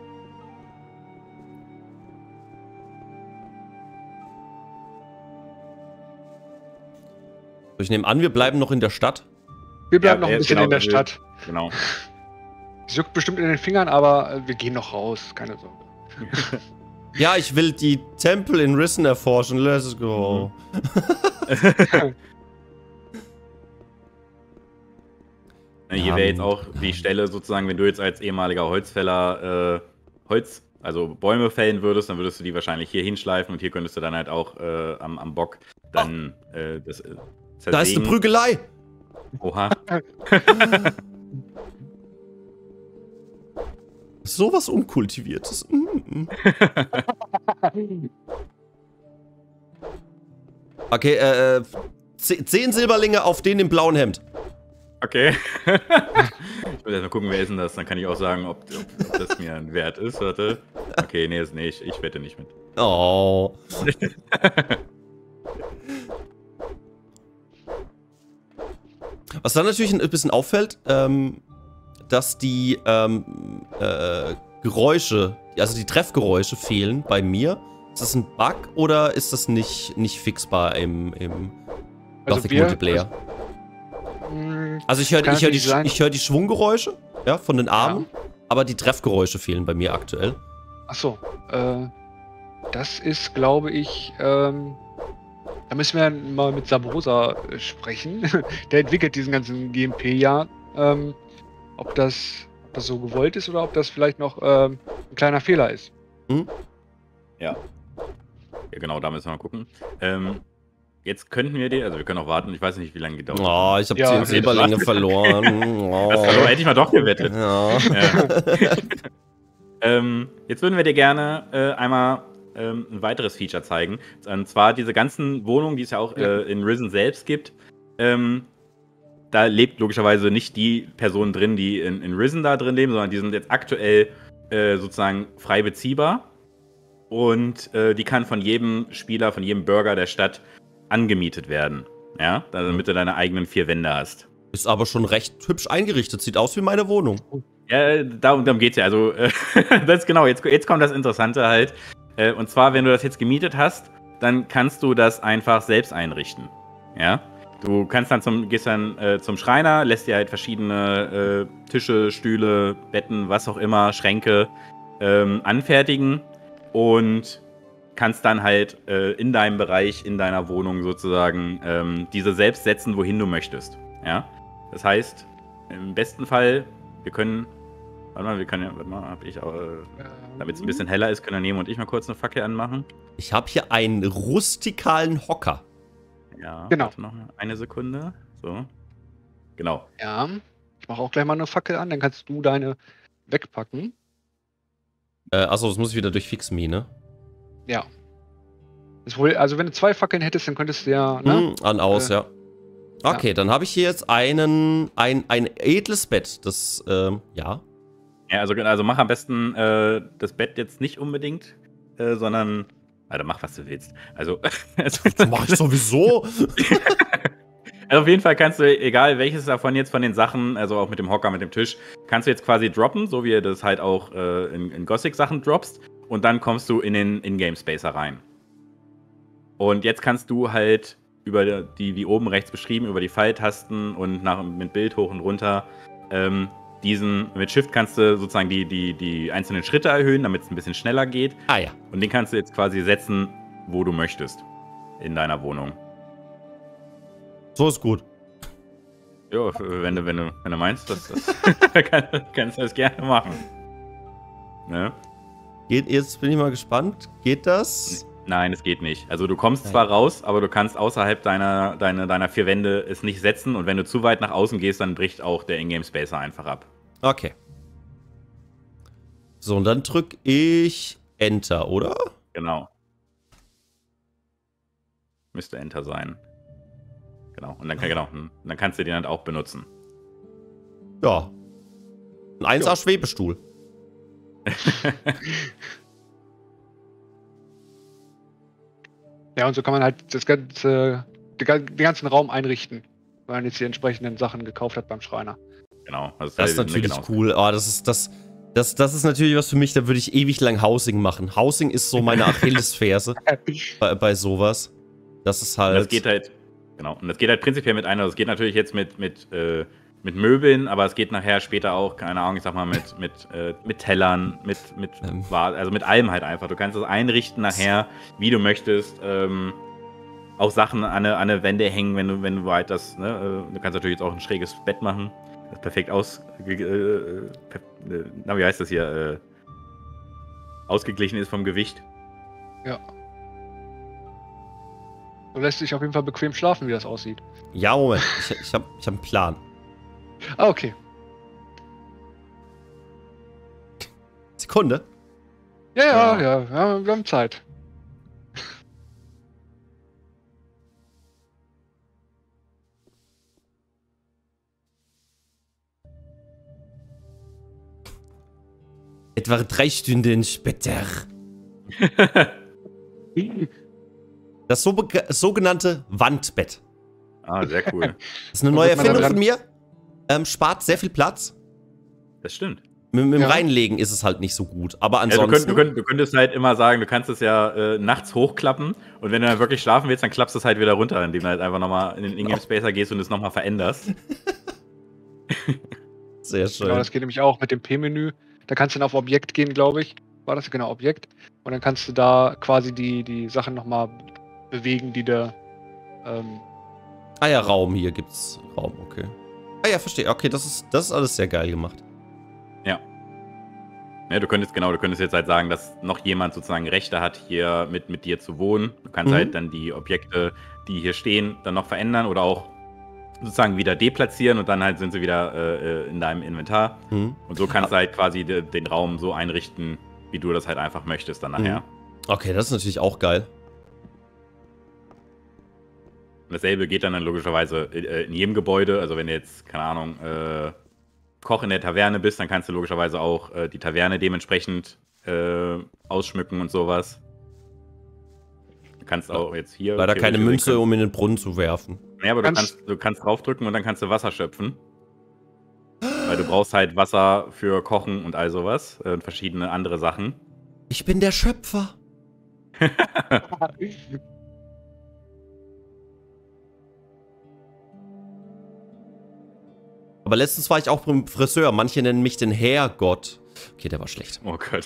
B: Ich nehme an, wir bleiben noch in der Stadt.
D: Wir bleiben
A: Ja,
D: noch ein
A: äh,
D: bisschen
A: genau,
D: in der
A: wir-
D: Stadt.
A: Genau.
D: Es juckt bestimmt in den Fingern, aber äh, wir gehen noch raus, keine Sorge.
B: Ja, ich will die Tempel in Risen erforschen. Let's go.
A: Ne, hier
B: Ja,
A: wäre jetzt auch
B: ja.
A: die Stelle sozusagen, wenn du jetzt als ehemaliger Holzfäller äh, Holz, also Bäume fällen würdest, dann würdest du die wahrscheinlich hier hinschleifen und hier könntest du dann halt auch äh, am, am Bock dann äh, das äh, zersägen.
B: Da ist eine Prügelei.
A: Oha.
B: Sowas Unkultiviertes. Mm, mm. Okay, äh, äh, ze- zehn Silberlinge auf den im blauen Hemd.
A: Okay. Ich will erst mal gucken, wer ist denn das? Dann kann ich auch sagen, ob, ob, ob das mir ein Wert ist. Warte. Okay, nee, ist nicht. Ich wette nicht mit.
B: Oh. Was dann natürlich ein bisschen auffällt, ähm, dass die ähm, äh, Geräusche, also die Treffgeräusche fehlen bei mir. Ist das ein Bug oder ist das nicht, nicht fixbar im, im
D: Also
B: Gothic
D: wir-
B: Multiplayer?
D: Mm,
B: Also ich höre
D: kann
B: ich hör die,
D: natürlich sein.
B: ich hör die Schwunggeräusche, ja, von den Armen, aber die Treffgeräusche fehlen bei mir aktuell.
D: Achso, äh, das ist, glaube ich, ähm, da müssen wir mal mit Sabrosa äh, sprechen. Der entwickelt diesen ganzen G M P ja. Ähm, ob das, ob das so gewollt ist oder ob das vielleicht noch ähm, ein kleiner Fehler ist.
A: Ja. Ja, genau, da müssen wir mal gucken. Ähm, jetzt könnten wir dir, also wir können auch warten, ich weiß nicht, wie lange gedauert
B: Oh, ich habe
D: Ja,
B: zehn
D: okay,
B: Silberlinge
A: das
B: verloren. Oh.
A: Das verloren, hätte ich mal doch gewettet.
B: Ja.
A: Ja. ähm, jetzt würden wir dir gerne äh, einmal ähm, ein weiteres Feature zeigen. Und zwar diese ganzen Wohnungen, die es ja auch
D: Ja.
A: äh, in Risen selbst gibt. Ähm, da lebt logischerweise nicht die Person drin, die in, in Risen da drin leben, sondern die sind jetzt aktuell äh, sozusagen frei beziehbar. Und äh, die kann von jedem Spieler, von jedem Bürger der Stadt angemietet werden. Ja, damit du deine eigenen vier Wände hast.
B: Ist aber schon recht hübsch eingerichtet. Sieht aus wie meine Wohnung.
A: Ja, darum, darum geht's ja. Also, äh, das ist genau, jetzt, jetzt kommt das Interessante halt. Äh, und zwar, wenn du das jetzt gemietet hast, dann kannst du das einfach selbst einrichten. Ja? Du kannst dann zum, gehst dann äh, zum Schreiner, lässt dir halt verschiedene äh, Tische, Stühle, Betten, was auch immer, Schränke ähm, anfertigen und kannst dann halt äh, in deinem Bereich, in deiner Wohnung sozusagen ähm, diese selbst setzen, wohin du möchtest. Ja? Das heißt, im besten Fall, wir können, warte mal, wir können ja, warte mal, hab ich auch, äh, damit es ein bisschen heller ist, können wir Nemo und ich mal kurz eine Fackel anmachen.
B: Ich habe hier einen rustikalen Hocker.
A: Ja,
D: Genau.
A: warte noch eine Sekunde. So. Genau.
D: Ja, ich mache auch gleich mal eine Fackel an, dann kannst du deine wegpacken.
B: Äh, achso, das muss ich wieder durch Fix Me, ne?
D: Ja. Das wohl, also wenn du zwei Fackeln hättest, dann könntest du ja, ne?
B: Hm, an, aus,
D: Äh,
B: ja. Okay,
D: ja.
B: dann habe ich hier jetzt einen, ein, ein edles Bett. Das, ähm, ja.
A: Ja, also, also mach am besten äh, das Bett jetzt nicht unbedingt, äh, sondern. Alter, mach, was du willst. Also,
B: Das mache ich sowieso.
A: also auf jeden Fall kannst du, egal welches davon jetzt von den Sachen, also auch mit dem Hocker, mit dem Tisch, kannst du jetzt quasi droppen, so wie du das halt auch äh, in, in Gothic-Sachen droppst. Und dann kommst du in den In-Game-Spacer rein. Und jetzt kannst du halt über die, wie oben rechts beschrieben, über die Pfeiltasten und nach, mit Bild hoch und runter, ähm, diesen, mit Shift kannst du sozusagen die, die, die einzelnen Schritte erhöhen, damit es ein bisschen schneller geht.
B: Ah ja.
A: Und den kannst du jetzt quasi setzen, wo du möchtest. In deiner Wohnung.
B: So ist gut.
A: Ja, wenn du, wenn du, wenn du meinst, das, das kann, kannst du das gerne machen. Ne?
B: Geht, jetzt bin ich mal gespannt. Geht das?
A: Nein, es geht nicht. Also du kommst
B: Nein.
A: zwar raus, aber du kannst außerhalb deiner, deiner, deiner vier Wände es nicht setzen. Und wenn du zu weit nach außen gehst, dann bricht auch der Ingame-Spacer einfach ab.
B: Okay. So, und dann drücke ich Enter, oder?
A: Genau. Müsste Enter sein. Genau. Und dann, kann, genau, und dann kannst du den halt auch benutzen.
B: Ja. Ein eins A Schwebestuhl.
D: Ja, und so kann man halt das ganze, den ganzen Raum einrichten, wenn man jetzt die entsprechenden Sachen gekauft hat beim Schreiner.
A: Genau.
B: Das ist
A: halt
B: natürlich
A: genau.
B: cool. Oh, das ist das, das, das ist natürlich was für mich, da würde ich ewig lang Housing machen. Housing ist so meine Achillesferse bei, bei sowas. Das ist halt.
A: Und das geht halt, genau. Und das geht halt prinzipiell mit einer. Das geht natürlich jetzt mit, mit, äh, mit Möbeln, aber es geht nachher später auch, keine Ahnung, ich sag mal, mit, mit, äh, mit Tellern, mit, mit,
B: Ähm.
A: also mit allem halt einfach. Du kannst es einrichten nachher, wie du möchtest. Ähm, auch Sachen an eine, an eine Wände hängen, wenn du, wenn du weit das, ne? Du kannst natürlich jetzt auch ein schräges Bett machen, das perfekt aus, äh, äh, na, wie heißt das hier, äh, ausgeglichen ist vom Gewicht.
D: Ja. So lässt sich auf jeden Fall bequem schlafen, wie das aussieht.
B: Ja, Moment. Ich, ich habe ich hab einen Plan.
D: Ah, okay.
B: Sekunde.
D: Ja, ja,
A: Ja.
D: ja, ja, wir haben Zeit.
B: Etwa drei Stunden später. Das so sogenannte Wandbett.
A: Ah, sehr cool.
B: Das ist eine
D: Da
B: neue
D: wird man
B: Erfindung
D: dran-
B: von mir. Ähm, spart sehr viel Platz.
A: Das stimmt.
B: Mit, mit dem
D: Ja.
B: Reinlegen ist es halt nicht so gut. Aber
A: Ja, du, könnt,
B: ansonsten.
A: du, könnt, du könntest halt immer sagen, du kannst es ja äh, nachts hochklappen und wenn du dann wirklich schlafen willst, dann klappst du es halt wieder runter, indem du halt einfach nochmal in den Ingame-Spacer gehst und es nochmal veränderst.
B: Sehr schön.
D: Genau, das geht nämlich auch mit dem P-Menü. Da kannst du dann auf Objekt gehen, glaube ich. War das genau Objekt? Und dann kannst du da quasi die, die Sachen nochmal bewegen, die da. Ähm,
B: Ah ja, Raum. Hier gibt's Raum, okay. Ah ja, verstehe. Okay, das ist, das ist alles sehr geil gemacht.
A: Ja, du könntest, genau, du könntest jetzt halt sagen, dass noch jemand sozusagen Rechte hat, hier mit, mit dir zu wohnen. Du kannst
B: Mhm.
A: halt dann die Objekte, die hier stehen, dann noch verändern oder auch sozusagen wieder deplatzieren und dann halt sind sie wieder äh, in deinem Inventar.
B: Hm.
A: Und so kannst du halt quasi de, den Raum so einrichten, wie du das halt einfach möchtest dann nachher.
B: Mhm. Okay, das ist natürlich auch geil.
A: Und dasselbe geht dann, dann logischerweise äh, in jedem Gebäude. Also wenn du jetzt, keine Ahnung, äh, Koch in der Taverne bist, dann kannst du logischerweise auch äh, die Taverne dementsprechend äh, ausschmücken und sowas. Du kannst auch jetzt hier...
B: Leider keine
A: theoretisch
B: Münze,
A: gesehen
B: um in den Brunnen zu werfen.
A: Ja, aber du
D: Kannst-
A: kannst, du kannst draufdrücken und dann kannst du Wasser schöpfen. Weil du brauchst halt Wasser für Kochen und all sowas. äh, Und verschiedene andere Sachen.
B: Ich bin der Schöpfer. Aber letztens war ich auch beim Friseur. Manche nennen mich den Herrgott. Okay, der war schlecht.
A: Oh Gott.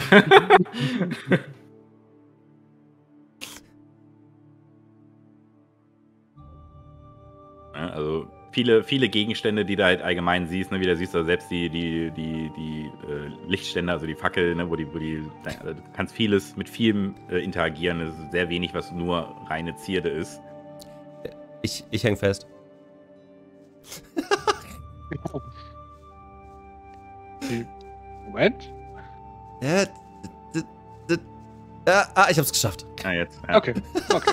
A: Ja, also viele, viele Gegenstände, die du halt allgemein siehst, ne, wie du siehst, also selbst die, die, die, die äh, Lichtständer, also die Fackel, ne, wo die, wo die, also du kannst vieles mit vielem äh, interagieren. Es ist sehr wenig, was nur reine Zierde ist.
B: Ich, ich häng fest.
D: Moment.
B: Ja, d- d- d- ah, ah, ich hab's geschafft.
A: Ah, jetzt. Ja.
D: Okay, okay.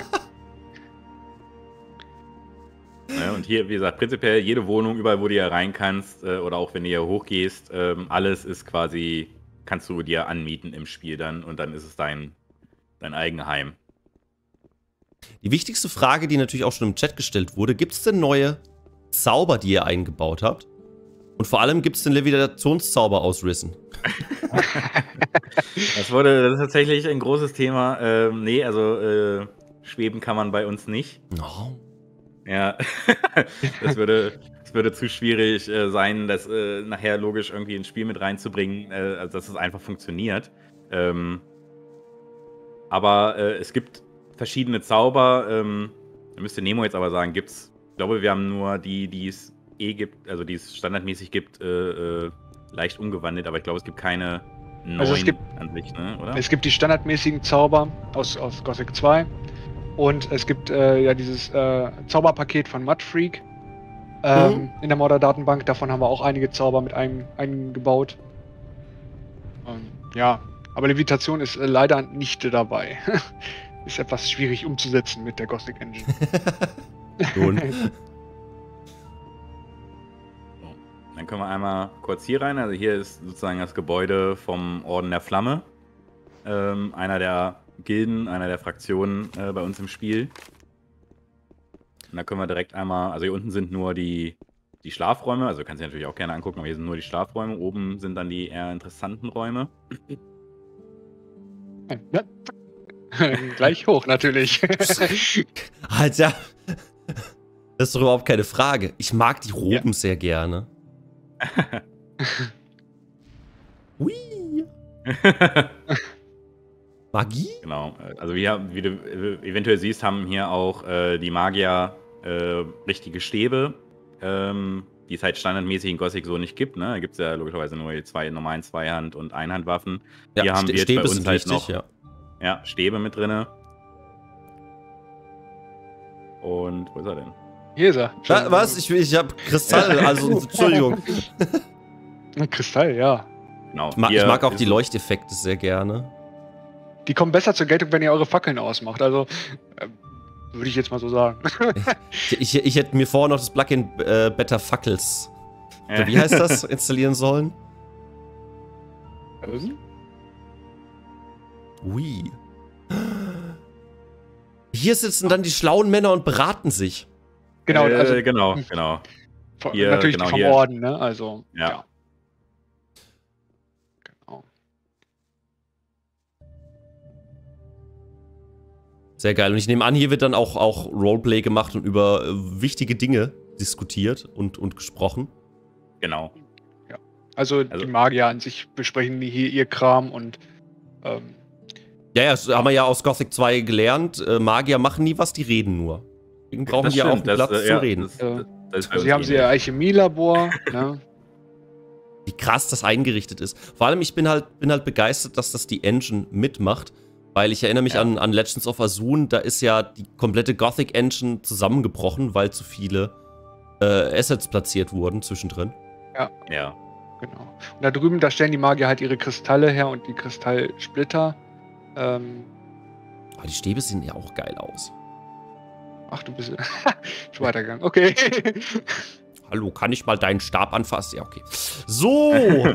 A: Ja, und hier, wie gesagt, prinzipiell jede Wohnung, überall, wo du hier rein kannst, äh, oder auch wenn du hier hochgehst, ähm, alles ist quasi, kannst du dir anmieten im Spiel dann und dann ist es dein, dein Eigenheim.
B: Die wichtigste Frage, die natürlich auch schon im Chat gestellt wurde, gibt es denn neue Zauber, die ihr eingebaut habt? Und vor allem gibt es den Levitationszauber aus Risen?
A: Das wurde das ist tatsächlich ein großes Thema. Ähm, nee, also äh, schweben kann man bei uns nicht.
B: Oh.
A: Ja, das würde, das würde zu schwierig äh, sein, das äh, nachher logisch irgendwie ins Spiel mit reinzubringen, äh, also dass es einfach funktioniert. Ähm, aber äh, es gibt verschiedene Zauber. Ähm, da müsste Nemo jetzt aber sagen, gibt's. Ich glaube, wir haben nur die, die es eh gibt, also die es standardmäßig gibt, äh, äh, leicht umgewandelt. Aber ich glaube, es gibt keine neuen
D: Also es gibt-
A: an sich, ne? Oder?
D: Es gibt die standardmäßigen Zauber aus, aus Gothic zwei. Und es gibt äh, ja dieses äh, Zauberpaket von Mudfreak ähm,
B: Mhm.
D: in der Modder-Datenbank. Davon haben wir auch einige Zauber mit ein, eingebaut. Ähm, ja, aber Levitation ist äh, leider nicht dabei. Ist etwas schwierig umzusetzen mit der Gothic Engine.
B: Nun.
A: Dann können wir einmal kurz hier rein. Also hier ist sozusagen das Gebäude vom Orden der Flamme. Ähm, einer der Gilden, einer der Fraktionen äh, bei uns im Spiel. Und da können wir direkt einmal, also hier unten sind nur die, die Schlafräume, also kannst du dir natürlich auch gerne angucken, aber hier sind nur die Schlafräume. Oben sind dann die eher interessanten Räume.
D: Ja. Gleich hoch, natürlich.
B: Alter. Das ist doch überhaupt keine Frage. Ich mag die Roben
D: Ja.
B: sehr gerne. Hui. Magie?
A: Genau, äh, also wir, wie du äh, eventuell siehst, haben hier auch äh, die Magier äh, richtige Stäbe, ähm, die es halt standardmäßig in Gothic so nicht gibt. Ne? Da gibt es ja logischerweise nur die zwei normalen Zweihand- und Einhandwaffen.
B: Ja,
A: Hier haben
B: Stä-
A: wir jetzt
B: Stäbe
A: bei uns
B: sind
A: halt
B: wichtig,
A: noch
B: ja.
A: ja, Stäbe mit drinne. Und wo ist er denn?
D: Hier ist er.
B: Na, was? Ich, ich hab Kristall, also Entschuldigung.
D: Kristall, ja.
A: Genau,
B: Ich mag, ich
A: hier
B: mag auch
A: ist
B: die
A: es-
B: Leuchteffekte sehr gerne.
D: Die kommen besser zur Geltung, wenn ihr eure Fackeln ausmacht. Also, äh, würde ich jetzt mal so sagen.
B: Ich, ich, ich hätte mir vorher noch das Plugin äh, Better Fackels, oder wie heißt das, installieren sollen. Ui. Hier sitzen dann die schlauen Männer und beraten sich.
D: Genau,
A: äh,
D: also
A: genau, genau.
D: von,
A: hier,
D: natürlich
A: genau
D: die vom
A: hier.
D: Orden, ne? Also,
A: Ja.
D: ja. Genau.
B: Sehr geil. Und ich nehme an, hier wird dann auch, auch Roleplay gemacht und über äh, wichtige Dinge diskutiert und, und gesprochen.
A: Genau.
D: Also,
A: Also-
D: die Magier an sich besprechen hier ihr Kram und ähm,
B: Ja, ja, das haben wir ja aus Gothic zwei gelernt. Äh, Magier machen nie was, die reden nur. Deswegen brauchen
A: Das
B: die auch einen
A: stimmt, das,
B: Platz
A: äh,
B: zum
A: ja,
B: Reden.
A: Das,
D: Ja.
A: das, das ist bei
D: also
A: uns
D: hier haben sie
A: ähnlich.
D: ihr Alchemielabor, ne?
B: Wie krass das eingerichtet ist. Vor allem, ich bin halt, bin halt begeistert, dass das die Engine mitmacht. Weil ich erinnere mich
A: Ja.
B: an, an Legends of Azun, da ist ja die komplette Gothic Engine zusammengebrochen, weil zu viele äh, Assets platziert wurden zwischendrin.
A: Ja.
D: Genau. Und da drüben, da stellen die Magier halt ihre Kristalle her und die Kristallsplitter. Ähm,
B: Aber die Stäbe sehen ja auch geil aus.
D: ach, du bist schon weitergegangen. Okay.
B: Hallo, kann ich mal deinen Stab anfassen? Ja, okay. So!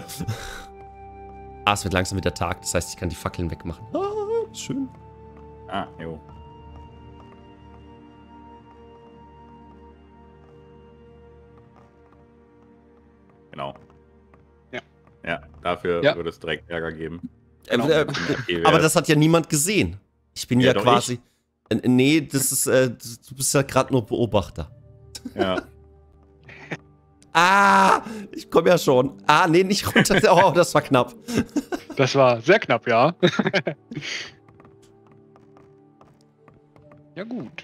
B: Ah, es wird langsam wieder Tag, das heißt, ich kann die Fackeln wegmachen. Ah, schön.
A: Ah, jo. Genau.
D: Ja.
A: Ja, dafür
D: Ja.
A: würde es direkt Ärger geben.
D: Genau.
B: Äh, äh, aber das hat ja niemand gesehen. Ich bin ja,
A: Ja, doch
B: quasi. Äh, nee, das ist, äh, du bist ja gerade nur Beobachter.
A: Ja.
B: Ah, ich komme ja schon. Ah, nee, nicht runter. Oh, das war knapp.
D: Das war sehr knapp, ja. Ja, gut.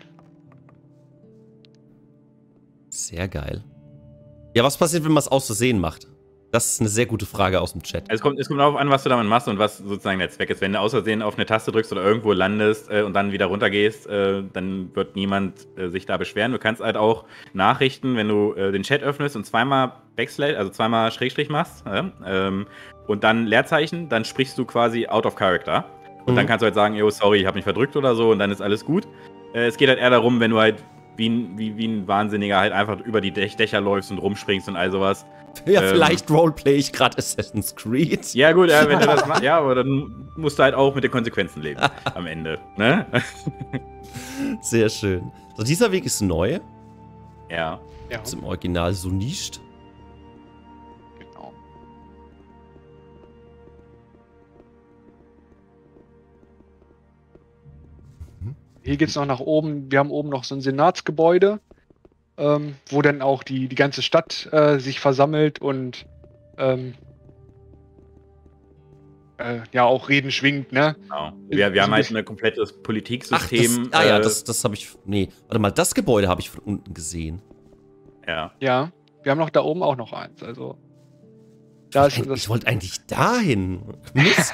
B: Sehr geil. Ja, was passiert, wenn man es aus Versehen macht? Das ist eine sehr gute Frage aus dem Chat.
A: Es kommt, es kommt darauf an, was du damit machst und was sozusagen der Zweck ist. Wenn du aus Versehen auf eine Taste drückst oder irgendwo landest äh, und dann wieder runtergehst, äh, dann wird niemand äh, sich da beschweren. Du kannst halt auch Nachrichten, wenn du äh, den Chat öffnest und zweimal Backslash, also zweimal Schrägstrich machst äh, ähm, und dann Leerzeichen, dann sprichst du quasi out of character. Und
B: Mhm.
A: dann kannst du halt sagen, yo, sorry, ich habe mich verdrückt oder so und dann ist alles gut. Äh, es geht halt eher darum, wenn du halt wie ein, wie, wie ein Wahnsinniger halt einfach über die Däch Dächer läufst und rumspringst und all sowas.
B: Ja,
A: ähm,
B: vielleicht roleplay ich gerade Assassin's Creed.
A: Ja, gut, ja, wenn du das machst, ja, aber dann musst du halt auch mit den Konsequenzen leben am Ende. Ne?
B: Sehr schön. So, dieser Weg ist neu.
A: Ja.
D: Ja,
B: Ist im Original so nicht.
D: genau. Hier geht es noch nach oben. Wir haben oben noch so ein Senatsgebäude, ähm, wo dann auch die, die ganze Stadt äh, sich versammelt und ähm, äh, ja auch Reden schwingt, ne?
A: Genau. Wir, wir haben halt ein komplettes
B: Ach, das,
A: Politiksystem.
B: ah ja,
A: äh,
B: das, das habe ich. Nee, warte mal, das Gebäude habe ich von unten gesehen.
A: ja.
D: Ja, wir haben noch da oben auch noch eins. Also da ist
B: Ich
D: das.
B: wollte eigentlich dahin. Mist.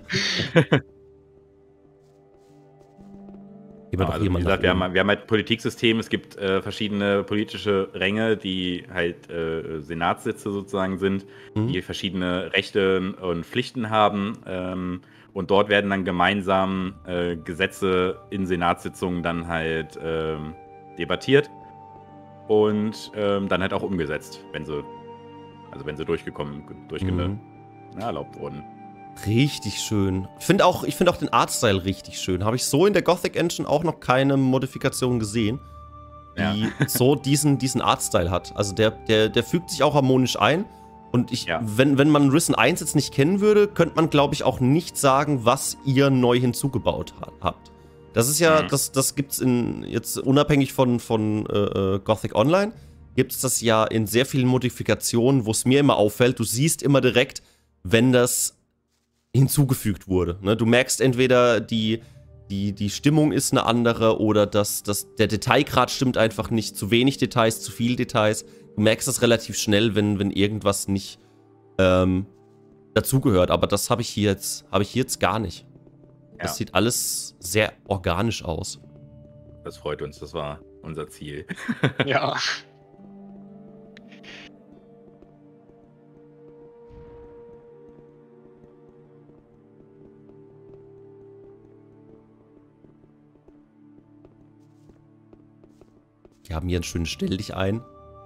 B: Gehen wir
A: Genau,
B: doch
A: also,
B: hier
A: wie
B: mal
A: gesagt,
B: nach
A: wir
B: oben.
A: haben, wir haben halt ein Politiksystem, es gibt äh, verschiedene politische Ränge, die halt äh, Senatssitze sozusagen sind,
B: Mhm.
A: die verschiedene Rechte und Pflichten haben. Ähm, und dort werden dann gemeinsam äh, Gesetze in Senatssitzungen dann halt ähm, debattiert und ähm, dann halt auch umgesetzt, wenn sie, also wenn sie durchgekommen, durchge
B: Mhm.
A: ja, erlaubt wurden.
B: Richtig schön. Ich finde auch, ich find auch den Artstyle richtig schön. Habe ich so in der Gothic Engine auch noch keine Modifikation gesehen, die
A: Ja.
B: so diesen, diesen Artstyle hat. Also der, der, der fügt sich auch harmonisch ein. Und ich,
A: Ja.
B: wenn, wenn man Risen eins jetzt nicht kennen würde, könnte man, glaube ich, auch nicht sagen, was ihr neu hinzugebaut ha habt. Das ist ja,
A: Mhm.
B: das, das gibt's in, jetzt unabhängig von, von äh, Gothic Online, gibt es das ja in sehr vielen Modifikationen, wo es mir immer auffällt, du siehst immer direkt, wenn das hinzugefügt wurde. Ne? Du merkst entweder, die, die, die Stimmung ist eine andere oder dass, dass der Detailgrad stimmt einfach nicht. Zu wenig Details, zu viel Details. Du merkst das relativ schnell, wenn, wenn irgendwas nicht ähm, dazugehört. Aber das habe ich hier jetzt, habe ich hier jetzt gar nicht. Das
A: Ja.
B: sieht alles sehr organisch aus.
A: Das freut uns, das war unser Ziel.
D: Ja.
B: Die haben hier einen schönen Stell dich ein.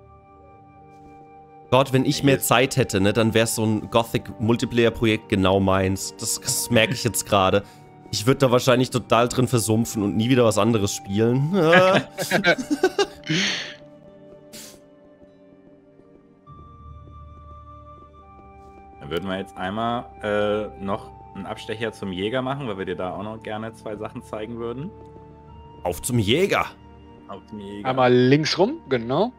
B: Gott, wenn ich
A: Hier
B: mehr
A: ist-
B: Zeit hätte, ne, dann wäre so ein Gothic-Multiplayer-Projekt genau meins. Das, das merke ich jetzt gerade. Ich würde da wahrscheinlich total drin versumpfen und nie wieder was anderes spielen. Ah.
A: Dann würden wir jetzt einmal äh, noch einen Abstecher zum Jäger machen, weil wir dir da auch noch gerne zwei Sachen zeigen würden.
B: Auf zum Jäger.
A: Auf zum Jäger.
D: Einmal links rum, genau.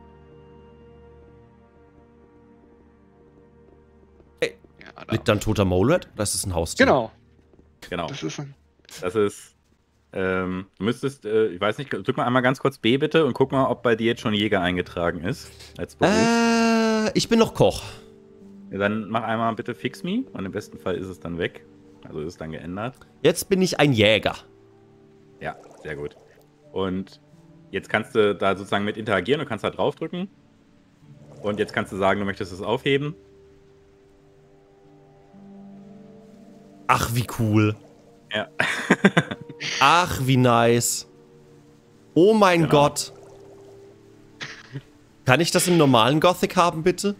B: Ey,
D: Ja, da.
B: Liegt da ein toter Molerat? Das ist ein Haustier.
D: Genau.
A: Genau.
D: Das ist ein.
A: Das ist. Ähm, du müsstest, äh, ich weiß nicht, drück mal einmal ganz kurz B bitte und guck mal, ob bei dir jetzt schon Jäger eingetragen ist. Als Beruf.
B: Äh, ich bin noch Koch.
A: Ja, dann mach einmal bitte Fix Me und im besten Fall ist es dann weg. Also ist es dann geändert.
B: Jetzt bin ich ein Jäger.
A: Ja, sehr gut. Und jetzt kannst du da sozusagen mit interagieren, du kannst da draufdrücken. Und jetzt kannst du sagen, du möchtest es aufheben.
B: Ach, wie cool.
A: Ja.
B: Ach, wie nice. Oh mein
A: Genau.
B: Gott. Kann ich das im normalen Gothic haben, bitte?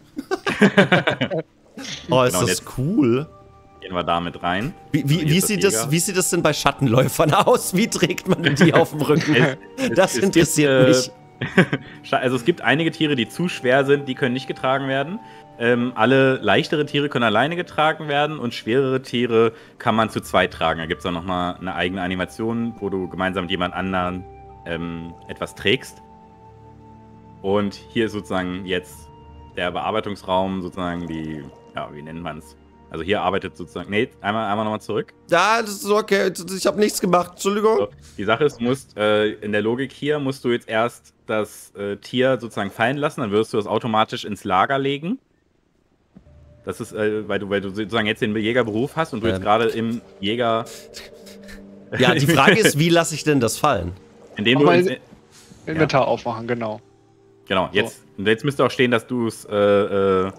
B: Oh, ist
A: Genau, und
B: das
A: jetzt-
B: cool.
A: Gehen wir da mit rein.
B: Wie, wie,
A: Also hier
B: wie,
A: ist
B: sieht
A: das
B: das,
A: Jäger.
B: wie sieht das denn bei Schattenläufern aus? Wie trägt man denn die auf dem Rücken?
A: Es- es-
B: Das
A: es
B: interessiert
A: gibt,
B: mich.
A: Also es gibt einige Tiere, die zu schwer sind, die können nicht getragen werden. Ähm, alle leichtere Tiere können alleine getragen werden und schwerere Tiere kann man zu zweit tragen. Da gibt es auch nochmal eine eigene Animation, wo du gemeinsam mit jemand anderen ähm, etwas trägst. Und hier ist sozusagen jetzt der Bearbeitungsraum, sozusagen die, ja, wie nennt man es? Also hier arbeitet sozusagen, nee, einmal, einmal nochmal zurück.
B: Ja, das ist okay, ich habe nichts gemacht, Entschuldigung.
A: So, die Sache ist, du musst, äh, in der Logik hier musst du jetzt erst das äh, Tier sozusagen fallen lassen, dann wirst du das automatisch ins Lager legen. Das ist, äh, weil du, weil du sozusagen jetzt den Jägerberuf hast und du
B: Ähm.
A: jetzt gerade im Jäger...
B: Ja, die Frage ist, wie lasse ich denn das fallen?
A: Indem
D: Mach
A: du...
D: mal
A: ins-
D: Inventar aufmachen, genau.
A: Genau, jetzt, und jetzt müsste auch stehen, dass du es, äh, äh,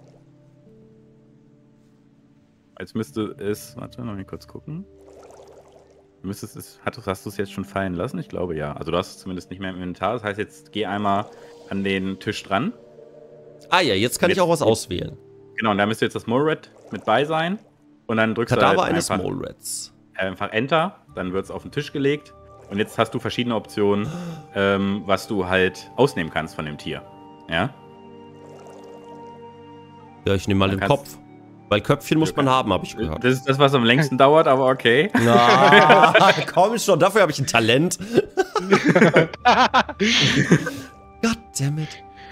A: jetzt müsste es, warte, noch mal kurz gucken. Du müsstest es, hast, hast du es jetzt schon fallen lassen? Ich glaube ja. Also du hast es zumindest nicht mehr im Inventar. Das heißt, jetzt geh einmal an den Tisch dran.
B: Ah ja, jetzt kann
A: Jetzt-
B: ich auch was
A: jetzt-
B: auswählen.
A: Genau, und da müsste jetzt das Mole-Rat mit bei sein. Und dann drückst du
B: Kadaver
A: halt
B: eines
A: einfach,
B: Mole Rats.
A: einfach Enter. Dann wird es auf den Tisch gelegt. Und jetzt hast du verschiedene Optionen, ähm, was du halt ausnehmen kannst von dem Tier. Ja?
B: Ja, ich nehme mal
A: Dann
B: den
A: kannst-
B: Kopf. Weil Köpfchen muss man haben, habe ich gehört.
A: Das ist das, was am längsten dauert, aber okay.
B: Na, komm schon, dafür habe ich ein Talent. Goddammit.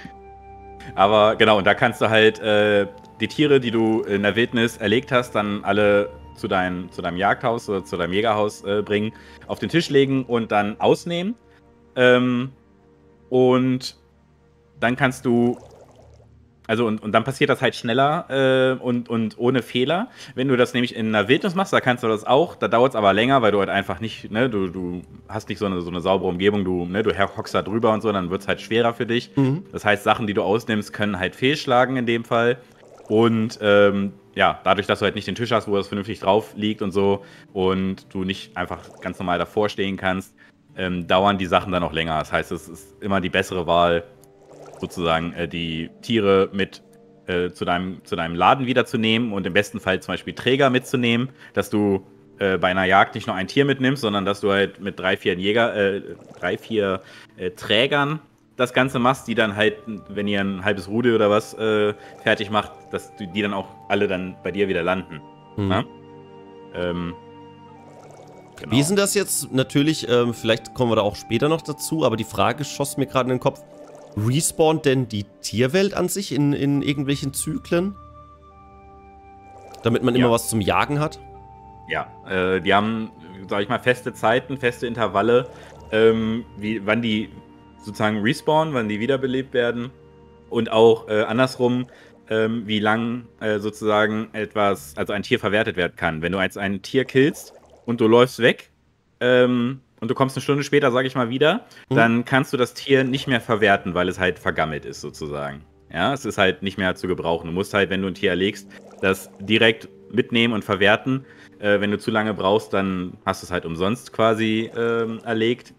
A: Aber genau, und da kannst du halt äh, die Tiere, die du in der Wildnis erlegt hast, dann alle zu, dein, zu deinem Jagdhaus oder zu deinem Jägerhaus äh, bringen, auf den Tisch legen und dann ausnehmen. Ähm, und dann kannst du, also und, und dann passiert das halt schneller äh, und, und ohne Fehler. Wenn du das nämlich in einer Wildnis machst, da kannst du das auch, da dauert es aber länger, weil du halt einfach nicht, ne, du, du hast nicht so eine, so eine saubere Umgebung, du, ne, du hockst da drüber und so, dann wird es halt schwerer für dich.
B: Mhm.
A: Das heißt, Sachen, die du ausnimmst, können halt fehlschlagen in dem Fall. Und ähm, ja, dadurch, dass du halt nicht den Tisch hast, wo das vernünftig drauf liegt und so und du nicht einfach ganz normal davor stehen kannst, ähm, dauern die Sachen dann auch länger. Das heißt, es ist immer die bessere Wahl, sozusagen äh, die Tiere mit äh, zu, deinem, zu deinem Laden wiederzunehmen und im besten Fall zum Beispiel Träger mitzunehmen, dass du äh, bei einer Jagd nicht nur ein Tier mitnimmst, sondern dass du halt mit drei, vier Jäger, äh, drei, vier äh, Trägern das Ganze machst, die dann halt, wenn ihr ein halbes Rudel oder was äh, fertig macht, dass du, die dann auch alle dann bei dir wieder landen.
B: Mhm.
A: Ja? Ähm, genau.
B: Wie ist denn das jetzt? Natürlich, ähm, vielleicht kommen wir da auch später noch dazu, aber die Frage schoss mir gerade in den Kopf. Respawnt denn die Tierwelt an sich in, in irgendwelchen Zyklen? Damit man
A: Ja.
B: immer was zum Jagen hat?
A: Ja, äh, die haben, sag ich mal, feste Zeiten, feste Intervalle, ähm, wie, wann die sozusagen respawnen, wann die wiederbelebt werden und auch äh, andersrum, ähm, wie lang äh, sozusagen etwas, also ein Tier verwertet werden kann. Wenn du jetzt ein Tier killst und du läufst weg ähm, und du kommst eine Stunde später, sag ich mal, wieder,
B: Mhm.
A: dann kannst du das Tier nicht mehr verwerten, weil es halt vergammelt ist sozusagen. Ja, es ist halt nicht mehr zu gebrauchen. Du musst halt, wenn du ein Tier erlegst, das direkt mitnehmen und verwerten. Äh, wenn du zu lange brauchst, dann hast du es halt umsonst quasi ähm, erlegt.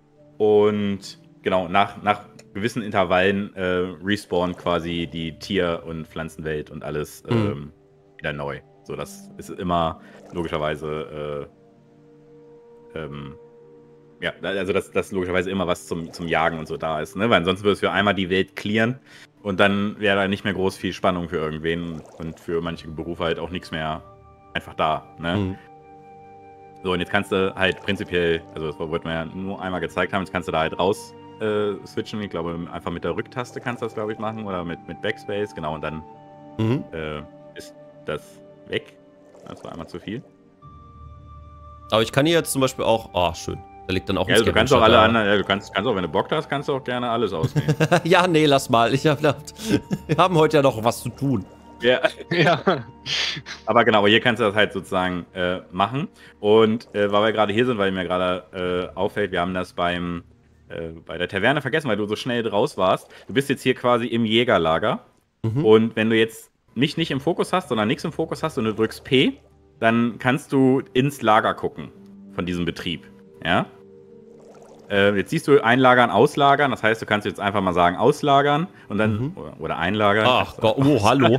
A: Und genau, nach, nach gewissen Intervallen äh, respawnen quasi die Tier- und Pflanzenwelt und alles
B: Mhm.
A: ähm, wieder neu. So, das ist immer logischerweise äh, ähm, ja, also dass das logischerweise immer was zum, zum Jagen und so da ist, ne? Weil ansonsten würdest du einmal die Welt clearen und dann wäre da nicht mehr groß viel Spannung für irgendwen und für manche Berufe halt auch nichts mehr einfach da, ne?
B: Mhm.
A: So, und jetzt kannst du halt prinzipiell, also das wollten wir ja nur einmal gezeigt haben, jetzt kannst du da halt raus äh, switchen. Ich glaube, einfach mit der Rücktaste kannst du das, glaube ich, machen oder mit, mit Backspace, genau, und dann
B: Mhm.
A: äh, ist das weg. Das war einmal zu viel.
B: Aber ich kann hier jetzt zum Beispiel auch... Oh, schön. Da liegt dann auch ein
A: Ja, also du kannst auch
B: Scavenger
A: alle
B: da.
A: anderen, ja, du kannst, kannst auch, wenn du Bock hast, kannst du auch gerne alles ausnehmen.
B: Ja, nee, lass mal. Ich hab gedacht, wir haben heute ja noch was zu tun.
A: Ja.
D: Ja.
A: Aber genau, aber hier kannst du das halt sozusagen äh, machen. Und äh, weil wir gerade hier sind, weil mir gerade äh, auffällt, wir haben das beim äh, bei der Taverne vergessen, weil du so schnell raus warst. Du bist jetzt hier quasi im Jägerlager.
B: Mhm.
A: Und wenn du jetzt mich nicht im Fokus hast, sondern nichts im Fokus hast und du drückst P, dann kannst du ins Lager gucken von diesem Betrieb. Ja? Äh, jetzt siehst du einlagern, auslagern. Das heißt, du kannst jetzt einfach mal sagen auslagern und dann
B: Mhm.
A: oder, oder einlagern.
B: Ach Gott, oh, hallo.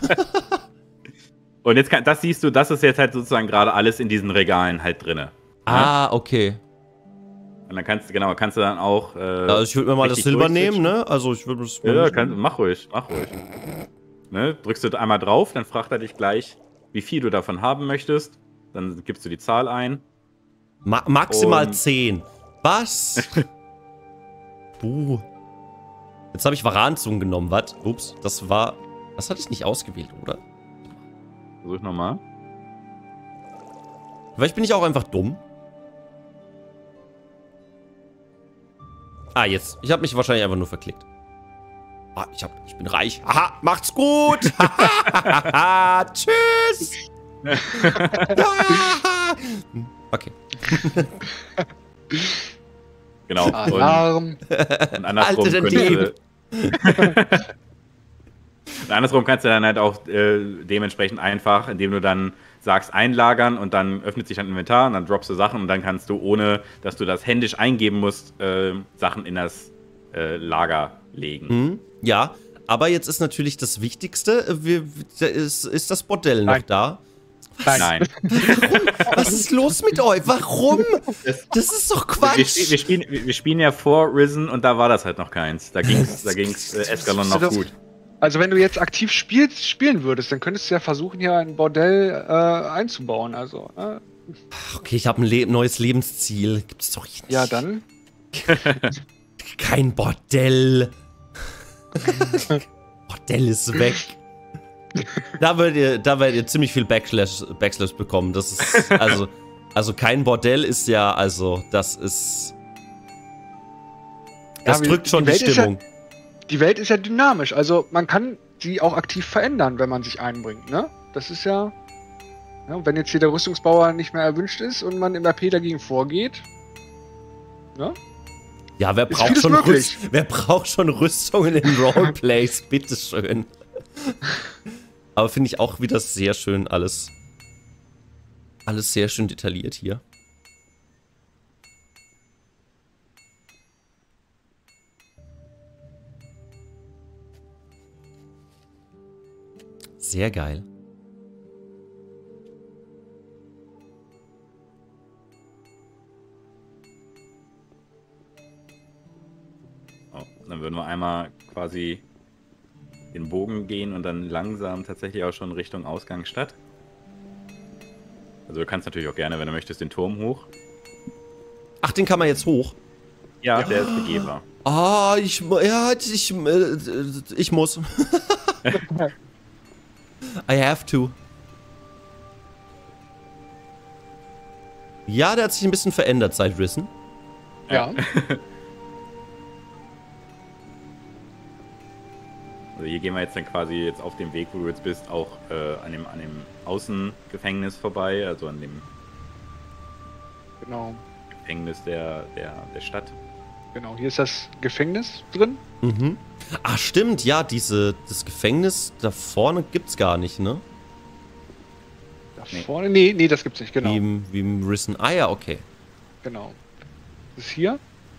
A: Und jetzt kann, das siehst du, das ist jetzt halt sozusagen gerade alles in diesen Regalen halt drinne.
B: Ah, okay.
A: Und dann kannst du, genau, kannst du dann auch. Äh,
B: also ich würde mir mal das Silber nehmen, ne? Also ich würde es.
A: Ja, kann, mach ruhig, mach ruhig. Ne? Drückst du einmal drauf, dann fragt er dich gleich, wie viel du davon haben möchtest. Dann gibst du die Zahl ein.
B: Ma maximal
A: Und
B: zehn. Was? Buh. Jetzt habe ich Varanzungen genommen, was? Ups, das war. Das hatte ich nicht ausgewählt, oder?
A: Versuch nochmal.
B: Vielleicht bin ich auch einfach dumm. Ah, jetzt. Ich habe mich wahrscheinlich einfach nur verklickt. Ah, ich, hab, ich bin reich. Aha, macht's gut. Tschüss. Okay.
A: Genau.
D: Alarm.
A: Und, und andersrum
B: Alte
A: könnte, und andersrum kannst du dann halt auch äh, dementsprechend einfach, indem du dann sagst einlagern und dann öffnet sich dein Inventar und dann droppst du Sachen und dann kannst du, ohne dass du das händisch eingeben musst, äh, Sachen in das äh, Lager legen.
B: Hm, ja, aber jetzt ist natürlich das Wichtigste, wir, ist, ist das Bordell noch
D: Nein.
B: da?
A: Was? Nein.
B: Warum? Was ist los mit euch? Warum? Das, das ist doch Quatsch.
A: Wir, wir, wir, spielen, wir spielen ja vor Risen und da war das halt noch keins. Da ging's, da ging's äh, Eskalon noch gut.
D: Also wenn du jetzt aktiv spielst, spielen würdest, dann könntest du ja versuchen, hier ein Bordell äh, einzubauen. Also, äh.
B: Okay, ich habe ein Le neues Lebensziel. Gibt's doch nicht.
D: Ja, dann.
B: Kein Bordell. Bordell ist weg. Da werdet ihr, da werdet ihr ziemlich viel Backslash, Backslash bekommen. Das ist, also, also kein Bordell ist ja, also, das ist. Das
D: Ja,
B: drückt schon die,
D: die
B: Stimmung.
D: Ja, die Welt ist ja dynamisch, also man kann sie auch aktiv verändern, wenn man sich einbringt, ne? Das ist ja. Ja, wenn jetzt hier der Rüstungsbauer nicht mehr erwünscht ist und man im R P dagegen vorgeht. Ne?
B: Ja, wer braucht, schon Rüst, wer braucht schon Rüstungen in Roleplays? Bitteschön. Aber finde ich auch wieder sehr schön alles. Alles sehr schön detailliert hier. Sehr geil.
A: Oh, dann würden wir einmal quasi den Bogen gehen und dann langsam tatsächlich auch schon Richtung Ausgangsstadt. Also du kannst natürlich auch gerne, wenn du möchtest, den Turm hoch.
B: Ach, den kann man jetzt hoch?
A: Ja, ja. Der ist begehbar.
B: Ah, ich, ja, ich, äh, ich muss. I have to. Ja, der hat sich ein bisschen verändert seit Risen.
D: Ja.
A: Also hier gehen wir jetzt dann quasi jetzt auf dem Weg, wo du jetzt bist, auch äh, an dem, an dem Außengefängnis vorbei, also an dem
D: Genau.
A: Gefängnis der, der, der Stadt.
D: Genau, hier ist das Gefängnis drin.
B: Mhm. Ach, stimmt, ja, diese, das Gefängnis da vorne gibt's gar nicht, ne?
D: Da
A: Nee.
D: vorne? Nee, nee, das gibt's nicht, genau.
B: Wie im, wie im Risen. Ah ja, okay.
D: Genau. Das ist hier.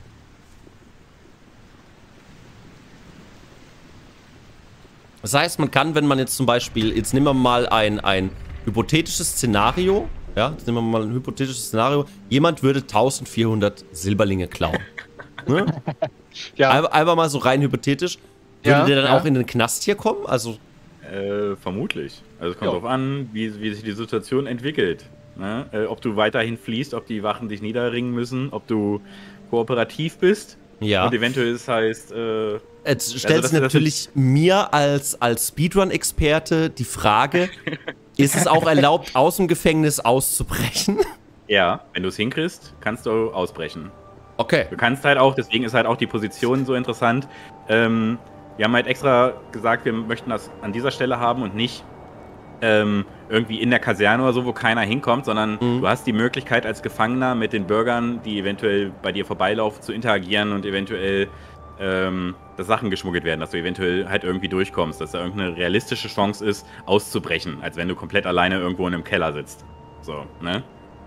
B: Das heißt, man kann, wenn man jetzt zum Beispiel, jetzt nehmen wir mal ein, ein hypothetisches Szenario, ja, jetzt nehmen wir mal ein hypothetisches Szenario, jemand würde eintausendvierhundert Silberlinge klauen. Ne?
D: Ja.
B: Einfach, einfach mal so rein hypothetisch. Würde
D: Ja,
B: der dann
D: ja.
B: auch in den Knast hier kommen? Also,
A: Äh, vermutlich. Also es kommt
D: Ja.
A: darauf an, wie, wie sich die Situation entwickelt. Ne? Äh, ob du weiterhin fließt, ob die Wachen dich niederringen müssen, ob du kooperativ bist.
B: ja.
A: Und eventuell ist heißt, äh,
B: Jetzt stellt
A: das-
B: sich
A: das-
B: natürlich mir als, als Speedrun-Experte die Frage, ist es auch erlaubt, aus dem Gefängnis auszubrechen?
A: ja, wenn du es hinkriegst, kannst du ausbrechen.
B: Okay.
A: Du kannst halt auch, deswegen ist halt auch die Position so interessant. Ähm, wir haben halt extra gesagt, wir möchten das an dieser Stelle haben und nicht ähm, irgendwie in der Kaserne oder so, wo keiner hinkommt, sondern
B: Mhm.
A: du hast die Möglichkeit als Gefangener mit den Bürgern, die eventuell bei dir vorbeilaufen, zu interagieren und eventuell ähm, dass Sachen geschmuggelt werden, dass du eventuell halt irgendwie durchkommst, dass da irgendeine realistische Chance ist, auszubrechen, als wenn du komplett alleine irgendwo in einem Keller sitzt. So, ne?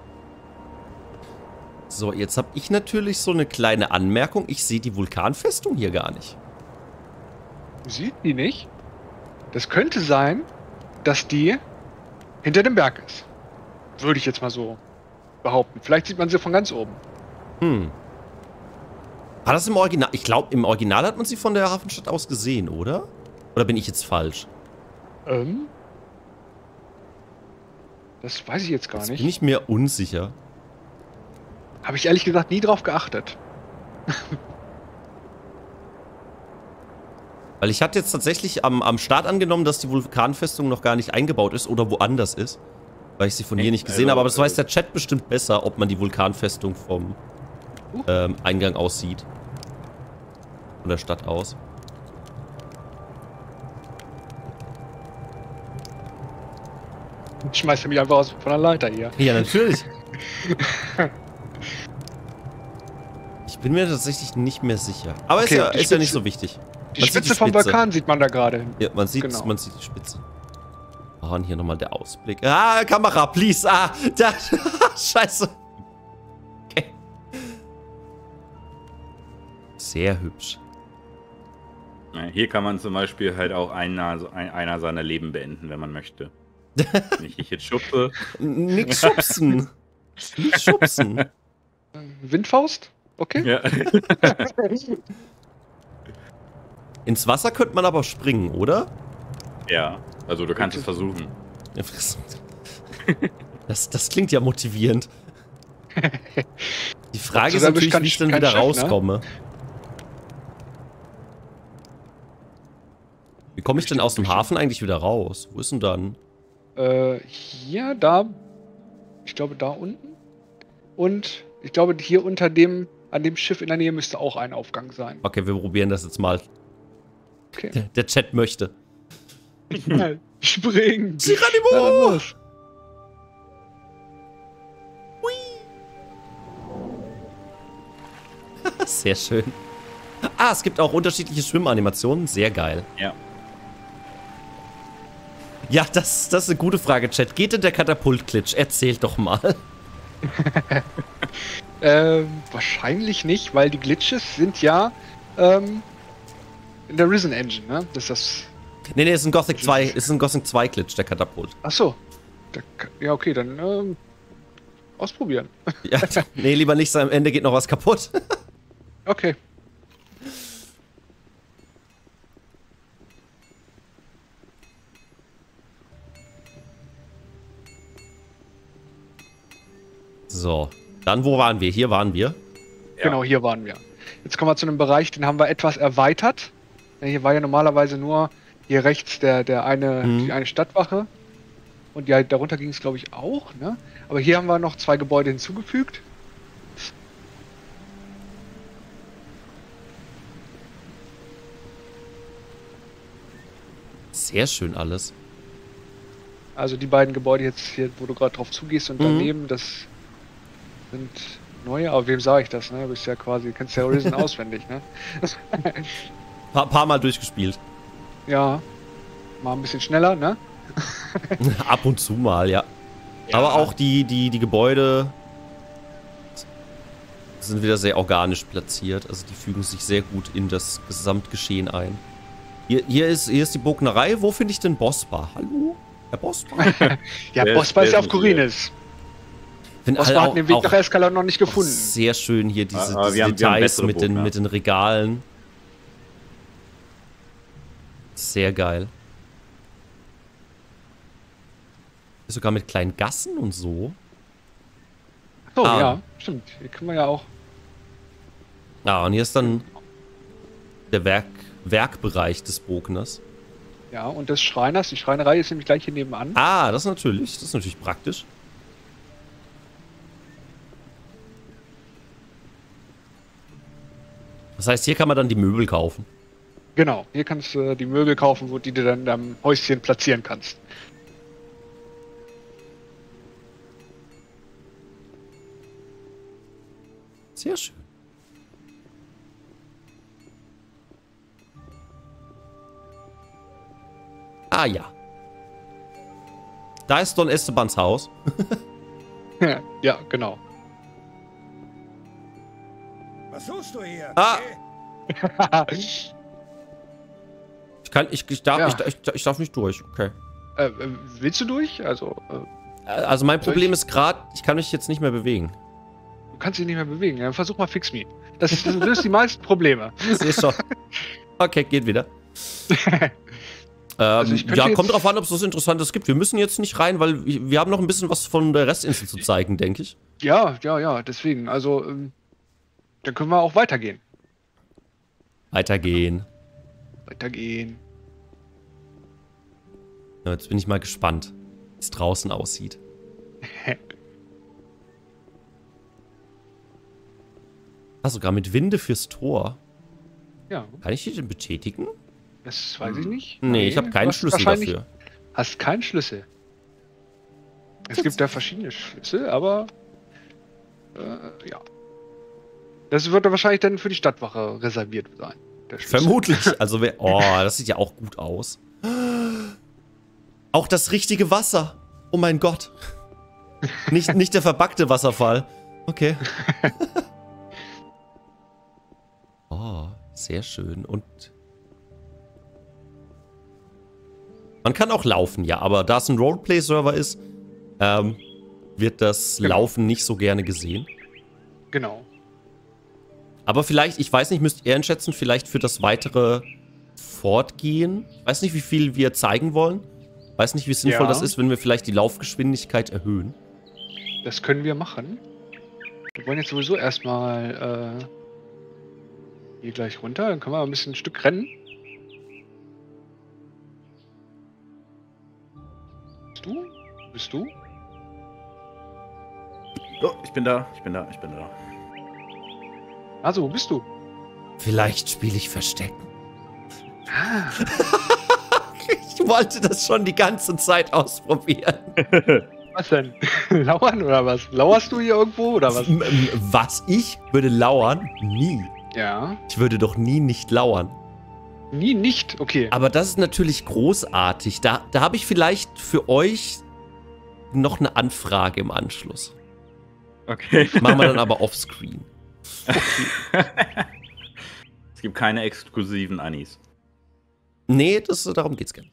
B: So, jetzt habe ich natürlich so eine kleine Anmerkung. Ich sehe die Vulkanfestung hier gar nicht.
D: Sieht die nicht? Das könnte sein, dass die hinter dem Berg ist. Würde ich jetzt mal so behaupten. Vielleicht sieht man sie von ganz oben.
B: Hm. War das im Original? Ich glaube, im Original hat man sie von der Hafenstadt aus gesehen, oder? Oder bin ich jetzt falsch?
D: Ähm? Das weiß ich jetzt gar
B: Jetzt
D: nicht.
B: bin ich mir unsicher.
D: Habe ich ehrlich gesagt nie drauf geachtet.
B: Weil ich hatte jetzt tatsächlich am, am Start angenommen, dass die Vulkanfestung noch gar nicht eingebaut ist oder woanders ist. Weil ich sie von hier nicht gesehen
A: also,
B: habe. Aber das weiß
A: äh,
B: der Chat bestimmt besser, ob man die Vulkanfestung vom
D: Uh.
B: ähm, Eingang aus sieht. Von der Stadt aus.
D: Schmeißt er mich einfach aus von der Leiter hier.
B: Ja, natürlich. Ich bin mir tatsächlich nicht mehr sicher. Aber
D: Okay,
B: ist, ja,
D: die
B: ist ja nicht
D: Spitze.
B: so wichtig.
D: Die
B: Man sieht
D: Spitze vom
B: Spitze.
D: Vulkan sieht man da gerade.
B: Ja, man sieht,
D: Genau.
B: man sieht die Spitze. Oh, und hier nochmal der Ausblick. Ah, Kamera, please. Ah, da. Scheiße. Okay. Sehr hübsch.
A: Ja, hier kann man zum Beispiel halt auch einer, ein- einer seiner Leben beenden, wenn man möchte. Wenn ich dich jetzt schubse.
B: Nix schubsen. Nix schubsen.
D: Windfaust? Okay.
A: Ja.
B: Ins Wasser könnte man aber springen, oder?
A: ja, also du kannst es versuchen.
B: Das, das klingt ja motivierend. Die Frage
D: So,
B: ist
D: da
B: natürlich,
D: kann
B: wie
D: ich
B: ich dann
D: kein
B: wieder
D: Schiff, ne?
B: rauskomme. Wie komme ich denn aus dem Hafen eigentlich wieder raus? Wo ist denn dann?
D: Äh, hier, da. Ich glaube, da unten. Und ich glaube, hier unter dem, an dem Schiff in der Nähe müsste auch ein Aufgang sein.
B: Okay, wir probieren das jetzt mal.
D: Okay.
B: Der, der Chat möchte.
D: Springen!
B: Geronimo!
D: Na, dann los.
B: Sehr schön. Ah, es gibt auch unterschiedliche Schwimmanimationen. Sehr geil.
A: Ja.
B: Ja, das, das ist eine gute Frage, Chat. Geht denn der Katapult-Glitch? Erzählt doch mal.
D: Ähm, wahrscheinlich nicht, weil die Glitches sind ja ähm, in der Risen Engine, ne? Das ist das.
B: Nee, nee, ist ein Gothic zwei, ist ein Gothic zwei Glitch, der Katapult.
D: Achso. Ja, okay, dann ähm, ausprobieren.
B: Ja, nee, lieber nicht, am Ende geht noch was kaputt.
D: Okay.
B: So, dann wo waren wir? Hier waren wir.
A: Ja.
D: Genau, hier waren wir. Jetzt kommen wir zu einem Bereich, den haben wir etwas erweitert. Ja, hier war ja normalerweise nur hier rechts der, der eine,
B: Mhm.
D: die eine Stadtwache. Und ja, darunter ging es, glaube ich, auch. Ne? Aber hier haben wir noch zwei Gebäude hinzugefügt.
B: Sehr schön alles.
D: Also die beiden Gebäude jetzt hier, wo du gerade drauf zugehst und
B: Mhm.
D: daneben, das sind neue. Aber wem sage ich das? Ne? Du bist ja quasi, kennst ja Risen auswendig. Ne?
B: Paar, paar Mal durchgespielt.
D: Ja, mal ein bisschen schneller, ne?
B: Ab und zu mal, ja. Aber auch die, die, die Gebäude sind wieder sehr organisch platziert. Also die fügen sich sehr gut in das Gesamtgeschehen ein. Hier, hier, ist, hier ist die Burgnerei. Wo finde ich den Bosbar? Hallo? Herr Bosbar?
D: Ja,
A: Wer-
D: Bosbar ist
A: wer
D: ja auf
A: ist
D: Korinis.
B: Find
D: Bosbar hat den Weg nach Escalon noch nicht gefunden.
B: Sehr schön hier diese,
A: Aber
B: diese
A: wir haben- wir haben
B: Details
A: bessere
B: mit den,
A: Burg, ne?
B: mit den Regalen. Sehr geil. Sogar mit kleinen Gassen und so.
D: So,
B: Ah.
D: ja, stimmt. Hier können wir ja auch.
B: Ja, und hier ist dann der Werk, Werkbereich des Bogners.
D: Ja, und des Schreiners. Die Schreinerei ist nämlich gleich hier nebenan.
B: Ah, das ist natürlich, das ist natürlich praktisch. Das heißt, hier kann man dann die Möbel kaufen.
D: Genau, hier kannst du die Möbel kaufen, wo die du dann am Häuschen platzieren kannst.
B: Sehr schön. Ah ja. Da ist Don Estebans Haus.
D: Ja, genau.
C: Was suchst du hier?
B: Ah.
C: Hey,
B: Ich kann, ich, ich, darf,
D: Ja.
B: ich, ich, ich darf nicht durch. Okay.
D: Äh, äh, willst du durch? Also, äh,
B: Also mein
D: Soll
B: Problem
D: ich-
B: ist gerade, ich kann mich jetzt nicht mehr bewegen.
D: du kannst dich nicht mehr bewegen. Dann versuch mal Fix Me. Das, das löst die meisten Probleme.
B: Ich sehe schon. Okay, geht wieder. ähm,
D: Also ich könnte
B: ja,
D: jetzt-
B: kommt drauf an, ob es was Interessantes gibt. Wir müssen jetzt nicht rein, weil wir wir haben noch ein bisschen was von der Restinsel zu zeigen, denke ich.
D: Ja, ja, ja, deswegen. Also, ähm, dann können wir auch weitergehen.
B: Weitergehen.
D: Weitergehen.
B: Ja, jetzt bin ich mal gespannt, wie es draußen aussieht. Ah, sogar mit Winde fürs Tor.
D: Ja,
B: Kann ich die denn betätigen?
D: das weiß ich nicht.
B: Nee, ich habe
D: du
B: keinen
D: hast
B: Schlüssel
D: wahrscheinlich-
B: dafür.
D: Hast keinen Schlüssel. Es gibt da verschiedene Schlüssel, aber äh, ja. Das wird dann wahrscheinlich dann für die Stadtwache reserviert sein. Der Schlüssel.
B: Vermutlich. Also, wer, oh, das sieht ja auch gut aus. Auch das richtige Wasser. Oh mein Gott. Nicht, nicht der verbackte Wasserfall. Okay. Oh, sehr schön. Und man kann auch laufen, ja, aber da es ein Roleplay-Server ist, ähm, wird das
D: Genau.
B: Laufen nicht so gerne gesehen.
D: Genau.
B: Aber vielleicht, ich weiß nicht, müsst ihr einschätzen, vielleicht für das weitere Fortgehen. Ich weiß nicht, wie viel wir zeigen wollen. Weiß nicht, wie sinnvoll
D: Ja.
B: das ist, wenn wir vielleicht die Laufgeschwindigkeit erhöhen.
D: Das können wir machen. Wir wollen jetzt sowieso erstmal äh, hier gleich runter. Dann können wir ein bisschen ein Stück rennen. Bist du? Bist du?
A: Oh, ich bin da, ich bin da, ich bin da.
D: Also, wo bist du?
B: Vielleicht spiele ich Verstecken.
D: Ah,
B: Ich wollte das schon die ganze Zeit ausprobieren.
D: was denn? Lauern oder was? Lauerst du hier irgendwo oder was?
B: M- m- Was? Ich würde lauern? Nie.
D: Ja.
B: Ich würde doch nie nicht lauern.
D: Nie nicht. Okay.
B: Aber das ist natürlich großartig. Da, da habe ich vielleicht für euch noch eine Anfrage im Anschluss.
A: Okay.
B: Machen wir dann aber offscreen.
A: Es gibt keine exklusiven Anis.
B: Nee, das, darum geht's gar nicht.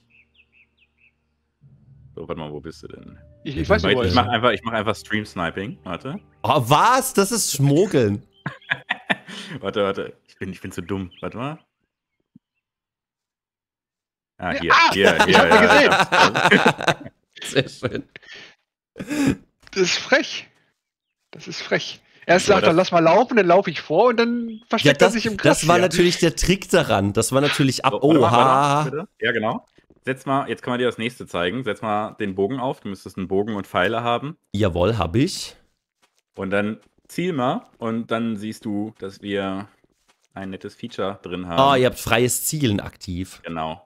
A: So, warte mal, wo bist du denn?
D: Ich, ich weiß nicht, wo
A: ich
D: er
A: mach
D: ist.
A: einfach, ich mach einfach Stream-Sniping. Warte.
B: Oh, was? Das ist Schmuggeln.
A: Warte, warte. Ich bin, ich bin zu dumm. Warte mal. Ah, hier.
D: Ah!
A: hier, hier.
D: Ich hab ihn
A: ja,
D: gesehen.
B: Sehr schön.
D: Das ist frech. Das ist frech. Erst
A: Aber
D: sagt er,
A: das-
D: lass mal laufen, dann laufe ich vor und dann
B: Ja,
D: versteckt er
B: das,
D: sich im Gras.
B: das war
D: hier.
B: natürlich der Trick daran. Das war natürlich ab.
A: So, warte mal, warte mal,
B: Oha.
A: bitte. Ja, genau. Setz mal, jetzt kann man dir das nächste zeigen. Setz mal den Bogen auf. Du müsstest einen Bogen und Pfeile haben.
B: Jawohl, hab ich.
A: Und dann ziel mal und dann siehst du, dass wir ein nettes Feature drin haben.
B: Ah, ihr habt freies Zielen aktiv.
A: Genau.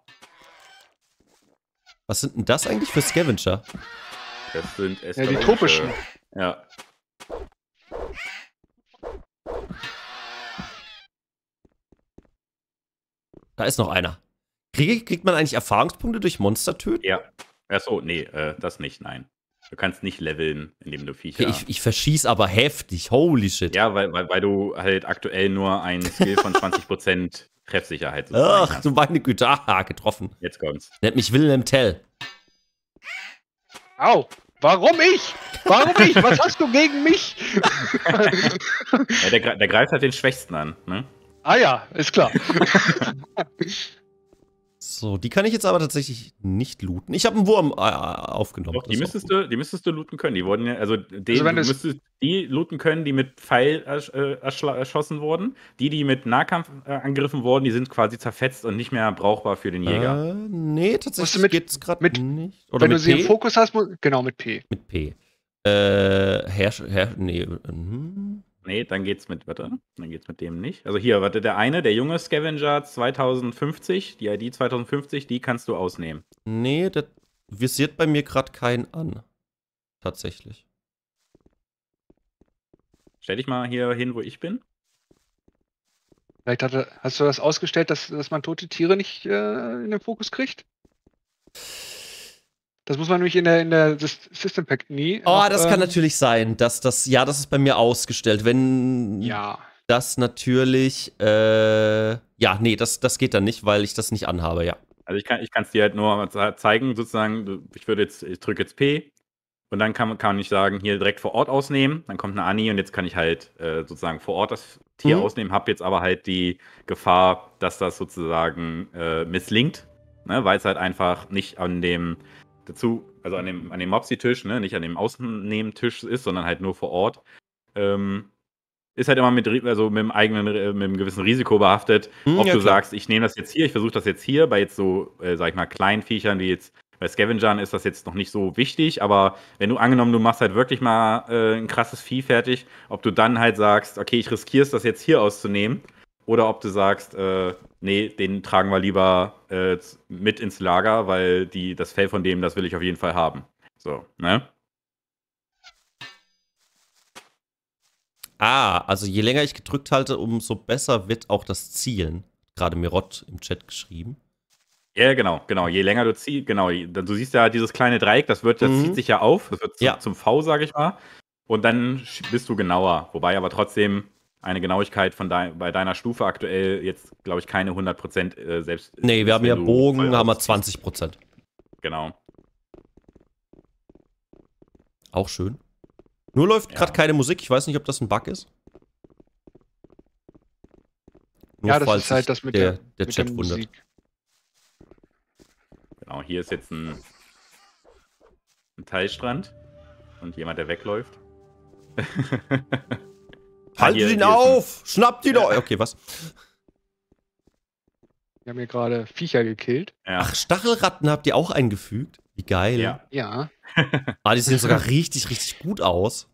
B: Was sind denn das eigentlich für Scavenger?
A: Das sind
D: Ja, die tropischen.
A: Ja.
B: Da ist noch einer. Krieg, kriegt man eigentlich Erfahrungspunkte durch Monster töten?
A: Ja. Achso, nee, äh, das nicht, nein. Du kannst nicht leveln, indem du Viecher.
B: Okay, ich, ich verschieß aber heftig. Holy shit.
A: Ja, weil, weil, weil du halt aktuell nur ein Skill von zwanzig Prozent Treffsicherheit sozusagen
B: Ach,
A: hast.
B: du meine Güte. Aha, getroffen.
A: Jetzt kommt's.
B: Nennt mich Wilhelm Tell.
D: Au! Warum ich? Warum ich? Was hast du gegen mich?
A: Ja, der, gre- der greift halt den Schwächsten an, ne?
D: Ah ja, ist klar.
B: So, die kann ich jetzt aber tatsächlich nicht looten. Ich habe einen Wurm äh, aufgenommen.
A: Doch,
B: Das
A: die
B: ist auch
A: müsstest,
B: gut.
A: du, die müsstest du looten können. Die wurden ja, also, den,
D: Also wenn
A: du
D: es-
A: müsstest die looten können, die mit Pfeil ersch äh, erschla- erschossen wurden. Die, die mit Nahkampf äh, angegriffen wurden, die sind quasi zerfetzt und nicht mehr brauchbar für den Jäger.
B: Äh, nee,
D: Musst
B: tatsächlich
D: du mit-
B: geht's gerade
D: mit-
B: nicht. Oder
D: Wenn du
B: mit
D: sie
B: P?
D: im Fokus hast, mu- genau mit P.
B: Mit P. Äh, Herr, Herr, nee, mhm.
A: Nee, dann geht's mit, warte, dann geht's mit dem nicht. Also hier, warte, der eine, der junge Scavenger zweitausendfünfzig, die I D zweitausendfünfzig, die kannst du ausnehmen.
B: Nee, das visiert bei mir gerade keinen an. Tatsächlich.
A: Stell dich mal hier hin, wo ich bin.
D: Vielleicht hat er, hast du das ausgestellt, dass, dass man tote Tiere nicht äh, in den Fokus kriegt? Das muss man nämlich in der, in der Sys- System Pack nie.
B: Oh,
D: noch,
B: das
D: ähm,
B: kann natürlich sein, dass das, ja, das ist bei mir ausgestellt. Wenn
D: Ja.
B: das natürlich, äh, ja, nee, das, das geht dann nicht, weil ich das nicht anhabe, ja.
A: Also ich kann es dir halt nur mal ze- zeigen, sozusagen, du- ich würde jetzt, ich drücke jetzt P Und dann kann, kann ich sagen, hier direkt vor Ort ausnehmen. Dann kommt eine Annie und jetzt kann ich halt äh, sozusagen vor Ort das Tier
B: Mhm.
A: ausnehmen. Hab jetzt aber halt die Gefahr, dass das sozusagen äh, misslingt. Ne? Weil es halt einfach nicht an dem dazu, also an dem, an dem Mopsi-Tisch, ne? Nicht an dem Außennehmentisch ist, sondern halt nur vor Ort. Ähm, ist halt immer mit, ri- also mit einem eigenen, äh, mit einem gewissen Risiko behaftet.
B: Hm,
A: Ob
B: ja,
A: du
B: klar.
A: sagst, ich nehme das jetzt hier, ich versuche das jetzt hier, bei jetzt so, äh, sag ich mal, kleinen Viechern, wie jetzt bei Scavengern ist das jetzt noch nicht so wichtig, aber wenn du angenommen, du machst halt wirklich mal äh, ein krasses Vieh fertig, ob du dann halt sagst, okay, ich riskiere es, das jetzt hier auszunehmen, oder ob du sagst, äh, nee, den tragen wir lieber äh, z- mit ins Lager, weil die, das Fell von dem, das will ich auf jeden Fall haben. So, ne?
B: Ah, also je länger ich gedrückt halte, umso besser wird auch das Zielen. Gerade Mirot im Chat geschrieben.
A: Ja, genau, genau. Je länger du ziehst, genau, je- du siehst ja dieses kleine Dreieck, das wird, das
B: Mhm.
A: zieht sich ja auf, das wird zu,
B: Ja.
A: zum V, sage ich mal. Und dann sch- bist du genauer. Wobei aber trotzdem eine Genauigkeit von dein, bei deiner Stufe aktuell jetzt, glaube ich, keine hundert Prozent äh, selbst.
B: Nee, wir
A: ist,
B: haben
A: wenn
B: ja
A: du
B: Bogen,
A: voll
B: haben wir
A: ausziehst.
B: zwanzig Prozent.
A: Genau.
B: Auch schön. Nur läuft
A: Ja.
B: gerade keine Musik. Ich weiß nicht, ob das ein Bug ist. Nur
D: Ja, das
B: falls
D: ist halt
B: sich
D: das mit
B: der,
D: der,
B: der
D: mit
B: Chat
D: der
B: wundert.
D: Musik.
A: Genau, hier ist jetzt ein, ein Teilstrand und jemand, der wegläuft. Ah,
B: Haltet
A: hier-
B: ihn
A: hier ist ein-
B: auf! Schnappt ihn
A: Ja.
B: auf! Okay, was?
D: Wir haben hier gerade Viecher gekillt.
A: Ja.
B: Ach, Stachelratten habt ihr auch eingefügt? Wie geil.
A: Ja.
D: Ja.
B: Ah, die sehen sogar richtig, richtig gut aus.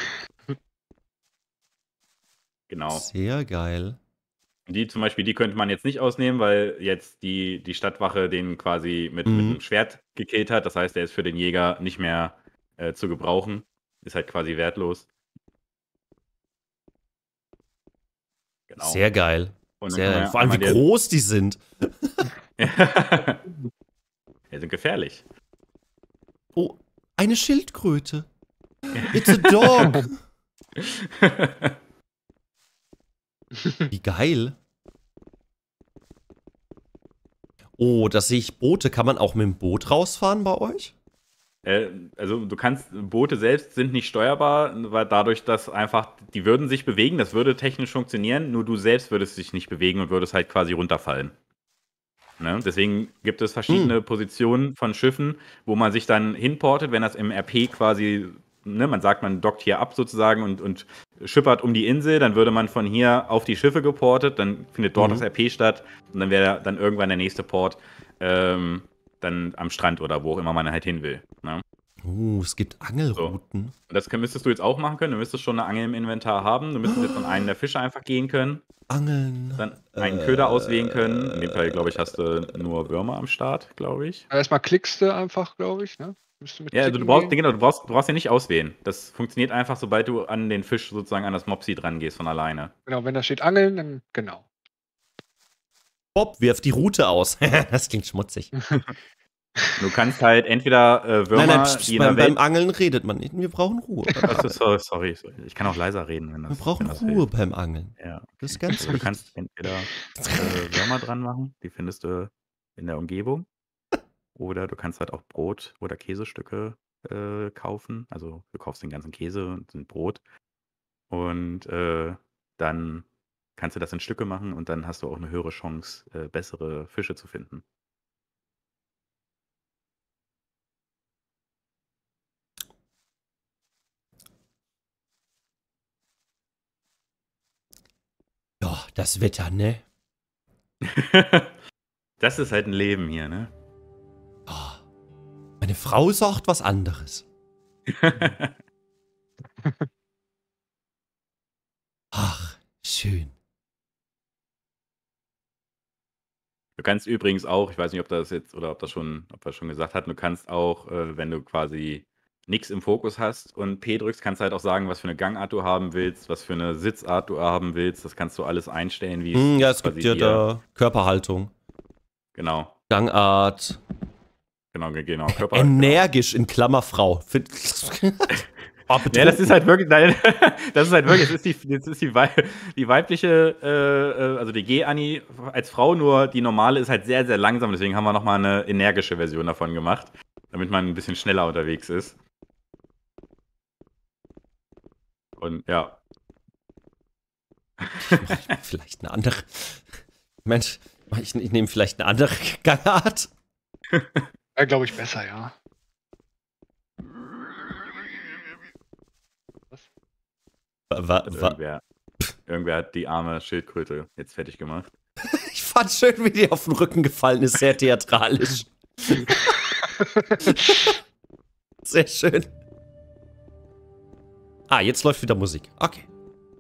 A: Genau.
B: Sehr geil.
A: Die zum Beispiel, die könnte man jetzt nicht ausnehmen, weil jetzt die, die Stadtwache den quasi mit,
B: Mhm.
A: mit einem Schwert gekillt hat. Das heißt, der ist für den Jäger nicht mehr äh, zu gebrauchen. Ist halt quasi wertlos. Genau.
B: Sehr geil.
A: Und dann
B: Sehr
A: kann
B: geil.
A: man
B: Vor allem, wie
A: einmal
B: groß die sind.
A: der- Die sind gefährlich.
B: Oh, eine Schildkröte. It's a dog. Wie geil. Oh, da sehe ich Boote. Kann man auch mit dem Boot rausfahren bei euch?
A: Äh, also du kannst, Boote selbst sind nicht steuerbar, weil dadurch, dass einfach, die würden sich bewegen, das würde technisch funktionieren, nur du selbst würdest dich nicht bewegen und würdest halt quasi runterfallen. Ne? Deswegen gibt es verschiedene Positionen von Schiffen, wo man sich dann hinportet, wenn das im R P quasi, ne, man sagt, man dockt hier ab sozusagen und, und schippert um die Insel, dann würde man von hier auf die Schiffe geportet, dann findet dort
B: Mhm.
A: das R P statt und dann wäre dann irgendwann der nächste Port ähm, dann am Strand oder wo auch immer man halt hin will. Ne?
B: Oh, es gibt Angelrouten.
A: Und das könnt- müsstest du jetzt auch machen können. Du müsstest schon eine Angel im Inventar haben. Du müsstest jetzt an einen der Fische einfach gehen können.
B: Angeln.
A: Dann einen Köder auswählen können. In dem Fall, glaube ich, hast du nur Würmer am Start, glaube ich.
D: Aber erstmal klickst du einfach, glaube ich. Ne? Müsste mit
A: Ja, also du
D: Klicken
A: brauchst,
D: gehen.
A: genau, du brauchst, du brauchst ja nicht auswählen. Das funktioniert einfach, sobald du an den Fisch sozusagen an das Mopsi dran gehst von alleine.
D: Genau, wenn da steht Angeln, dann genau.
B: Bob wirft die Route aus. Das klingt schmutzig.
A: Du kannst halt entweder äh, Würmer,
B: Nein, nein, pst,
A: die in
B: beim,
A: der
B: beim
A: Welt.
B: Angeln redet man nicht. Wir brauchen Ruhe.
A: Achso, sorry, sorry, sorry. Ich kann auch leiser reden, wenn das.
B: Wir brauchen
A: wenn das
B: Ruhe
A: hilft.
B: beim Angeln.
A: Ja.
B: Das ist ganz
A: Also, du
B: wichtig.
A: kannst entweder äh, Würmer dran machen, die findest du in der Umgebung. Oder du kannst halt auch Brot oder Käsestücke äh, kaufen. Also du kaufst den ganzen Käse und ein Brot. Und äh, dann kannst du das in Stücke machen und dann hast du auch eine höhere Chance, äh, bessere Fische zu finden.
B: Ja, das Wetter, ne?
A: Das ist halt ein Leben hier, ne?
B: Ah, meine Frau sagt was anderes. Ach, schön.
A: Du kannst übrigens auch, ich weiß nicht, ob das jetzt oder ob das schon, ob wir schon gesagt hatten, du kannst auch, äh, wenn du quasi nichts im Fokus hast und P drückst, kannst du halt auch sagen, was für eine Gangart du haben willst, was für eine Sitzart du haben willst. Das kannst du alles einstellen, wie
B: Hm, ja, es
A: quasi
B: gibt ja
A: dir-
B: da Körperhaltung,
A: Genau,
B: Gangart,
A: genau, ge- genau. Körper,
B: energisch in Klammer Frau. Find- Ah,
A: Ja, das ist halt wirklich, nein, das ist halt wirklich, das ist die, das ist die, Wei- die weibliche, äh, äh, also die G-Annie als Frau, nur die normale ist halt sehr, sehr langsam, deswegen haben wir nochmal eine energische Version davon gemacht, damit man ein bisschen schneller unterwegs ist. Und ja.
B: Ich mach vielleicht eine andere. Mensch, ich, ich nehme vielleicht eine andere Gangart.
D: Ja, glaube ich besser, ja.
B: Wa, wa,
A: Also
B: wa,
A: irgendwer, irgendwer hat die arme Schildkröte jetzt fertig gemacht.
B: ich fand schön, wie die auf den Rücken gefallen ist. Sehr theatralisch. Sehr schön. Ah, jetzt läuft wieder Musik. Okay.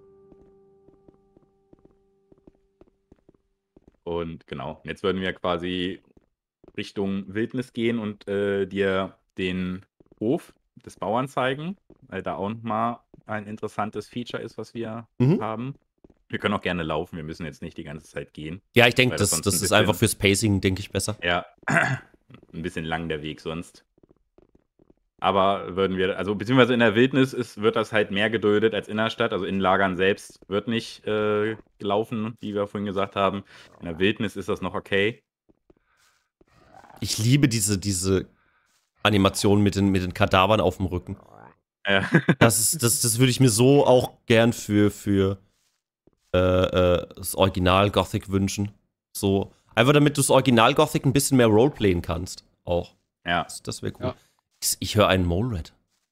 A: Und genau, jetzt würden wir quasi Richtung Wildnis gehen und äh, dir den Hof des Bauern zeigen, weil da auch mal ein interessantes Feature ist, was wir
B: Mhm.
A: haben. Wir können auch gerne laufen, wir müssen jetzt nicht die ganze Zeit gehen.
B: Ja, ich denke,
A: Weil
B: das,
A: das sonst
B: das
A: ein
B: ist
A: bisschen-
B: einfach fürs Pacing, denke ich, besser.
A: Ja, ein bisschen lang der Weg sonst. Aber würden wir, also beziehungsweise in der Wildnis ist, wird das halt mehr geduldet als in der Stadt. Also in Lagern selbst wird nicht äh, gelaufen, wie wir vorhin gesagt haben. In der Wildnis ist das noch okay.
B: Ich liebe diese, diese Animation mit den, mit den Kadavern auf dem Rücken.
A: Äh,
B: Das, ist, das, das würde ich mir so auch gern für, für äh, äh, das Original Gothic wünschen. So, einfach damit du das Original Gothic ein bisschen mehr Roleplayen kannst. Auch.
A: ja.
B: Das, das wäre cool.
D: Ja.
B: Ich, ich höre einen Mole Rat.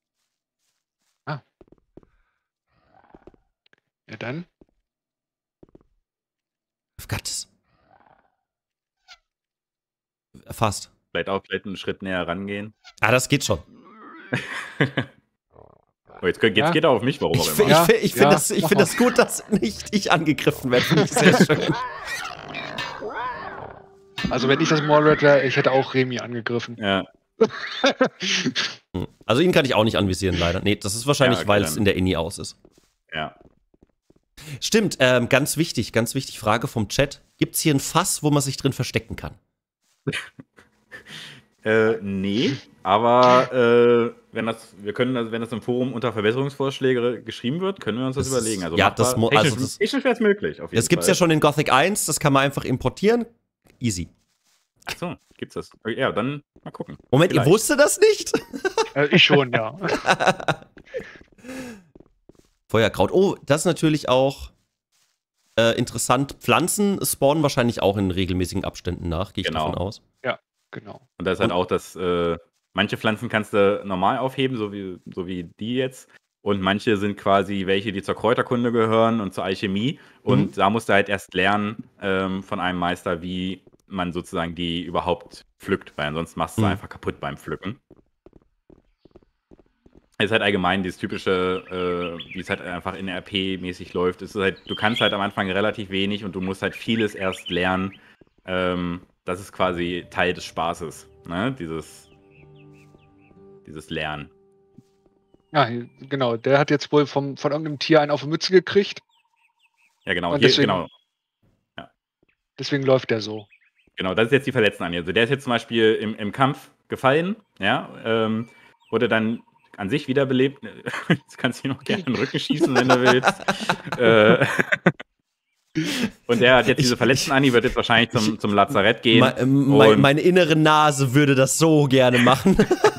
D: Ja, dann.
B: Gottes. Fast.
A: Vielleicht auch vielleicht einen Schritt näher rangehen.
B: Ah, das geht schon.
A: Oh, jetzt, könnt- jetzt
D: Ja.
A: geht er auf mich, warum
B: Ich,
A: auch
B: fi-
A: immer.
B: ich,
D: Ja,
B: fi- ich finde
D: ja,
B: das, ich
D: mach
B: find
D: mal.
B: das gut, dass nicht ich angegriffen werde. Finde ich sehr schön.
D: Also wenn ich das Mallrat wäre, ich hätte auch Remi angegriffen.
A: Ja,
B: Hm. Also ihn kann ich auch nicht anvisieren, leider. Nee, das ist wahrscheinlich,
A: Ja, okay,
B: weil es
A: dann-
B: in der Inni aus ist.
A: ja.
B: Stimmt, ähm, ganz wichtig, ganz wichtig, Frage vom Chat. Gibt es hier ein Fass, wo man sich drin verstecken kann?
A: Äh, nee, aber äh, wenn das, wir können, also wenn das im Forum unter Verbesserungsvorschläge geschrieben wird, können wir uns das,
B: Das ist-
A: überlegen. Also
B: ja,
A: machbar-
B: das mo-
A: technisch,
B: also das-
A: technisch wäre es möglich. Auf jeden
B: Das gibt's
A: Fall.
B: ja schon in Gothic eins, das kann man einfach importieren. Easy.
A: Achso, gibt's das? Okay, ja, dann mal gucken.
B: Moment,
A: Vielleicht.
B: ihr wusstet das nicht?
D: Äh, ich schon, ja.
B: Feuerkraut. Oh, das ist natürlich auch äh, interessant. Pflanzen spawnen wahrscheinlich auch in regelmäßigen Abständen nach, gehe ich
A: Genau.
B: davon aus.
D: Genau.
A: Und da ist halt
B: Und-
A: auch, dass äh, manche Pflanzen kannst du normal aufheben, so wie, so wie die jetzt. Und manche sind quasi welche, die zur Kräuterkunde gehören und zur Alchemie. Und
B: Mhm.
A: da musst du halt erst lernen ähm, von einem Meister, wie man sozusagen die überhaupt pflückt, weil ansonsten machst du
B: Mhm.
A: sie einfach kaputt beim Pflücken. Es ist halt allgemein dieses typische, äh, wie es halt einfach in R P-mäßig läuft. Es ist halt, du kannst halt am Anfang relativ wenig und du musst halt vieles erst lernen. Ähm, das ist quasi Teil des Spaßes, ne? Dieses, dieses Lernen.
D: Ja, genau. Der hat jetzt wohl vom, von irgendeinem Tier einen auf die Mütze gekriegt.
A: Ja, genau.
D: Und
A: Hier,
D: deswegen-
A: genau.
D: Deswegen läuft der so.
A: Genau, das ist jetzt die Verletzten Also der ist jetzt zum Beispiel im, im Kampf gefallen, ja, ähm, wurde dann an sich wiederbelebt. Jetzt kannst du ihn noch gerne in den Rücken schießen, wenn du willst. äh, und der hat jetzt diese
B: Ich-
A: Verletzten Anni, wird jetzt wahrscheinlich zum, zum Lazarett gehen.
B: Me ähm, mein,
A: und-
B: meine innere Nase würde das so gerne machen.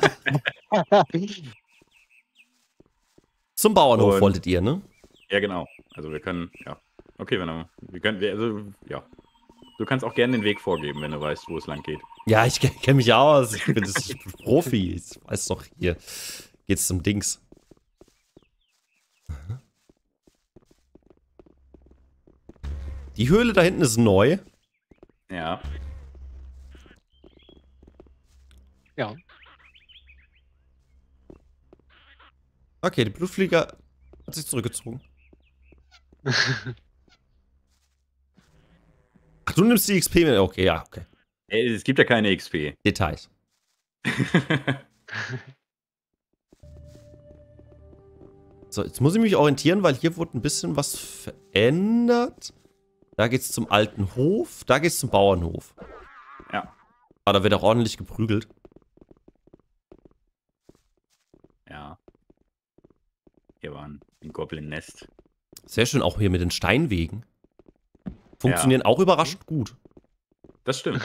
B: Zum Bauernhof
A: Und-
B: wolltet ihr, ne?
A: Ja, genau. Also wir können, ja. Okay, wenn du, wir können, wir, also, ja. Du kannst auch gerne den Weg vorgeben, wenn du weißt, wo es lang geht.
B: Ja, ich kenne mich aus. Ich bin, das, ich bin Profi. Ich weiß doch, hier geht's zum Dings. Die Höhle da hinten ist neu.
A: Ja.
D: Ja.
B: Okay, die Blutflieger hat sich zurückgezogen. Ach, du nimmst die X P mit. Okay, ja, okay.
A: Ey, es gibt ja keine X P.
B: Details. So, jetzt muss ich mich orientieren, weil hier wurde ein bisschen was verändert. Da geht's zum alten Hof, da geht's zum Bauernhof.
A: Ja.
B: Ah, da wird auch ordentlich geprügelt.
A: Ja. Hier war ein, ein Goblin-Nest.
B: Sehr schön, auch hier mit den Steinwegen. Funktionieren auch überraschend gut.
A: Das stimmt.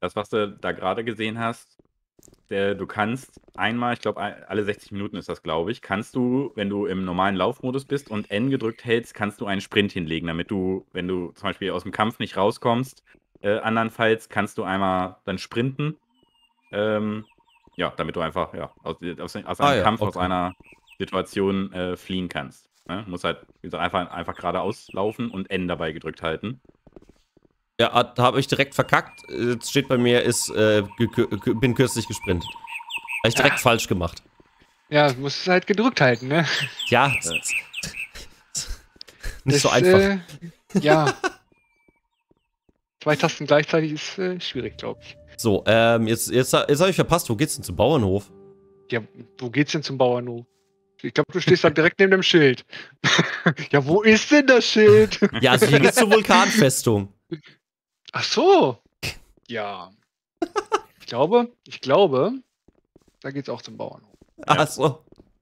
A: das, was du da gerade gesehen hast, der, du kannst einmal, ich glaube, alle sechzig Minuten ist das, glaube ich, kannst du, wenn du im normalen Laufmodus bist und N gedrückt hältst, kannst du einen Sprint hinlegen, damit du, wenn du zum Beispiel aus dem Kampf nicht rauskommst, äh, andernfalls kannst du einmal dann sprinten. Ähm, ja, damit du einfach ja, aus, aus, aus einem
B: Ah, ja,
A: Kampf,
B: okay.
A: aus einer Situation äh, fliehen kannst. Ne? Musst halt wie gesagt, einfach, einfach geradeaus laufen und N dabei gedrückt halten.
B: Ja, da habe ich direkt verkackt. Jetzt steht bei mir, ist, äh, ge- ge- bin kürzlich gesprintet. Habe ich direkt
D: Ah.
B: falsch gemacht.
D: Ja, du musst es halt gedrückt halten, ne?
B: Ja,
A: Ja.
B: nicht
D: Das,
B: so einfach.
D: Äh, ja. Zwei Tasten gleichzeitig ist äh, schwierig, glaube ich.
B: So, ähm, jetzt, jetzt, jetzt habe ich verpasst. Wo geht's denn zum Bauernhof?
D: Ja, wo geht's denn zum Bauernhof? Ich glaube, du stehst da direkt neben dem Schild. Ja, wo ist denn das Schild?
B: Ja, also hier geht's zur Vulkanfestung.
D: Ach so. Ja. Ich glaube, ich glaube, da geht's auch zum Bauernhof.
B: Ach so.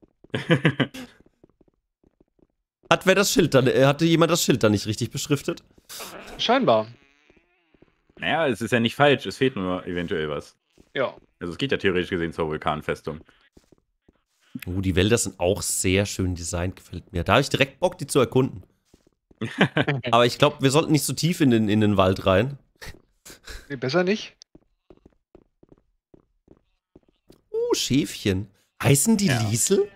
B: Hat wer das Schild dann, äh, hatte jemand das Schild dann nicht richtig beschriftet?
D: Scheinbar.
A: Naja, es ist ja nicht falsch, es fehlt nur eventuell was.
D: Ja.
A: Also es geht ja theoretisch gesehen zur Vulkanfestung.
B: Oh, die Wälder sind auch sehr schön designt, gefällt mir. Da habe ich direkt Bock, die zu erkunden. Aber ich glaube, wir sollten nicht so tief in den, in den Wald rein.
D: Nee, besser nicht.
B: Uh, Schäfchen. Heißen die
A: Ja.
B: Liesel?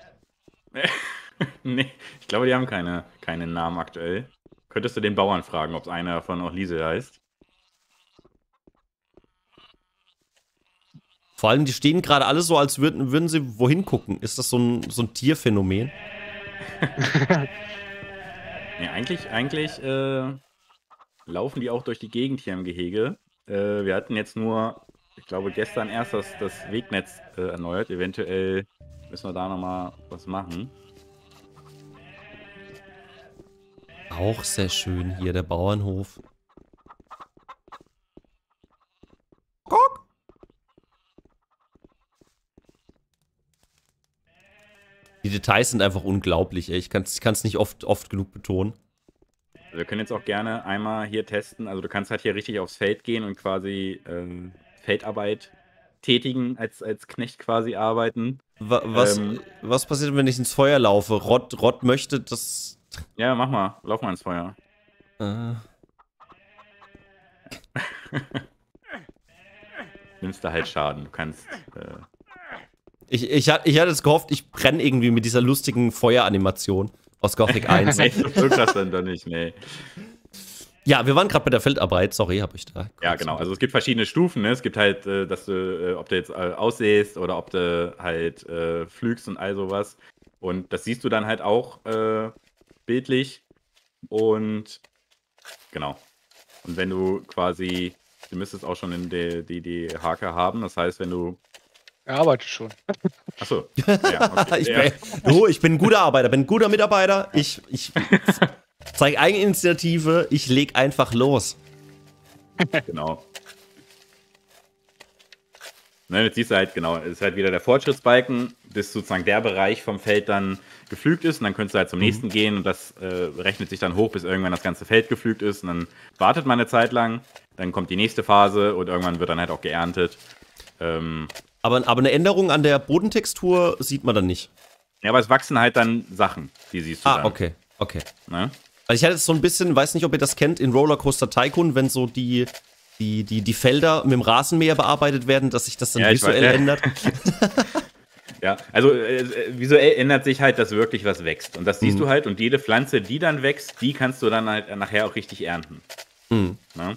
A: Nee, ich glaube, die haben keine, keine Namen aktuell. Könntest du den Bauern fragen, ob einer davon auch Liesel heißt?
B: Vor allem, die stehen gerade alle so, als würden, würden sie wohin gucken. Ist das so ein, so ein Tierphänomen?
A: Nee, eigentlich, eigentlich äh, laufen die auch durch die Gegend hier im Gehege. Äh, wir hatten jetzt nur, ich glaube, gestern erst das, das Wegnetz äh, erneuert. Eventuell müssen wir da nochmal was machen.
B: Auch sehr schön hier, der Bauernhof. Guck. Die Details sind einfach unglaublich, ey. Ich kann es nicht oft, oft genug betonen.
A: Also wir können jetzt auch gerne einmal hier testen. Also du kannst halt hier richtig aufs Feld gehen und quasi ähm, Feldarbeit tätigen, als, als Knecht quasi arbeiten.
B: Wa was,
A: Ähm.
B: was passiert, wenn ich ins Feuer laufe? Rott, Rott möchte das...
A: Ja, mach mal. Lauf mal ins Feuer.
B: Äh,
A: Nimmst du halt Schaden. Du kannst... Äh,
B: ich, ich, hat- ich hatte es gehofft, ich brenne irgendwie mit dieser lustigen Feueranimation aus Gothic eins.
A: nee, so krass dann doch nicht, nee.
B: Ja, wir waren gerade bei der Feldarbeit. Sorry, habe ich da.
A: Ja,
B: kurz-
A: genau. Also es gibt verschiedene Stufen. Ne? Es gibt halt, äh, dass du, äh, ob du jetzt äh, aussähst oder ob du halt äh, pflügst und all sowas. Und das siehst du dann halt auch äh, bildlich. Und genau. Und wenn du quasi, du müsstest auch schon in die, die, die Hake haben. Das heißt, wenn du.
D: Er arbeitet schon.
A: Achso. Ja, okay.
B: ich,
A: ja.
B: bin, du, ich bin ein guter Arbeiter, bin ein guter Mitarbeiter. Ich, ich zeige Eigeninitiative, ich leg einfach los.
A: Genau. Ne, jetzt siehst du halt, genau, es ist halt wieder der Fortschrittsbalken, bis sozusagen der Bereich vom Feld dann gepflügt ist und dann könntest du halt zum nächsten gehen und das äh, rechnet sich dann hoch, bis irgendwann das ganze Feld gepflügt ist und dann wartet man eine Zeit lang, dann kommt die nächste Phase und irgendwann wird dann halt auch geerntet. Ähm,
B: Aber, aber eine Änderung an der Bodentextur sieht man dann nicht.
A: ja, aber es wachsen halt dann Sachen, die siehst du
B: Ah,
A: dann.
B: okay, okay.
A: Ne?
B: Also ich hatte jetzt so ein bisschen, weiß nicht, ob ihr das kennt, in Rollercoaster Tycoon, wenn so die, die, die, die Felder mit dem Rasenmäher bearbeitet werden, dass sich das dann
A: Ja, ich
B: visuell
A: weiß, ja.
B: ändert.
A: Ja, also äh, visuell ändert sich halt, dass wirklich was wächst. Und das siehst
B: Mhm.
A: du halt und jede Pflanze, die dann wächst, die kannst du dann halt nachher auch richtig ernten.
B: Mhm.
A: Ne?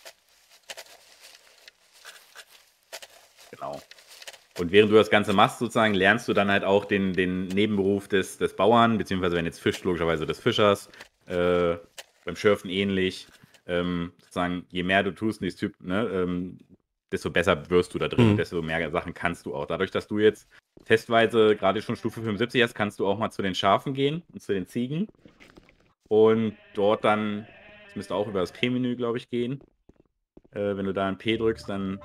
A: Genau. Und während du das Ganze machst, sozusagen, lernst du dann halt auch den, den Nebenberuf des, des Bauern, beziehungsweise wenn jetzt Fisch, logischerweise des Fischers, äh, beim Schürfen ähnlich. Ähm, sozusagen, je mehr du tust, dieses Typ, ne, ähm, desto besser wirst du da drin,
B: Mhm.
A: und desto mehr Sachen kannst du auch. Dadurch, dass du jetzt testweise gerade schon Stufe fünfundsiebzig hast, kannst du auch mal zu den Schafen gehen und zu den Ziegen. Und dort dann, das müsste auch über das P-Menü, glaube ich, gehen. Äh, wenn du da ein P drückst, dann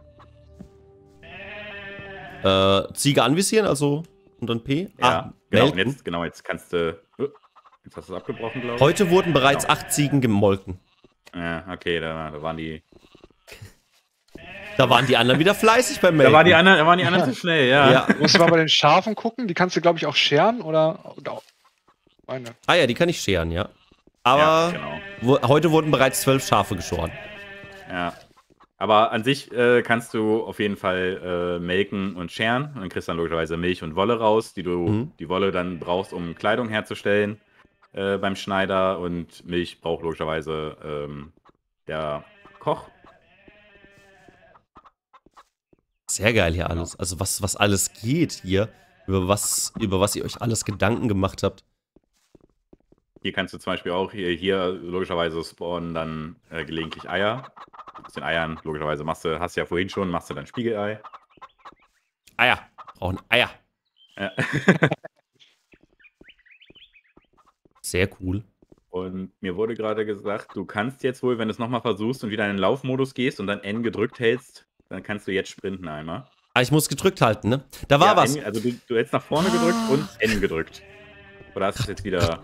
B: Äh, Ziege anvisieren, also und dann P.
A: ja, genau, und
B: melken.
A: jetzt, genau, jetzt kannst du. Oh, jetzt hast du es abgebrochen, glaube ich.
B: Heute wurden bereits
A: Genau.
B: acht Ziegen gemolken.
A: Ja, okay, da, da waren die.
B: Da waren die anderen wieder fleißig beim
A: Da,
B: Melken.
A: war die anderen, da waren die anderen zu schnell, ja.
B: Ja.
D: Du musst mal bei den Schafen gucken. Die kannst du, glaube ich, auch scheren oder. oder meine.
B: Ah ja, die kann ich scheren, ja. Aber
A: Ja, genau.
B: wo, heute wurden bereits zwölf Schafe geschoren.
A: Ja. Aber an sich äh, kannst du auf jeden Fall äh, melken und scheren. Und dann kriegst du dann logischerweise Milch und Wolle raus, die du
B: Mhm.
A: die Wolle dann brauchst, um Kleidung herzustellen äh, beim Schneider. Und Milch braucht logischerweise ähm, der Koch.
B: Sehr geil hier alles. Also was, was alles geht hier. Über was, über was ihr euch alles Gedanken gemacht habt.
A: Hier kannst du zum Beispiel auch, hier, hier logischerweise spawnen dann äh, gelegentlich Eier. Aus den Eiern, logischerweise machst du, hast du ja vorhin schon, machst du dann Spiegelei.
B: Eier. Brauchen Eier.
A: Ja.
B: Sehr cool.
A: Und mir wurde gerade gesagt, du kannst jetzt wohl, wenn du es nochmal versuchst und wieder in den Laufmodus gehst und dann N gedrückt hältst, dann kannst du jetzt sprinten einmal.
B: Ah, ich muss gedrückt halten, ne? Da war
A: Ja,
B: was.
A: N, also du, du hättest nach vorne gedrückt und N gedrückt. Oder hast du es jetzt wieder...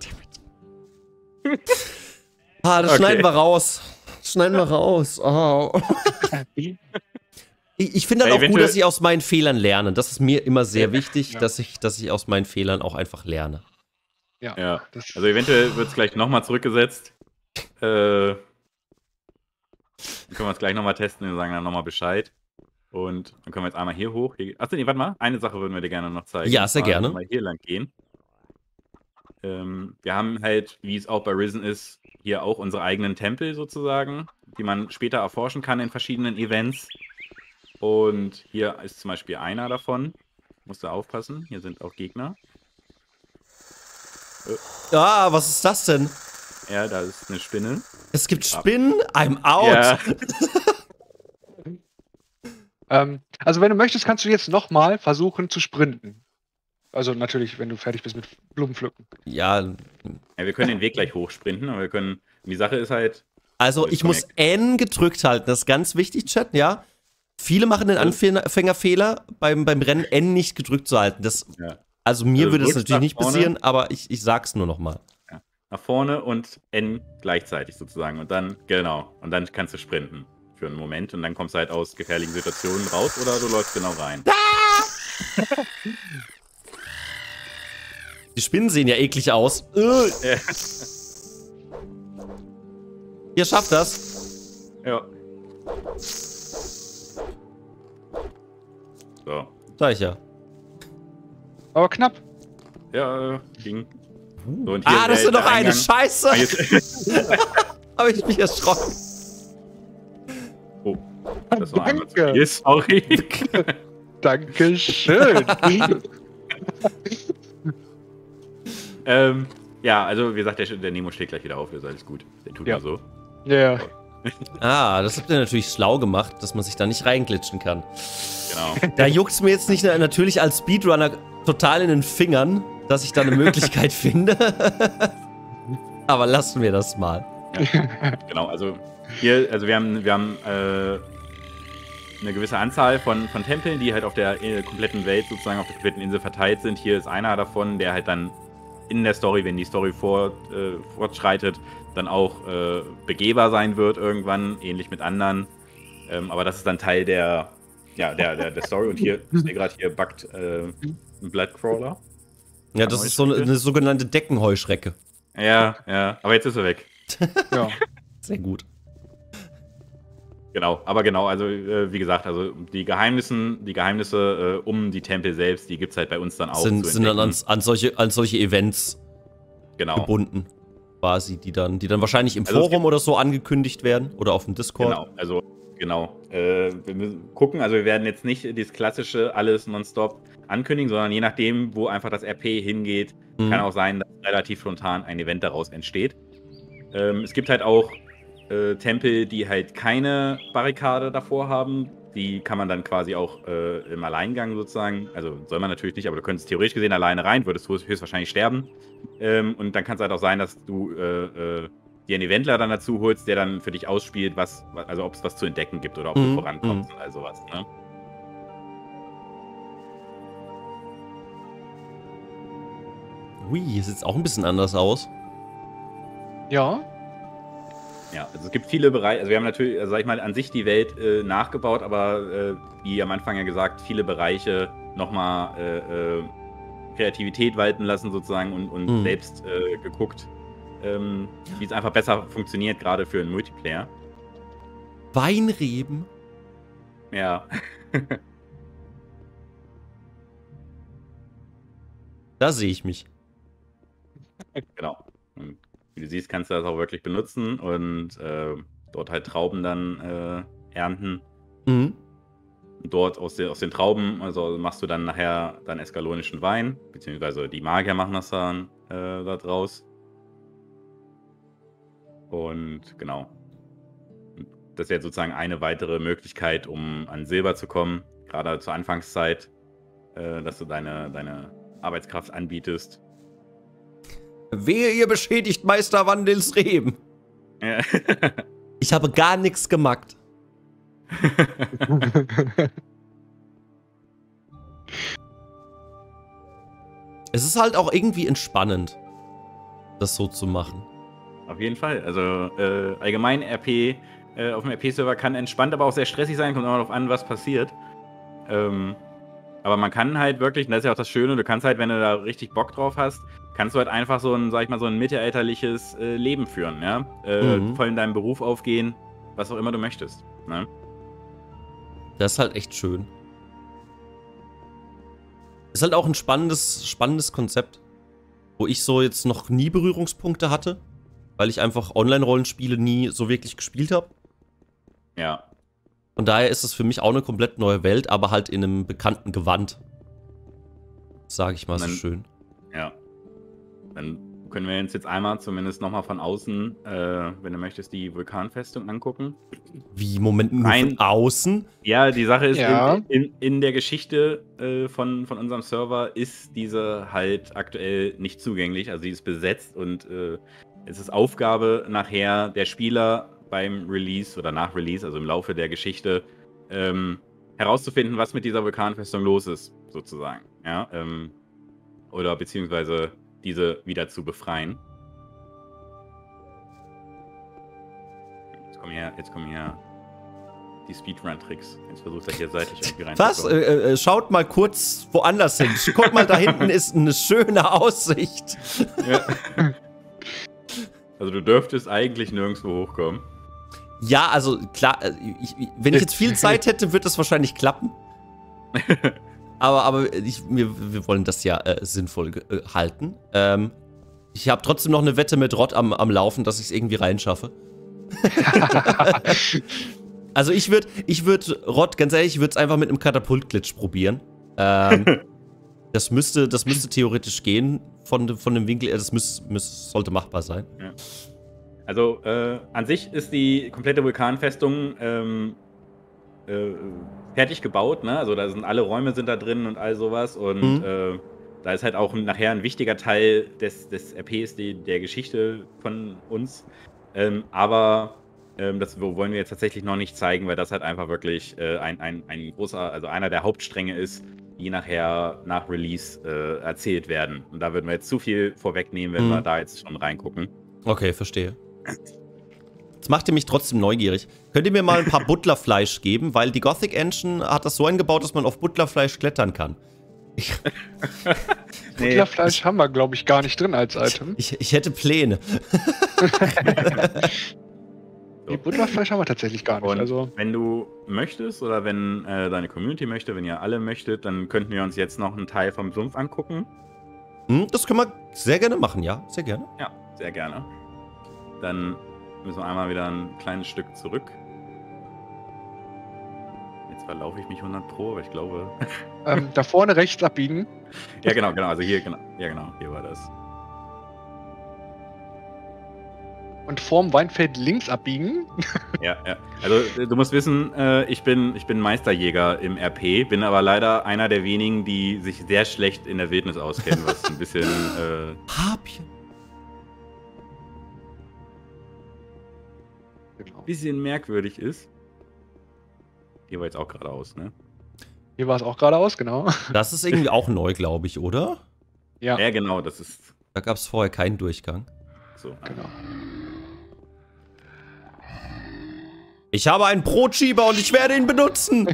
B: Ah, das
A: Okay.
B: schneiden wir raus. Das schneiden wir raus. Oh. Ich, ich finde dann
A: Ja,
B: auch gut,
A: eventuell-
B: dass ich aus meinen Fehlern lerne. Das ist mir immer sehr
A: Ja.
B: wichtig,
D: Ja.
B: dass ich, dass ich aus meinen Fehlern auch einfach lerne.
D: Ja.
A: Ja,
D: Das,
A: also eventuell wird es gleich nochmal zurückgesetzt. Äh, dann können wir es gleich nochmal testen und sagen dann nochmal Bescheid. Und dann können wir jetzt einmal hier hoch. Hier, achso, nee, warte mal. Eine Sache würden wir dir gerne noch zeigen.
B: Ja, sehr
A: Und zwar
B: gerne.
A: Mal hier lang gehen. Ähm, wir haben halt, wie es auch bei Risen ist, hier auch unsere eigenen Tempel sozusagen, die man später erforschen kann in verschiedenen Events. Und hier ist zum Beispiel einer davon. Musst du aufpassen, hier sind auch Gegner.
B: Ah, was ist das denn?
A: Ja, da ist eine Spinne.
B: Es gibt Spinnen, I'm out.
A: Ja.
D: ähm, also, wenn du möchtest, kannst du jetzt nochmal versuchen zu sprinten. Also, natürlich, wenn du fertig bist mit Blumenpflücken.
B: Ja,
A: Ja, wir können den Weg gleich hochsprinten, aber wir können. Die Sache ist halt.
B: also ich muss N gedrückt halten. Das ist ganz wichtig, Chat, ja. Viele machen den Anfängerfehler, beim, beim Rennen N nicht gedrückt zu halten. Das,
A: Ja,
B: also mir
A: Also
B: würde es
A: drückst
B: natürlich nicht
A: nach vorne.
B: passieren, aber ich, ich sag's nur nochmal.
A: nach vorne und N gleichzeitig sozusagen. Und dann, genau. Und dann kannst du sprinten für einen Moment und dann kommst du halt aus gefährlichen Situationen raus oder du läufst genau rein.
B: Die Spinnen sehen ja eklig aus. Äh,
A: Ja.
B: ihr schafft das.
A: Ja. So.
B: Sag ich ja.
D: Aber knapp.
A: Ja, äh, ging. So, und hier
B: Ah, das
A: wäre
B: ist noch
A: der
B: eine.
A: Eingang.
B: Scheiße.
A: Ah, jetzt-
B: Habe ich mich erschrocken.
A: Oh, das war einmal zu
D: Danke.
A: viel, sorry.
D: Dankeschön.
A: ähm, ja, also wie gesagt, der, der Nemo steht gleich wieder auf, ist alles gut. Der tut
D: Ja.
A: nur so.
D: Ja.
B: Ah, das habt ihr natürlich schlau gemacht, dass man sich da nicht reinglitschen kann.
A: Genau.
B: Da juckt's mir jetzt nicht natürlich als Speedrunner total in den Fingern, dass ich da eine Möglichkeit finde. Aber lassen wir das mal.
A: Genau, also hier, also wir haben, wir haben äh, eine gewisse Anzahl von, von Tempeln, die halt auf der äh, kompletten Welt sozusagen, auf der kompletten Insel verteilt sind. Hier ist einer davon, der halt dann in der Story, wenn die Story fort, äh, fortschreitet, dann auch äh, begehbar sein wird irgendwann, ähnlich mit anderen. Ähm, aber das ist dann Teil der, ja, der, der, der Story. Und hier, ich sehe gerade, hier backt äh, ein Bloodcrawler.
B: Ja, das ist so eine, eine sogenannte Deckenheuschrecke.
A: Ja, ja, aber jetzt ist er weg.
D: Ja.
B: Sehr gut.
A: Genau, aber genau, also äh, wie gesagt, also die Geheimnissen, die Geheimnisse äh, um die Tempel selbst, die gibt es halt bei uns dann auch.
B: Sind,
A: zu
B: sind dann an,
A: entdecken.
B: an, solche, an solche Events
A: Genau,
B: gebunden. Quasi, die dann, die dann wahrscheinlich im
A: Also es
B: Forum
A: gibt-
B: oder so angekündigt werden. Oder auf dem Discord.
A: genau, also genau. Äh, wir müssen gucken, also wir werden jetzt nicht dieses klassische alles nonstop ankündigen, sondern je nachdem, wo einfach das R P hingeht,
B: Mhm.
A: kann auch sein, dass relativ spontan ein Event daraus entsteht. Ähm, es gibt halt auch äh, Tempel, die halt keine Barrikade davor haben. Die kann man dann quasi auch äh, im Alleingang sozusagen, also soll man natürlich nicht, aber du könntest theoretisch gesehen alleine rein, würdest du höchstwahrscheinlich sterben. Ähm, und dann kann es halt auch sein, dass du äh, äh, dir einen Eventler dann dazu holst, der dann für dich ausspielt, was, also ob es was zu entdecken gibt oder ob
B: Mhm,
A: du vorankommst und all sowas. Ne?
B: Ui, hier sieht's auch ein bisschen anders aus.
D: Ja.
A: Ja, also es gibt viele Bereiche, also wir haben natürlich, also sag ich mal, an sich die Welt äh, nachgebaut, aber äh, wie am Anfang ja gesagt, viele Bereiche nochmal äh, äh, Kreativität walten lassen sozusagen und, und
B: Mhm.
A: selbst äh, geguckt, ähm, wie es einfach besser funktioniert, gerade für einen Multiplayer.
B: Weinreben?
A: Ja.
B: Da sehe ich mich.
A: Genau. Und wie du siehst, kannst du das auch wirklich benutzen und äh, dort halt Trauben dann äh, ernten.
B: Mhm.
A: Und dort aus, den, aus den Trauben, also machst du dann nachher dann eskalonischen Wein, beziehungsweise die Magier machen das dann äh, da draus. Und genau. Und das ist jetzt sozusagen eine weitere Möglichkeit, um an Silber zu kommen, gerade zur Anfangszeit, äh, dass du deine, deine Arbeitskraft anbietest.
B: Wehe, ihr beschädigt Meister Wandels Reben.
A: Ja.
B: Ich habe gar nichts gemacht. Es ist halt auch irgendwie entspannend, das so zu machen.
A: Auf jeden Fall. Also äh, allgemein R P äh, auf dem R P-Server kann entspannt, aber auch sehr stressig sein. Kommt immer darauf an, was passiert. Ähm, aber man kann halt wirklich, und das ist ja auch das Schöne, du kannst halt, wenn du da richtig Bock drauf hast, kannst du halt einfach so ein, sag ich mal, so ein mittelalterliches äh, Leben führen, ja? Äh,
B: Mhm.
A: voll in deinem Beruf aufgehen, was auch immer du möchtest. Ne?
B: Das ist halt echt schön. Ist halt auch ein spannendes, spannendes Konzept, wo ich so jetzt noch nie Berührungspunkte hatte, weil ich einfach Online-Rollenspiele nie so wirklich gespielt habe.
A: Ja.
B: Von daher ist es für mich auch eine komplett neue Welt, aber halt in einem bekannten Gewand. Sage ich mal so
A: Dann-
B: schön.
A: Ja. Dann können wir uns jetzt einmal zumindest nochmal von außen, äh, wenn du möchtest, die Vulkanfestung angucken.
B: Wie, Moment, nur
A: Nein.
B: von außen?
A: Ja, die Sache ist,
D: Ja.
A: in, in, in der Geschichte äh, von, von unserem Server ist diese halt aktuell nicht zugänglich. Also die ist besetzt und äh, es ist Aufgabe nachher der Spieler beim Release oder nach Release, also im Laufe der Geschichte, ähm, herauszufinden, was mit dieser Vulkanfestung los ist, sozusagen. Ja, ähm, oder beziehungsweise diese wieder zu befreien. Jetzt kommen hier, jetzt kommen hier die Speedrun-Tricks. Jetzt versucht er hier seitlich irgendwie rein.
B: Was? Äh, äh, schaut mal kurz woanders hin. Guck mal, da hinten ist eine schöne Aussicht.
A: Ja. Also du dürftest eigentlich nirgendwo hochkommen.
B: Ja, also klar, äh, ich, ich, wenn ich jetzt viel Zeit hätte, wird das wahrscheinlich klappen. Aber, aber ich, wir, wir wollen das ja äh, sinnvoll äh, halten. Ähm, ich habe trotzdem noch eine Wette mit Rott am, am Laufen, dass ich es irgendwie reinschaffe. Also ich würde, ich würde, Rott, ganz ehrlich, ich würde es einfach mit einem Katapultglitch probieren. Ähm, das müsste, das müsste theoretisch gehen von, von dem Winkel, das müß, müß, sollte machbar sein.
A: Ja. Also äh, an sich ist die komplette Vulkanfestung ähm, äh, fertig gebaut, ne? Also da sind alle Räume sind da drin und all sowas und
B: Mhm.
A: äh, da ist halt auch nachher ein wichtiger Teil des, des R Ps, die, der Geschichte von uns. Ähm, aber ähm, das wollen wir jetzt tatsächlich noch nicht zeigen, weil das halt einfach wirklich äh, ein, ein, ein großer, also einer der Hauptstränge ist, die nachher nach Release äh, erzählt werden. Und da würden wir jetzt zu viel vorwegnehmen, wenn
B: Mhm.
A: wir da jetzt schon reingucken.
B: Okay, verstehe. Jetzt macht ihr mich trotzdem neugierig. Könnt ihr mir mal ein paar Butlerfleisch geben? Weil die Gothic Engine hat das so eingebaut, dass man auf Butlerfleisch klettern kann. Ich,
D: Butlerfleisch haben wir, glaube ich, gar nicht drin als Item.
B: ich, ich hätte Pläne.
D: Die Butlerfleisch haben wir tatsächlich gar nicht.
A: Und
D: Also,
A: wenn du möchtest oder wenn äh, deine Community möchte, wenn ihr alle möchtet, dann könnten wir uns jetzt noch einen Teil vom Sumpf angucken.
B: Hm, das können wir sehr gerne machen, ja. Sehr gerne.
A: Ja, sehr gerne. Dann müssen wir einmal wieder ein kleines Stück zurück. Jetzt verlaufe ich mich hundert Pro, aber ich glaube...
D: ähm, da vorne rechts abbiegen.
A: ja, genau, genau. Also hier, genau. Ja, genau. Hier war das.
D: Und vorm Weinfeld links abbiegen.
A: Ja, ja. Also äh, du musst wissen, äh, ich bin, ich bin Meisterjäger im R P, bin aber leider einer der wenigen, die sich sehr schlecht in der Wildnis auskennen, was ein bisschen... Äh,
B: Habchen.
D: Genau.
A: bisschen merkwürdig ist. Hier war jetzt auch geradeaus, ne?
D: Hier war es auch geradeaus, genau.
B: Das ist irgendwie auch neu, glaube ich, oder?
D: Ja,
A: Ja, genau, das ist
B: Da gab es vorher keinen Durchgang.
A: so.
D: genau.
B: Ich habe einen Brotschieber und ich werde ihn benutzen.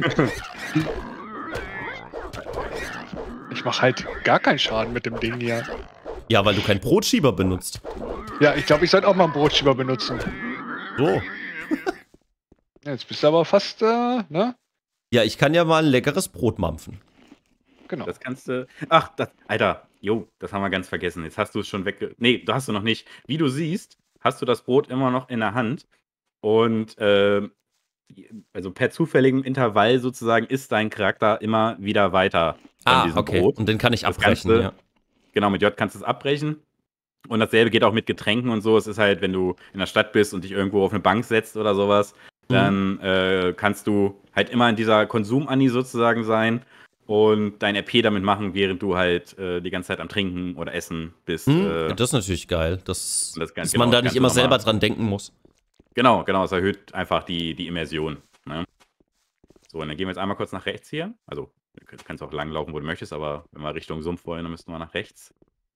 D: Ich mache halt gar keinen Schaden mit dem Ding hier.
B: Ja, weil du keinen Brotschieber benutzt.
D: Ja, ich glaube, ich sollte auch mal einen Brotschieber benutzen.
B: So.
D: Ja, jetzt bist du aber fast, äh, ne?
B: Ja, ich kann ja mal ein leckeres Brot mampfen.
D: Genau.
A: Das kannst du. Ach, das, Alter, jo, das haben wir ganz vergessen. Jetzt hast du es schon weg. Nee, du hast du noch nicht. Wie du siehst, hast du das Brot immer noch in der Hand. Und äh, also per zufälligem Intervall sozusagen ist dein Charakter immer wieder weiter von
B: Ah,
A: diesem
B: okay.
A: Brot.
B: Und den kann ich
A: Das
B: abbrechen,
A: kannst du-
B: ja.
A: Genau, mit J kannst du es abbrechen. Und dasselbe geht auch mit Getränken und so. Es ist halt, wenn du in der Stadt bist und dich irgendwo auf eine Bank setzt oder sowas, dann äh, kannst du halt immer in dieser Konsum-Anni sozusagen sein und dein R P damit machen, während du halt äh, die ganze Zeit am Trinken oder Essen bist.
B: Hm,
A: Äh,
B: das ist natürlich geil, dass,
A: das kann-
B: dass
A: genau,
B: man da
A: das
B: nicht
A: kannst
B: immer
A: du noch
B: selber
A: mal-
B: dran denken muss.
A: Genau, genau, es erhöht einfach die, die Immersion. Ne? So, und dann gehen wir jetzt einmal kurz nach rechts hier. Also, du kannst auch lang laufen, wo du möchtest, aber wenn wir Richtung Sumpf wollen, dann müssten wir nach rechts.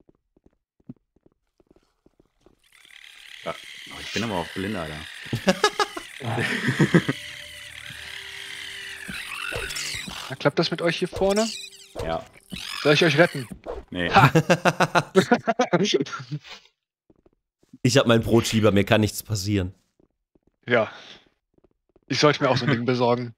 A: Ach, oh, ich bin aber auch blind, Alter.
D: Na, klappt das mit euch hier vorne?
A: Ja,
D: Soll ich euch retten?
A: nee.
B: Ich habe meinen Brotschieber, mir kann nichts passieren.
D: Ja. Ich sollte mir auch so ein Ding besorgen.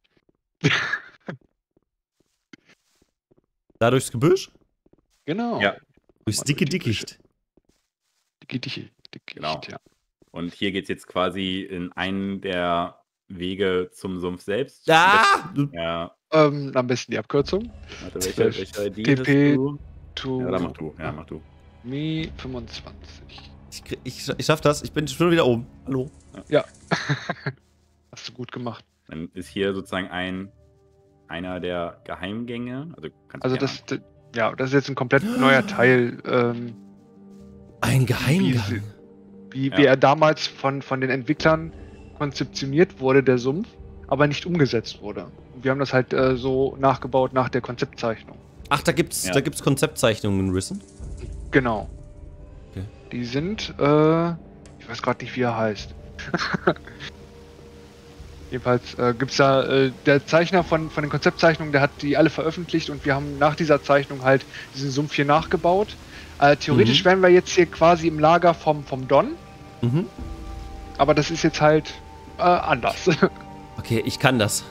B: Da durchs Gebüsch?
D: Genau.
A: Ja.
B: Durchs
D: Mal
B: dicke
D: durch die
B: Dickicht.
D: Dicke, dicke, dicke,
A: Genau.
D: ja.
A: Und hier geht es jetzt quasi in einen der Wege zum Sumpf selbst.
B: Ah!
A: Ja,
D: Ähm, am besten die Abkürzung.
A: warte, welche, welche I D
D: T P
A: hast du?
D: To
A: Ja, da mach du, ja, mach du.
D: Me fünfundzwanzig.
B: Ich, krieg- ich, ich schaff das, ich bin schon wieder oben. Hallo?
D: Hast du gut gemacht.
A: Dann ist hier sozusagen ein einer der Geheimgänge. Also, kannst du
D: Also
A: gerne-
D: das, d- ja, das ist jetzt ein komplett neuer Teil, ähm,
B: Ein
D: wie,
B: Geheimgang.
D: sie- wie,
A: Ja.
D: wie er damals von, von den Entwicklern konzeptioniert wurde, der Sumpf, aber nicht umgesetzt wurde. Und wir haben das halt äh, so nachgebaut nach der Konzeptzeichnung.
B: Ach, da gibt's,
A: Ja.
B: da gibt's Konzeptzeichnungen in Risen.
D: Genau.
B: Okay.
D: Die sind, äh, ich weiß gerade nicht, wie er heißt. Jedenfalls äh, gibt es da, äh, der Zeichner von, von den Konzeptzeichnungen, der hat die alle veröffentlicht und wir haben nach dieser Zeichnung halt diesen Sumpf hier nachgebaut. Äh, theoretisch
B: Mhm.
D: wären wir jetzt hier quasi im Lager vom, vom Don,
B: Mhm.
D: aber das ist jetzt halt äh, anders.
B: Okay, ich kann das.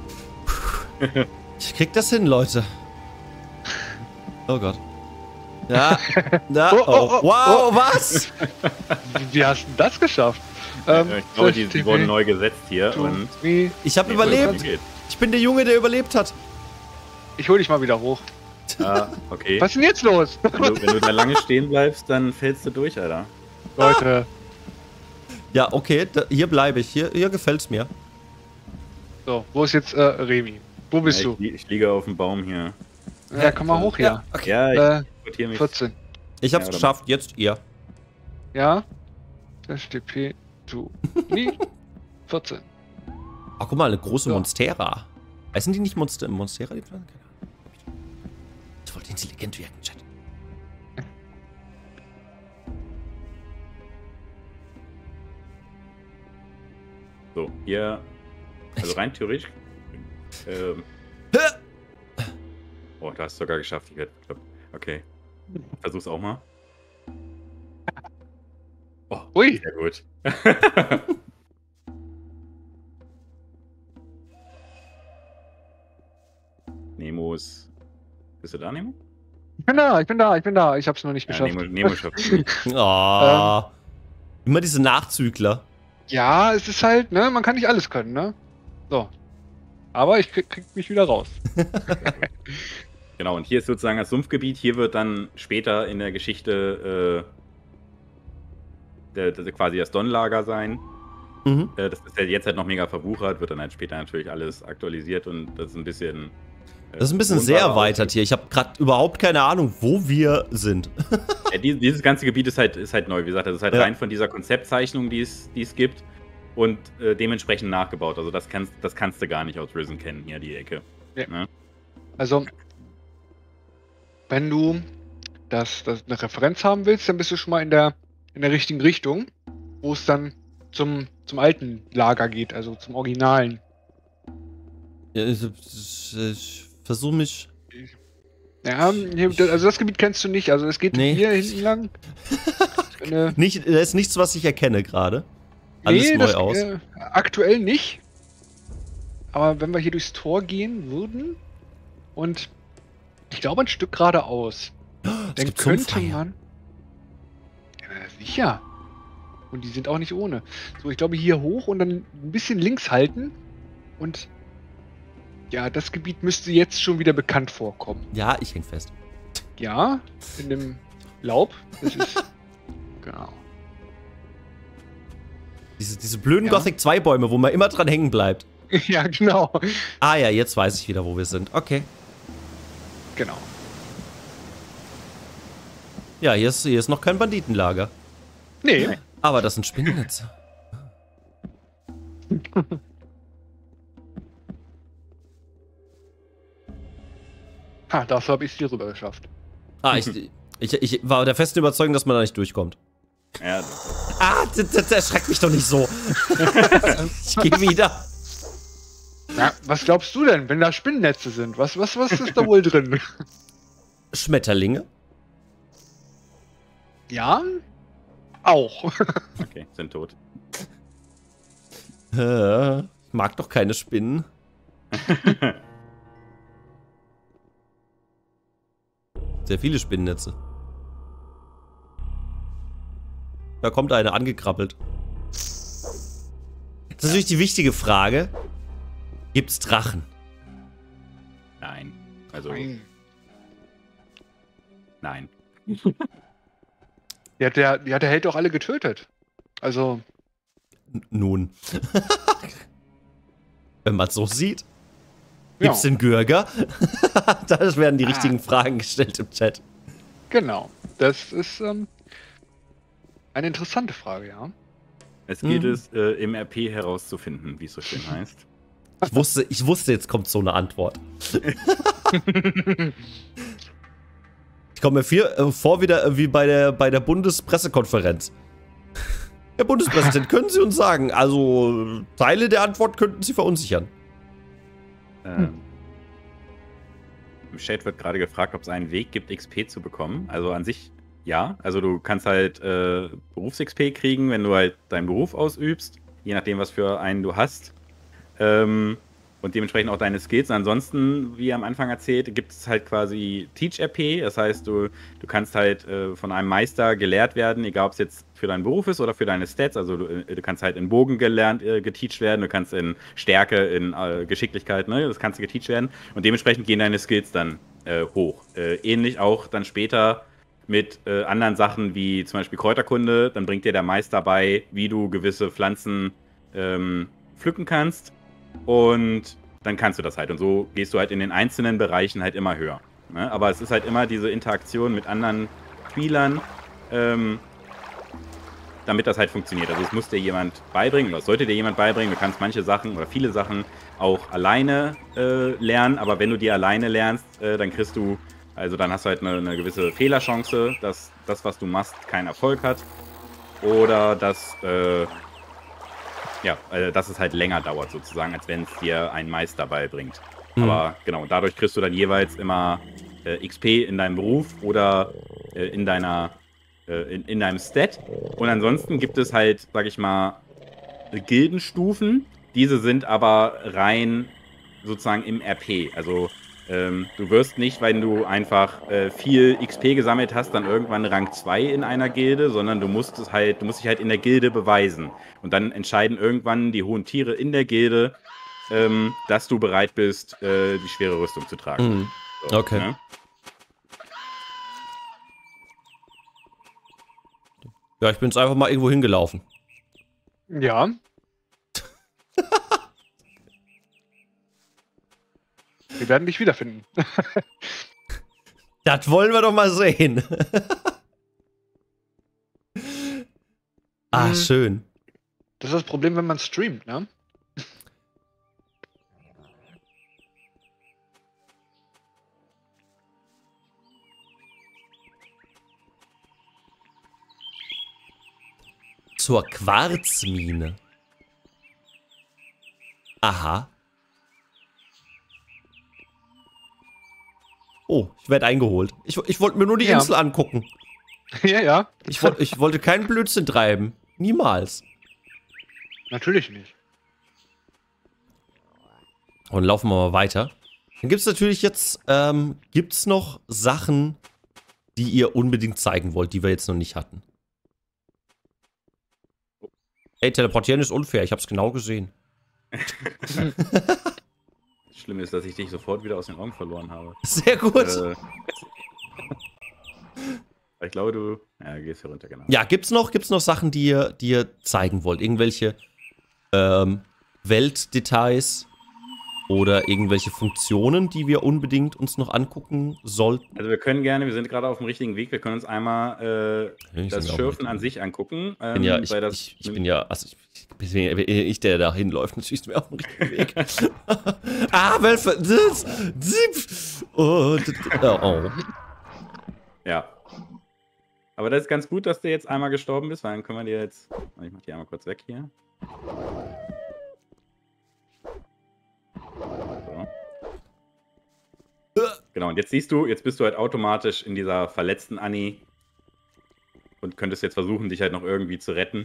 B: Ich krieg das hin, Leute. Oh Gott. Ja, da,
D: Oh,
B: oh,
D: oh, oh,
B: wow, was?
D: Wie, wie hast du das geschafft? Ähm,
A: Ja, ich glaube, die, die
D: T V
A: wurden neu gesetzt hier.
D: to
A: Und
D: me.
B: Ich habe
A: Nee,
B: überlebt.
A: geht.
B: Ich bin der Junge, der überlebt hat.
D: Ich hol dich mal wieder hoch.
A: Ah, okay.
D: Was ist denn jetzt los?
A: Wenn du, wenn du da lange stehen bleibst, dann fällst du durch, Alter.
D: Leute,
B: Ja, okay, da, hier bleibe ich. Hier, hier gefällt's mir.
D: so, wo ist jetzt äh, Remi? Wo bist
A: Ja,
D: du?
A: ich, li- ich liege auf dem Baum hier.
D: Ja, komm mal hoch hier.
B: Ja, okay.
A: Ja, ich
D: Äh,
A: sortiere mich.
D: vierzehn.
B: Ich hab's
A: Ja, oder-
B: geschafft, jetzt ihr.
D: Ja. S T P to me. vierzehn.
B: Ach, guck mal, eine große
D: Ja.
B: Monstera. Heißen die nicht Monster Monstera, die Pflanzen? Keine Ahnung. Ich wollte intelligent werden, Chat.
A: So, hier. Also rein theoretisch. Ähm, oh, du hast es sogar geschafft. Ich werd bekloppt. Okay. Versuch's auch mal. Oh,
D: Ui.
A: sehr gut. Nemo ist. Bist du da, Nemo?
D: Ich bin da, ich bin da, ich bin da. Ich hab's noch nicht
A: Ja,
D: geschafft.
A: Nemo, Nemo schafft es nicht.
B: Oh. Immer diese Nachzügler.
D: Ja, es ist halt, ne, man kann nicht alles können, ne? So. Aber ich krieg, krieg mich wieder raus.
A: Genau, und hier ist sozusagen das Sumpfgebiet. Hier wird dann später in der Geschichte äh, der, der, quasi das Don-Lager sein.
B: Mhm.
A: Äh, das ist ja jetzt halt noch mega verwuchert, wird dann halt später natürlich alles aktualisiert und das ist ein bisschen. Äh,
B: Das ist ein bisschen sehr
A: wohnbarer
B: erweitert
A: aussieht.
B: hier. Ich habe gerade überhaupt keine Ahnung, wo wir sind.
A: Ja, die, dieses ganze Gebiet ist halt, ist halt neu, wie gesagt, das ist halt
B: Ja.
A: rein von dieser Konzeptzeichnung, die es, die es gibt und äh, dementsprechend nachgebaut. Also das kannst, das kannst du gar nicht aus Risen kennen, hier die Ecke.
D: Ja.
A: Ne?
D: Also, wenn du das, das eine Referenz haben willst, dann bist du schon mal in der, in der richtigen Richtung, wo es dann zum, zum alten Lager geht, also zum Originalen.
B: Ja, ich, ich, ich versuche mich.
D: Ja, hier, also das Gebiet kennst du nicht, also es geht
B: Nee.
D: hier hinten lang. Eine,
B: Nicht, da ist nichts, was ich erkenne gerade. Alles
D: nee,
B: neu
D: das,
B: aus.
D: Äh, aktuell nicht. Aber wenn wir hier durchs Tor gehen würden und ich glaube ein Stück geradeaus, dann
B: gibt
D: könnte
B: Sumpfeier.
D: man. Ja, sicher. Und die sind auch nicht ohne. So, ich glaube hier hoch und dann ein bisschen links halten. Und ja, das Gebiet müsste jetzt schon wieder bekannt vorkommen.
B: Ja, ich häng fest.
D: Ja, in dem Laub. Das ist. Genau.
B: Diese, diese blöden
D: Ja.
B: Gothic zwei Bäume, wo man immer dran hängen bleibt.
D: Ja, genau.
B: Ah ja, jetzt weiß ich wieder, wo wir sind. Okay.
D: Genau.
B: Ja, hier ist, hier ist noch kein Banditenlager.
D: Nee.
B: Aber das sind Spinnennetze.
D: Ha, dafür habe ich es hier rüber geschafft.
B: Ah, ich, ich, ich war der festen Überzeugung, dass man da nicht durchkommt.
A: Ja, das,
B: Ah, das, das erschreckt mich doch nicht so. Ich gehe wieder.
D: Ja, was glaubst du denn, wenn da Spinnennetze sind? Was, was, was ist da wohl drin?
B: Schmetterlinge?
D: Ja, auch.
A: okay, sind tot.
B: Äh, ich mag doch keine Spinnen. Sehr viele Spinnennetze. Da kommt eine angekrabbelt. Das ist natürlich die wichtige Frage. Gibt's Drachen?
A: Nein. Also,
D: Nein.
A: nein.
D: Der, der, der, der Held doch alle getötet. Also,
B: N nun. Wenn man es so sieht.
D: ja,
B: Gibt's den Gürger? Da werden die
D: Ah.
B: richtigen Fragen gestellt im Chat.
D: genau. Das ist ähm, eine interessante Frage, ja.
A: Es gilt
B: Mhm.
A: es, äh, im R P herauszufinden, wie es so schön heißt.
B: Ich wusste, ich wusste, jetzt kommt so eine Antwort. Ich komme mir viel, äh, vor wieder äh, wie bei der, bei der Bundespressekonferenz. Herr Bundespräsident, können Sie uns sagen, also Teile der Antwort könnten Sie verunsichern.
A: Ähm, Im Chat wird gerade gefragt, ob es einen Weg gibt, X P zu bekommen. Also an sich ja. Also du kannst halt äh, Berufs-X P kriegen, wenn du halt deinen Beruf ausübst, je nachdem, was für einen du hast. Ähm, und dementsprechend auch deine Skills. Und ansonsten, wie am Anfang erzählt, gibt es halt quasi Teach-R P. Das heißt, du, du kannst halt äh, von einem Meister gelehrt werden, egal ob es jetzt für deinen Beruf ist oder für deine Stats. Also du, äh, du kannst halt in Bogen gelernt, äh, geteacht werden, du kannst in Stärke, in äh, Geschicklichkeit, ne? Das kannst du geteacht werden. Und dementsprechend gehen deine Skills dann äh, hoch. Äh, ähnlich auch dann später mit äh, anderen Sachen wie zum Beispiel Kräuterkunde. Dann bringt dir der Meister bei, wie du gewisse Pflanzen ähm, pflücken kannst. Und dann kannst du das halt. Und so gehst du halt in den einzelnen Bereichen halt immer höher. Ne? Aber es ist halt immer diese Interaktion mit anderen Spielern, ähm, damit das halt funktioniert. Also es muss dir jemand beibringen, oder es sollte dir jemand beibringen. Du kannst manche Sachen oder viele Sachen auch alleine äh, lernen. Aber wenn du die alleine lernst, äh, dann kriegst du, also dann hast du halt eine, eine gewisse Fehlerchance, dass das, was du machst, keinen Erfolg hat. Oder dass... Äh, Ja, äh, dass es halt länger dauert sozusagen, als wenn es dir ein Meister beibringt.
B: Mhm.
A: Aber genau, dadurch kriegst du dann jeweils immer äh, X P in deinem Beruf oder äh, in deiner äh, in, in deinem Stat. Und ansonsten gibt es halt, sag ich mal, Gildenstufen. Diese sind aber rein sozusagen im R P. Also ähm, du wirst nicht, wenn du einfach äh, viel X P gesammelt hast, dann irgendwann Rang zwei in einer Gilde, sondern du musst es halt, du musst dich halt in der Gilde beweisen. Und dann entscheiden irgendwann die hohen Tiere in der Gilde, ähm, dass du bereit bist, äh, die schwere Rüstung zu tragen.
B: Mhm.
A: So,
B: Okay.
A: ne?
B: Ja, ich bin jetzt einfach mal irgendwo hingelaufen.
D: Ja. Wir werden dich wiederfinden.
B: Das wollen wir doch mal sehen. Ah,
D: Mhm.
B: schön.
D: Das ist das Problem, wenn man streamt, ne?
B: zur Quarzmine. Aha. Oh, ich werde eingeholt. Ich, ich wollte mir nur die
D: Ja.
B: Insel angucken.
D: Ja, ja.
B: Ich, wollt, ich wollte keinen Blödsinn treiben. Niemals.
D: Natürlich nicht.
B: Und laufen wir mal weiter. Dann gibt es natürlich jetzt, ähm, gibt es noch Sachen, die ihr unbedingt zeigen wollt, die wir jetzt noch nicht hatten. Ey, teleportieren ist unfair, ich hab's genau gesehen.
A: Das Schlimme ist, dass ich dich sofort wieder aus den Augen verloren habe.
B: Sehr gut.
A: Äh, ich glaube, du ja, gehst hier runter, genau.
B: Ja, gibt's noch, gibt's noch Sachen, die ihr, die ihr zeigen wollt? Irgendwelche ähm, Weltdetails oder irgendwelche Funktionen, die wir unbedingt uns noch angucken sollten?
A: Also wir können gerne, wir sind gerade auf dem richtigen Weg, wir können uns einmal äh,
B: Ich
A: das
B: bin auch
A: Schürfen
B: mit.
A: an sich angucken.
B: Ich bin ja, ich,
A: weil das,
B: ich, ich bin ja, also ich, ich, bin ich der da hinläuft, natürlich ist mir auf dem richtigen Weg. Ah, Wölfe! Oh, oh.
A: Ja. Aber das ist ganz gut, dass du jetzt einmal gestorben bist, weil dann können wir dir jetzt. Ich mach die einmal kurz weg hier. So. Genau, und jetzt siehst du, jetzt bist du halt automatisch in dieser verletzten Annie und könntest jetzt versuchen, dich halt noch irgendwie zu retten.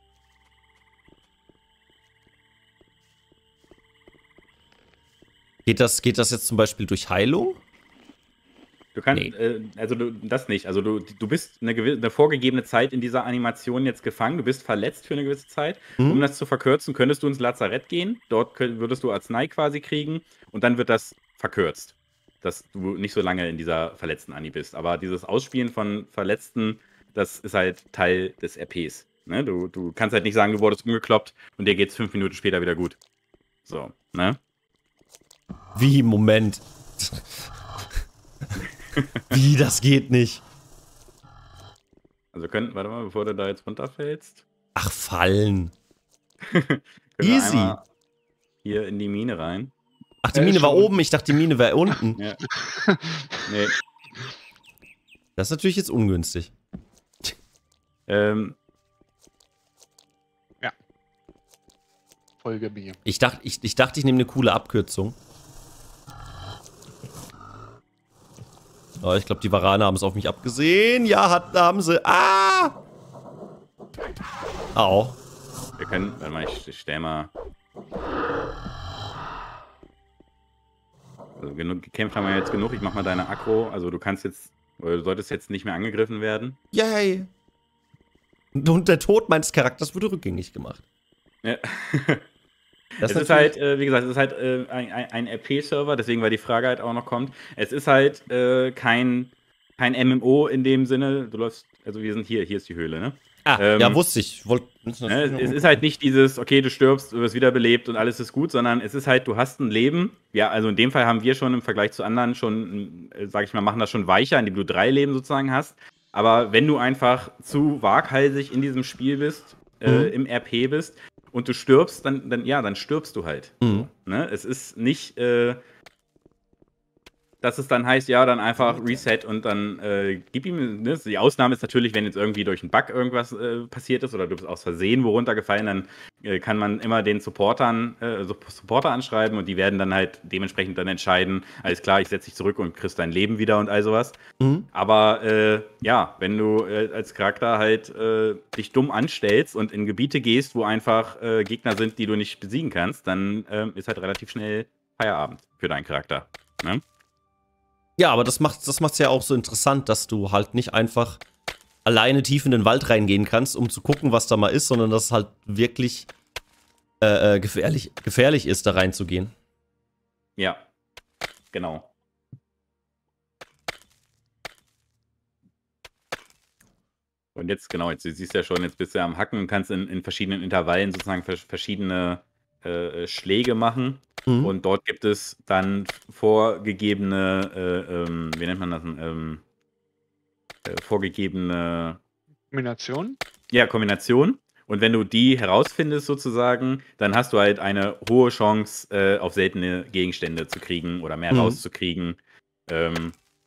B: Geht das, geht das jetzt zum Beispiel durch Heilung?
A: Du kannst,
B: Nee.
A: äh, also du, das nicht. Also du, du bist eine, gewi- eine vorgegebene Zeit in dieser Animation jetzt gefangen. Du bist verletzt für eine gewisse Zeit.
B: Mhm.
A: Um das zu verkürzen, könntest du ins Lazarett gehen. Dort könnt, würdest du Arznei quasi kriegen und dann wird das verkürzt, dass du nicht so lange in dieser verletzten Annie bist. Aber dieses Ausspielen von Verletzten, das ist halt Teil des R Ps. Ne? Du, du kannst halt nicht sagen, du wurdest umgekloppt und dir geht's fünf Minuten später wieder gut. So, ne?
B: Wie, Moment. Wie, das geht nicht.
A: Also können, warte mal, bevor du da jetzt runterfällst.
B: Ach, fallen.
A: Können wir
B: Easy.
A: einmal hier in die Mine rein.
B: Ach, die
D: Äh,
B: Mine war
D: schon.
B: oben, ich dachte, die Mine wäre unten.
A: Ja. Nee.
B: Das ist natürlich jetzt ungünstig.
A: Ähm,
D: Folge mir.
B: Ich dachte, ich, ich, dachte, ich nehme eine coole Abkürzung. Oh, ich glaube, die Varaner haben es auf mich abgesehen. Ja, hat, haben sie. Ah! Au.
A: wir können, warte mal, ich, ich stell mal. Also genug, gekämpft haben wir jetzt genug. Ich mach mal deine Aggro. Also du kannst jetzt, oder du solltest jetzt nicht mehr angegriffen werden.
B: Yay. Und der Tod meines Charakters wurde rückgängig gemacht.
A: Ja.
B: Das
A: Es ist
B: natürlich-
A: halt, äh, wie gesagt, es ist halt äh, ein, ein, ein R P-Server, deswegen, weil die Frage halt auch noch kommt. Es ist halt äh, kein, kein M M O in dem Sinne. Du läufst, also wir sind hier, hier ist die Höhle, ne?
B: Ah,
A: ähm,
B: ja, wusste ich. Wollt,
A: Ne, es, es ist halt nicht dieses, okay, du stirbst, du wirst wiederbelebt und alles ist gut, sondern es ist halt, du hast ein Leben. Ja, also in dem Fall haben wir schon im Vergleich zu anderen schon, äh, sag ich mal, machen das schon weicher, indem du drei Leben sozusagen hast. Aber wenn du einfach zu waghalsig in diesem Spiel bist, äh,
B: Mhm.
A: im R P bist und du stirbst, dann, dann ja, dann stirbst du halt.
B: Mhm.
A: Ne? Es ist nicht, äh, dass es dann heißt, ja, dann einfach Reset und dann äh, gib ihm, ne? Die Ausnahme ist natürlich, wenn jetzt irgendwie durch einen Bug irgendwas äh, passiert ist oder du bist aus Versehen wo runtergefallen, dann äh, kann man immer den Supportern, äh, so Supporter anschreiben und die werden dann halt dementsprechend dann entscheiden, alles klar, ich setze dich zurück und kriegst dein Leben wieder und all sowas.
B: Mhm.
A: Aber äh, ja, wenn du äh, als Charakter halt äh, dich dumm anstellst und in Gebiete gehst, wo einfach äh, Gegner sind, die du nicht besiegen kannst, dann äh, ist halt relativ schnell Feierabend für deinen Charakter. Ne?
B: Ja, aber das macht das macht's ja auch so interessant, dass du halt nicht einfach alleine tief in den Wald reingehen kannst, um zu gucken, was da mal ist, sondern dass es halt wirklich äh, äh, gefährlich, gefährlich ist, da reinzugehen.
A: Ja, genau. Und jetzt, genau, jetzt du siehst ja schon, jetzt bist du ja am Hacken und kannst in, in verschiedenen Intervallen sozusagen vers- verschiedene äh, Schläge machen.
B: Mhm.
A: Und dort gibt es dann vorgegebene, äh, ähm, wie nennt man das? Ähm, äh, vorgegebene
D: Kombination.
A: ja, Kombination. Und wenn du die herausfindest sozusagen, dann hast du halt eine hohe Chance, äh, auf seltene Gegenstände zu kriegen oder mehr
B: Mhm.
A: rauszukriegen. Ähm,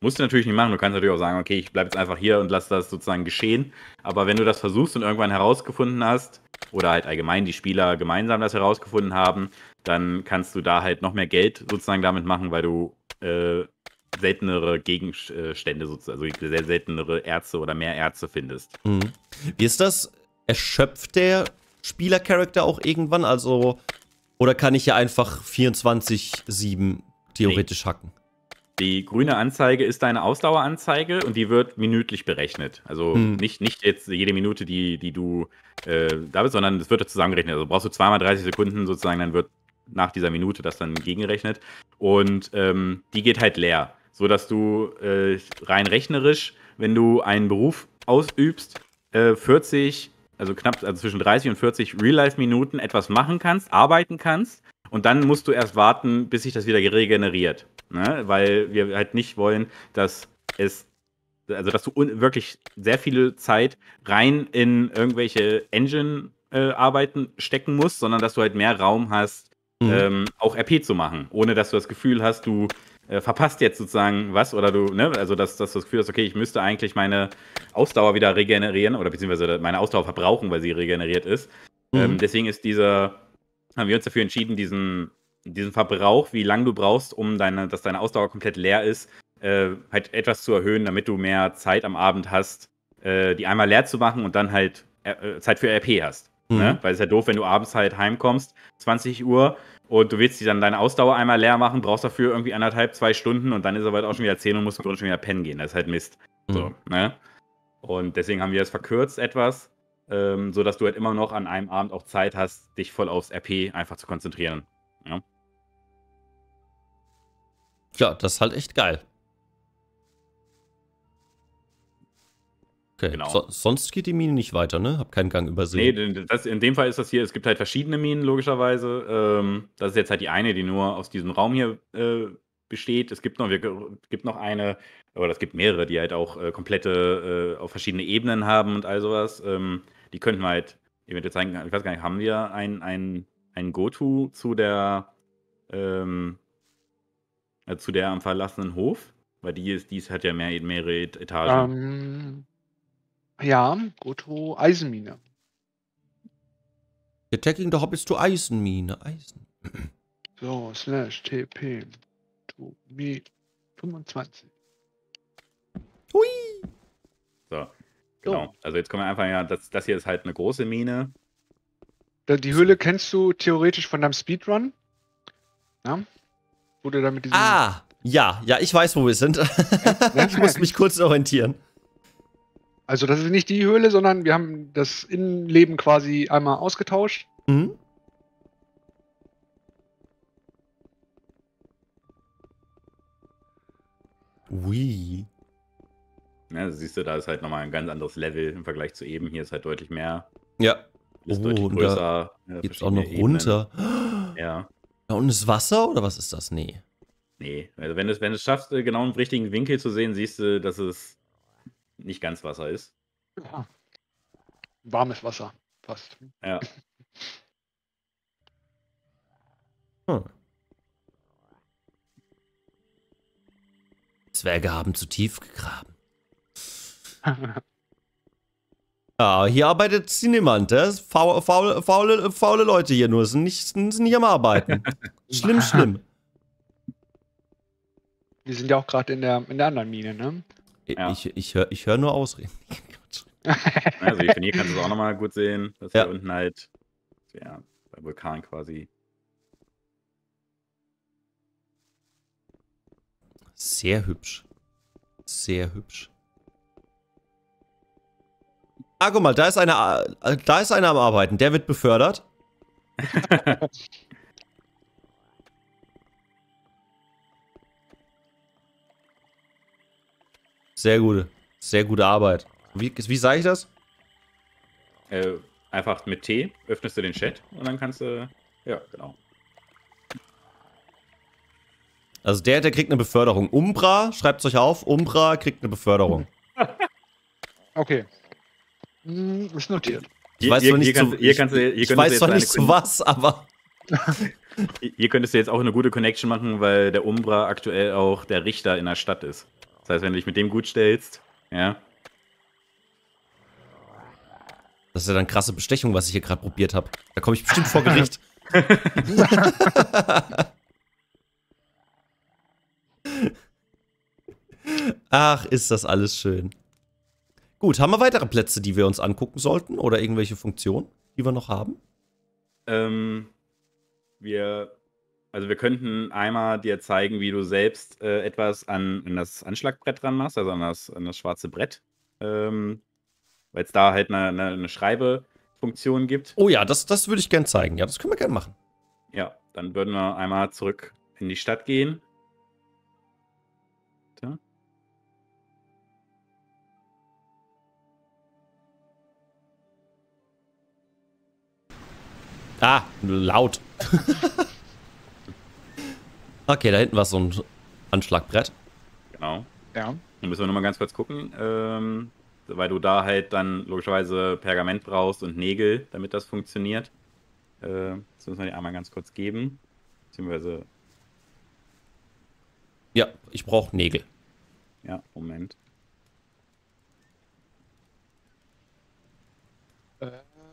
A: Musst du natürlich nicht machen. Du kannst natürlich auch sagen, okay, ich bleibe jetzt einfach hier und lass das sozusagen geschehen. Aber wenn du das versuchst und irgendwann herausgefunden hast, oder halt allgemein die Spieler gemeinsam das herausgefunden haben, dann kannst du da halt noch mehr Geld sozusagen damit machen, weil du äh, seltenere Gegenstände sozusagen, also sehr seltenere Ärzte oder mehr Ärzte findest.
B: Mhm. Wie ist das? Erschöpft der Spielercharakter auch irgendwann? Also, oder kann ich ja einfach vierundzwanzig sieben theoretisch nee. hacken?
A: Die grüne Anzeige ist deine Ausdaueranzeige und die wird minütlich berechnet. Also hm. nicht, nicht jetzt jede Minute, die, die du äh, da bist, sondern es wird da zusammengerechnet. Also brauchst du zweimal dreißig Sekunden sozusagen, dann wird nach dieser Minute das dann gegengerechnet. Und ähm, die geht halt leer, sodass du äh, rein rechnerisch, wenn du einen Beruf ausübst, äh, vierzig, also knapp, also zwischen dreißig und vierzig Real-Life-Minuten etwas machen kannst, arbeiten kannst. Und dann musst du erst warten, bis sich das wieder regeneriert. Ne? Weil wir halt nicht wollen, dass es, also dass du wirklich sehr viel Zeit rein in irgendwelche Engine-Arbeiten äh, stecken musst, sondern dass du halt mehr Raum hast, mhm. ähm, auch R P zu machen, ohne dass du das Gefühl hast, du äh, verpasst jetzt sozusagen was oder du, ne, also dass, dass du das Gefühl hast, okay, ich müsste eigentlich meine Ausdauer wieder regenerieren oder beziehungsweise meine Ausdauer verbrauchen, weil sie regeneriert ist. Mhm. Ähm, deswegen ist dieser haben wir uns dafür entschieden, diesen, diesen Verbrauch, wie lange du brauchst, um deine, dass deine Ausdauer komplett leer ist, äh, halt etwas zu erhöhen, damit du mehr Zeit am Abend hast, äh, die einmal leer zu machen und dann halt äh, Zeit für R P hast. Mhm. Ne? Weil es ist ja doof, wenn du abends halt heimkommst, zwanzig Uhr, und du willst dir dann deine Ausdauer einmal leer machen, brauchst dafür irgendwie anderthalb, zwei Stunden und dann ist aber halt auch schon wieder zehn und musst du schon wieder pennen gehen. Das ist halt Mist. Mhm. So, ne? Und deswegen haben wir das verkürzt etwas. Ähm, so dass du halt immer noch an einem Abend auch Zeit hast, dich voll aufs R P einfach zu konzentrieren. Ja,
B: ja, das ist halt echt geil. Okay,
A: genau.
B: So, sonst geht die Mine nicht weiter, ne? Hab keinen Gang übersehen.
A: Nee, das, in dem Fall ist das hier, es gibt halt verschiedene Minen, logischerweise. Ähm, das ist jetzt halt die eine, die nur aus diesem Raum hier äh, besteht. Es gibt noch, wir, gibt noch eine, oder es gibt mehrere, die halt auch äh, komplette, äh, auf verschiedene Ebenen haben und all sowas. Ähm, Die könnten wir halt eventuell zeigen. Ich weiß gar nicht, haben wir ein, ein, ein Go-To zu der ähm, äh, zu der am verlassenen Hof? Weil die ist, die ist, hat ja mehr, mehrere Etagen.
D: Ähm, ja, Goto Eisenmine.
B: Attacking the Hobbits to Eisenmine. Eisen.
D: So, slash T P to me fünfundzwanzig.
B: Hui!
A: So. Genau, also jetzt kommen wir einfach, ja, das, das hier ist halt eine große Mine.
D: Die Höhle kennst du theoretisch von deinem Speedrun? Ja? Wo du da mit diesem...
B: Ah, ja, ja, ich weiß, wo wir sind. Ich muss mich kurz orientieren.
D: Also das ist nicht die Höhle, sondern wir haben das Innenleben quasi einmal ausgetauscht.
B: Mhm. Ui.
A: Ja, siehst du, da ist halt nochmal ein ganz anderes Level im Vergleich zu eben. Hier ist halt deutlich mehr.
B: Ja.
A: Ist
B: oh,
A: deutlich größer.
B: Da geht's auch noch runter.
A: Ebenen. Ja.
B: Da unten ist Wasser oder was ist das? Nee.
A: Nee, also wenn du es wenn schaffst, genau im richtigen Winkel zu sehen, siehst du, dass es nicht ganz Wasser ist.
D: Ja. Warmes Wasser, fast.
A: Ja.
B: Hm. Zwerge haben zu tief gegraben. Ah, hier arbeitet sie niemand. Das faule, faule, faule, faule Leute hier nur. Sind nicht, sind nicht am Arbeiten. Schlimm, schlimm.
D: Wir sind ja auch gerade in der, in der anderen Mine, ne?
A: Ja.
B: Ich, ich höre ich hör nur Ausreden.
A: Also von hier kannst du es auch nochmal gut sehen, dass
B: Ja.
A: hier unten halt, ja, bei Vulkan quasi.
B: Sehr hübsch. Sehr hübsch. Ah, guck mal, da ist einer, äh, da ist einer am Arbeiten. Der wird befördert. Sehr gute, sehr gute Arbeit. Wie, wie sage ich das?
A: Äh, einfach mit T öffnest du den Chat und dann kannst du, ja, genau.
B: Also der, der kriegt eine Beförderung. Umbra, schreibt euch auf, Umbra kriegt eine Beförderung.
D: Okay. Hm, ist notiert.
B: Ich weiß zwar nicht, zu, ich, ich weiß zwar nicht zu was, aber...
A: Hier könntest du jetzt auch eine gute Connection machen, weil der Umbra aktuell auch der Richter in der Stadt ist. Das heißt, wenn du dich mit dem gut stellst, ja.
B: Das ist ja dann krasse Bestechung, was ich hier gerade probiert habe. Da komme ich bestimmt vor Gericht. Ach, ist das alles schön. Gut, haben wir weitere Plätze, die wir uns angucken sollten? Oder irgendwelche Funktionen, die wir noch haben?
A: Ähm, wir, also wir könnten einmal dir zeigen, wie du selbst äh, etwas an, an das Anschlagbrett dran machst, also an das, an das schwarze Brett. Ähm, weil es da halt eine, eine, eine Schreibefunktion gibt.
B: Oh ja, das, das würde ich gern zeigen. Ja, das können wir gerne machen.
A: Ja, dann würden wir einmal zurück in die Stadt gehen. Da.
B: Ah, laut. Okay, da hinten war so ein Anschlagbrett.
A: Genau.
D: Ja.
A: Dann müssen wir nochmal ganz kurz gucken, ähm, weil du da halt dann logischerweise Pergament brauchst und Nägel, damit das funktioniert. Äh, das müssen wir dir einmal ganz kurz geben. Beziehungsweise,
B: Ja, ich brauche Nägel.
A: ja, Moment.
D: Äh,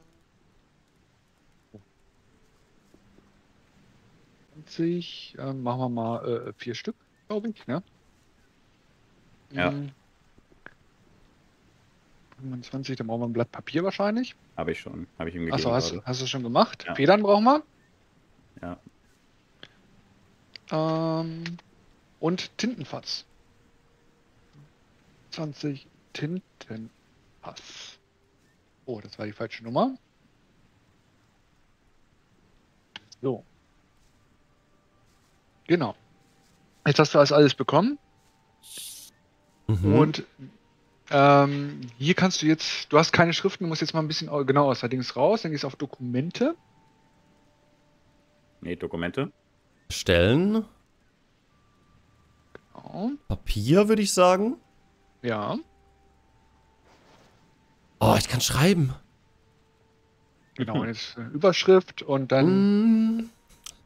D: zwanzig, äh, machen wir mal äh, vier Stück, glaube ich, ne?
A: Ja.
D: Mm. fünfundzwanzig, dann brauchen wir ein Blatt Papier wahrscheinlich.
A: Habe ich schon. Habe ich ihm gegeben.
D: Achso, hast,
A: gerade.
D: hast du schon gemacht?
A: Ja.
D: Federn brauchen wir.
A: Ja.
D: Ähm, und Tintenfass. zwanzig Tintenfass. Oh, das war die falsche Nummer. So. Genau. Jetzt hast du das alles bekommen.
B: Mhm.
D: Und ähm, hier kannst du jetzt, du hast keine Schriften, du musst jetzt mal ein bisschen au- genau aus der Dings raus, dann gehst du auf Dokumente.
A: Nee, Dokumente.
B: Stellen.
D: Genau.
B: Papier, würde ich sagen.
D: Ja,
B: Oh, ich kann schreiben.
D: genau. Und jetzt äh, Überschrift und dann
B: Mm.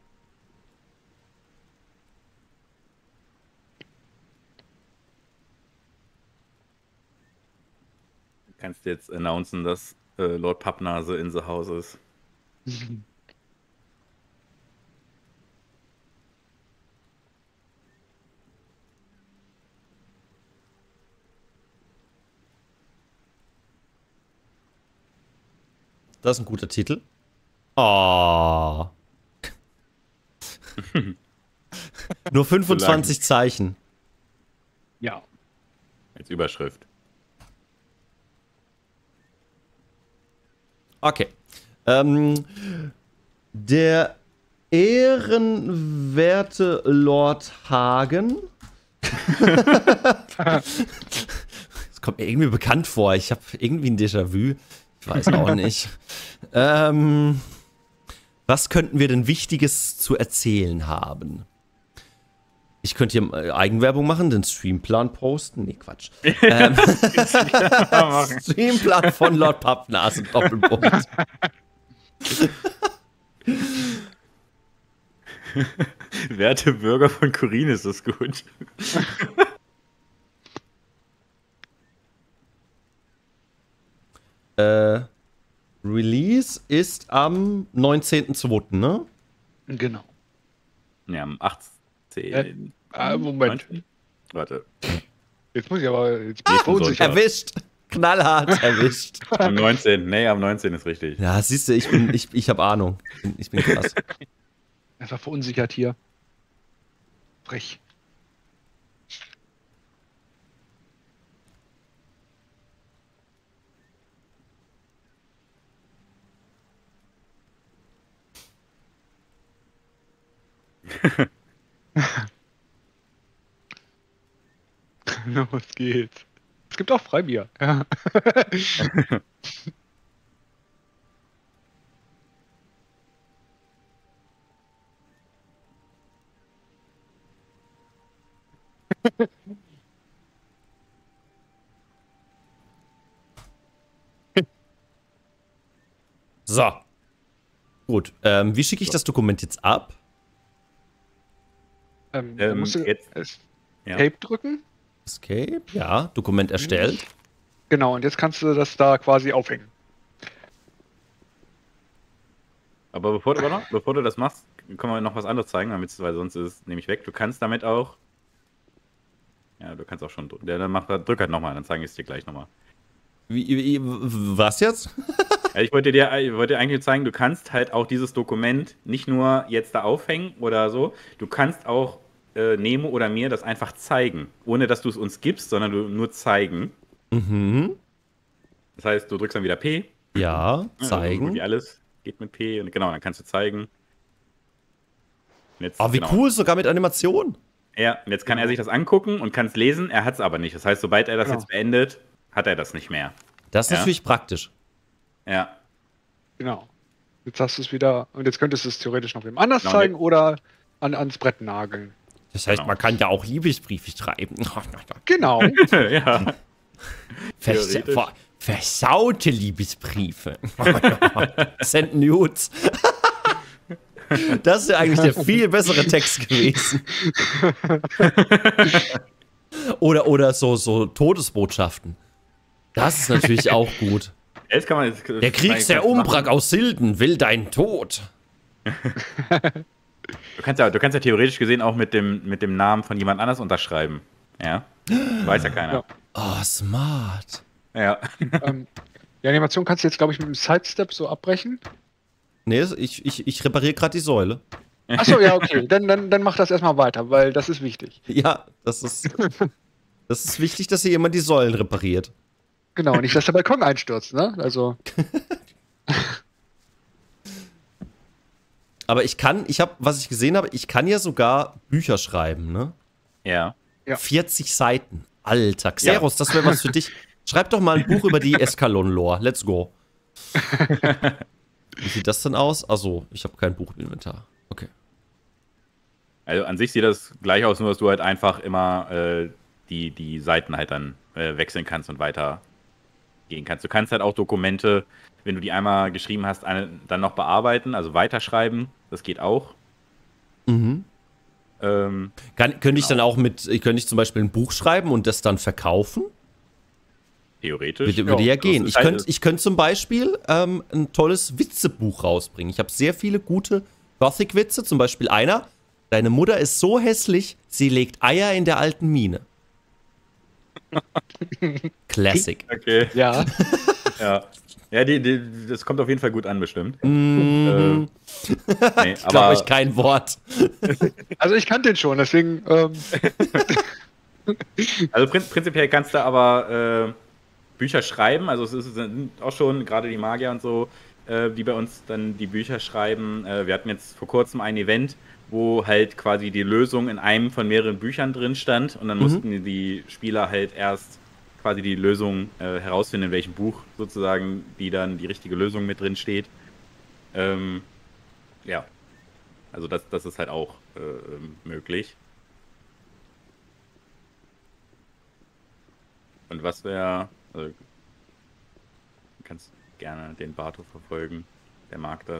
A: Du kannst jetzt announcen, dass äh, Lord Pappnase in the house ist.
B: Das ist ein guter Titel. Oh. Nur fünfundzwanzig Zeichen.
D: ja.
A: Als Überschrift.
B: Okay. Ähm, der ehrenwerte Lord Hagen. Das kommt mir irgendwie bekannt vor. Ich habe irgendwie ein Déjà-vu. Ich weiß auch nicht. ähm, was könnten wir denn Wichtiges zu erzählen haben? Ich könnte hier äh, Eigenwerbung machen, den Streamplan posten. Nee, Quatsch. ähm, Streamplan von Lord Pappnase, Doppelpunkt.
A: Werte Bürger von Kurin, ist das gut.
B: äh, Release ist am neunzehnten zweiten, ne?
D: Genau.
A: Ja, am achtzehnten.
D: Äh, Moment.
A: neunzehnten? Warte.
D: Jetzt muss ich aber. Jetzt bin ich
A: Nächsten
D: unsicher.
A: Sonntag.
B: Erwischt. Knallhart erwischt.
A: Am neunzehnten. Nee, am neunzehnten ist richtig.
B: Ja, siehst du, ich bin, ich, ich habe Ahnung. Ich bin, ich bin krass.
D: Einfach verunsichert hier. Frech. Los geht's. Es gibt auch Freibier. Ja.
B: So. Gut. Ähm, wie schicke ich das Dokument jetzt ab?
D: ähm, dann
A: Ähm,
D: musst du
A: jetzt-
D: es
A: Ja.
D: Tape drücken.
B: Escape, ja. Dokument erstellt.
D: Genau, und jetzt kannst du das da quasi aufhängen.
A: Aber bevor du, warte, bevor du das machst, können wir noch was anderes zeigen, damit, weil sonst ist es nämlich weg. Du kannst damit auch. Ja, du kannst auch schon drücken. Ja, dann mach, drück halt nochmal, dann zeige ich es dir gleich nochmal.
B: Wie, wie, was jetzt?
A: Ja, ich wollte dir ich wollte dir eigentlich zeigen, du kannst halt auch dieses Dokument nicht nur jetzt da aufhängen oder so, du kannst auch äh, Nemo oder mir das einfach zeigen, ohne dass du es uns gibst, sondern du nur zeigen.
B: Mhm.
A: Das heißt, du drückst dann wieder P.
B: Ja,
A: Also
B: zeigen.
A: wie alles geht mit P und genau, dann kannst du zeigen. Und jetzt,
B: Oh, wie
A: genau.
B: cool, sogar mit Animation.
A: Ja, und jetzt kann er sich das angucken und kann es lesen, er hat es aber nicht. Das heißt, sobald er das
D: Genau.
A: jetzt beendet, hat er das nicht mehr.
B: Das ist
A: Ja.
B: natürlich praktisch.
A: Ja.
D: Genau. Jetzt hast du es wieder, und jetzt könntest du es theoretisch noch wem anders
A: Genau,
D: zeigen oder an, ans Brett nageln.
B: Das heißt,
A: Genau.
B: man kann ja auch Liebesbriefe schreiben.
D: Genau.
A: ja.
B: Vers
A: Theoretisch.
B: ver versaute Liebesbriefe. Send Nudes. Das ist ja eigentlich der viel bessere Text gewesen. Oder, oder so, so Todesbotschaften. Das ist natürlich auch gut.
A: Jetzt kann man jetzt,
B: Der Kriegsherr Umbrak aus Silden will deinen Tod.
A: Du kannst ja, du kannst ja theoretisch gesehen auch mit dem, mit dem Namen von jemand anders unterschreiben. Ja. Weiß ja keiner.
D: Ja.
B: Oh, smart.
A: Ja.
D: ähm, die Animation kannst du jetzt, glaube ich, mit einem Sidestep so abbrechen.
B: Nee, ich, ich, ich repariere gerade die Säule.
D: Achso, ja, okay. Dann, dann, dann mach das erstmal weiter, weil das ist wichtig.
B: Ja, das ist, das ist wichtig, dass hier jemand die Säulen repariert.
D: Genau, nicht, dass der Balkon einstürzt, ne? Also,
B: Aber ich kann, ich habe, was ich gesehen habe, ich kann ja sogar Bücher schreiben, ne?
A: Ja.
D: Ja.
B: vierzig Seiten. Alter, Xeros, das wäre was für dich. Schreib doch mal ein Buch über die Eskalon-Lore. Let's go. Wie sieht das denn aus? Achso, ich habe kein Buch im Inventar. Okay.
A: Also an sich sieht das gleich aus, nur dass du halt einfach immer äh, die, die Seiten halt dann äh, wechseln kannst und weiter gehen kannst. Du kannst halt auch Dokumente, wenn du die einmal geschrieben hast, eine, dann noch bearbeiten, also weiterschreiben. Das geht auch.
B: Mhm.
A: Ähm,
B: Kann, könnte ich
A: Genau.
B: dann auch mit, könnte ich zum Beispiel ein Buch schreiben und das dann verkaufen?
A: theoretisch.
B: Würde, würde ja
A: Das
B: gehen.
A: ist
B: Ich
A: halt-
B: könnte ich könnt zum Beispiel ähm, ein tolles Witzebuch rausbringen. Ich habe sehr viele gute Gothic-Witze. Zum Beispiel einer: Deine Mutter ist so hässlich, sie legt Eier in der alten Mine. Classic.
A: Okay,
D: ja.
A: ja. Ja, die, die, das kommt auf jeden Fall gut an, bestimmt.
B: Mhm.
A: Äh, nee,
B: Ich glaube
A: aber
B: euch kein Wort.
D: Also ich kannte den schon, deswegen, ähm,
A: also prin prinzipiell kannst du aber äh, Bücher schreiben. Also es ist, sind auch schon gerade die Magier und so, äh, die bei uns dann die Bücher schreiben. Äh, wir hatten jetzt vor kurzem ein Event, wo halt quasi die Lösung in einem von mehreren Büchern drin stand und dann
B: Mhm.
A: mussten die, die Spieler halt erst quasi die Lösung äh, herausfinden, in welchem Buch sozusagen die dann die richtige Lösung mit drin steht. Ähm, ja, also das, das ist halt auch äh, möglich. Und was wäre, also, du kannst gerne den Bato verfolgen, der mag das.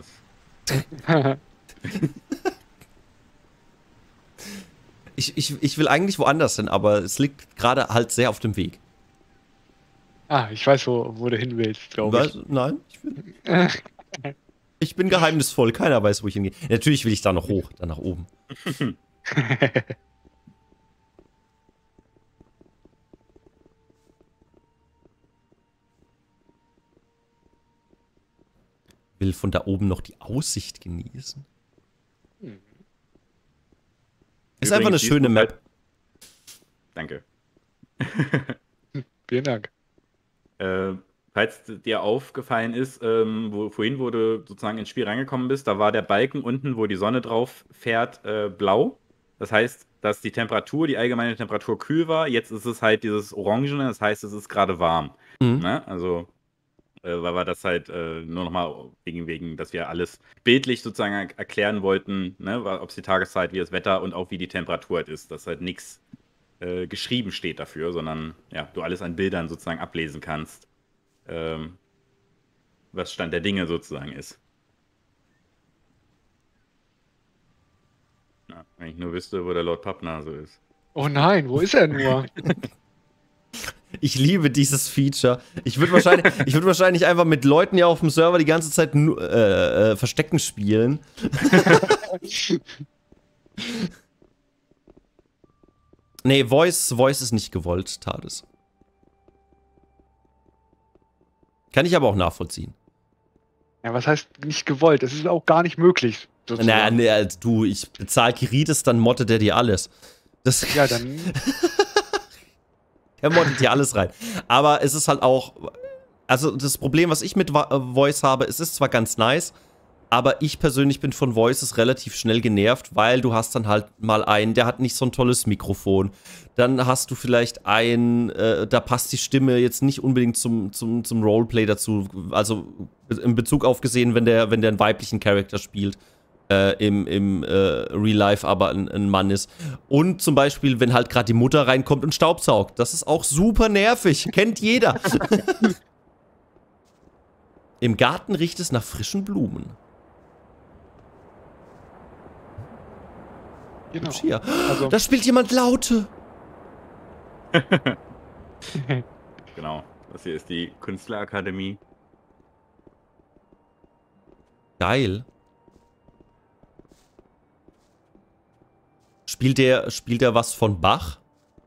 B: Ich, ich, ich will eigentlich woanders hin, aber es liegt gerade halt sehr auf dem Weg.
D: ah, ich weiß, wo, wo du hin willst, glaube
B: Was? Nein, ich, will, ich bin geheimnisvoll. Keiner weiß, wo ich hingehe. Natürlich will ich da noch hoch, da nach oben.
D: ich.
B: Will von da oben noch die Aussicht genießen. Ist einfach eine
A: Übrigens,
B: schöne
A: siehst du
B: Map.
A: halt- Danke.
D: Vielen Dank.
A: Äh, falls dir aufgefallen ist, ähm, wo, vorhin, wo du sozusagen ins Spiel reingekommen bist, da war der Balken unten, wo die Sonne drauf fährt, äh, blau. Das heißt, dass die Temperatur, die allgemeine Temperatur kühl war. Jetzt ist es halt dieses Orangene, das heißt, es ist gerade warm.
B: Mhm.
A: Ne? Also, äh, weil wir das halt äh, nur nochmal wegen, wegen, dass wir alles bildlich sozusagen er erklären wollten, ne? Ob es die Tageszeit, wie das Wetter und auch wie die Temperatur halt ist. Dass halt nichts äh, geschrieben steht dafür, sondern ja, du alles an Bildern sozusagen ablesen kannst, ähm, was Stand der Dinge sozusagen ist. Ja, wenn ich nur wüsste, wo der Lord Pappnase ist.
D: Oh nein, wo ist er nur?
B: Ich liebe dieses Feature. Ich würde wahrscheinlich, ich würd wahrscheinlich einfach mit Leuten hier auf dem Server die ganze Zeit nu- äh, äh, Verstecken spielen. Nee, Voice, Voice ist nicht gewollt, Tades. Kann ich aber auch nachvollziehen.
D: Ja, was heißt nicht gewollt? Das ist auch gar nicht möglich. sozusagen.
B: Naja, nee, als du, ich bezahl Kiritis, dann mottet der dir alles. Das,
D: Ja, dann.
B: er mottet dir alles rein. Aber es ist halt auch, also das Problem, was ich mit Vo- äh, Voice habe, es ist zwar ganz nice, aber ich persönlich bin von Voices relativ schnell genervt, weil du hast dann halt mal einen, der hat nicht so ein tolles Mikrofon. Dann hast du vielleicht einen, äh, da passt die Stimme jetzt nicht unbedingt zum, zum, zum Roleplay dazu. Also in Bezug auf gesehen, wenn der, wenn der einen weiblichen Charakter spielt. Äh, im, im äh, Real Life aber ein, ein Mann ist. Und zum Beispiel, wenn halt gerade die Mutter reinkommt und staubsaugt. Das ist auch super nervig. Kennt jeder. Im Garten riecht es nach frischen Blumen.
D: Genau.
B: Hübsch hier.
D: Also,
B: Da spielt jemand Laute.
A: Genau. Das hier ist die Künstlerakademie.
B: Geil. Spielt der, spielt der was von Bach?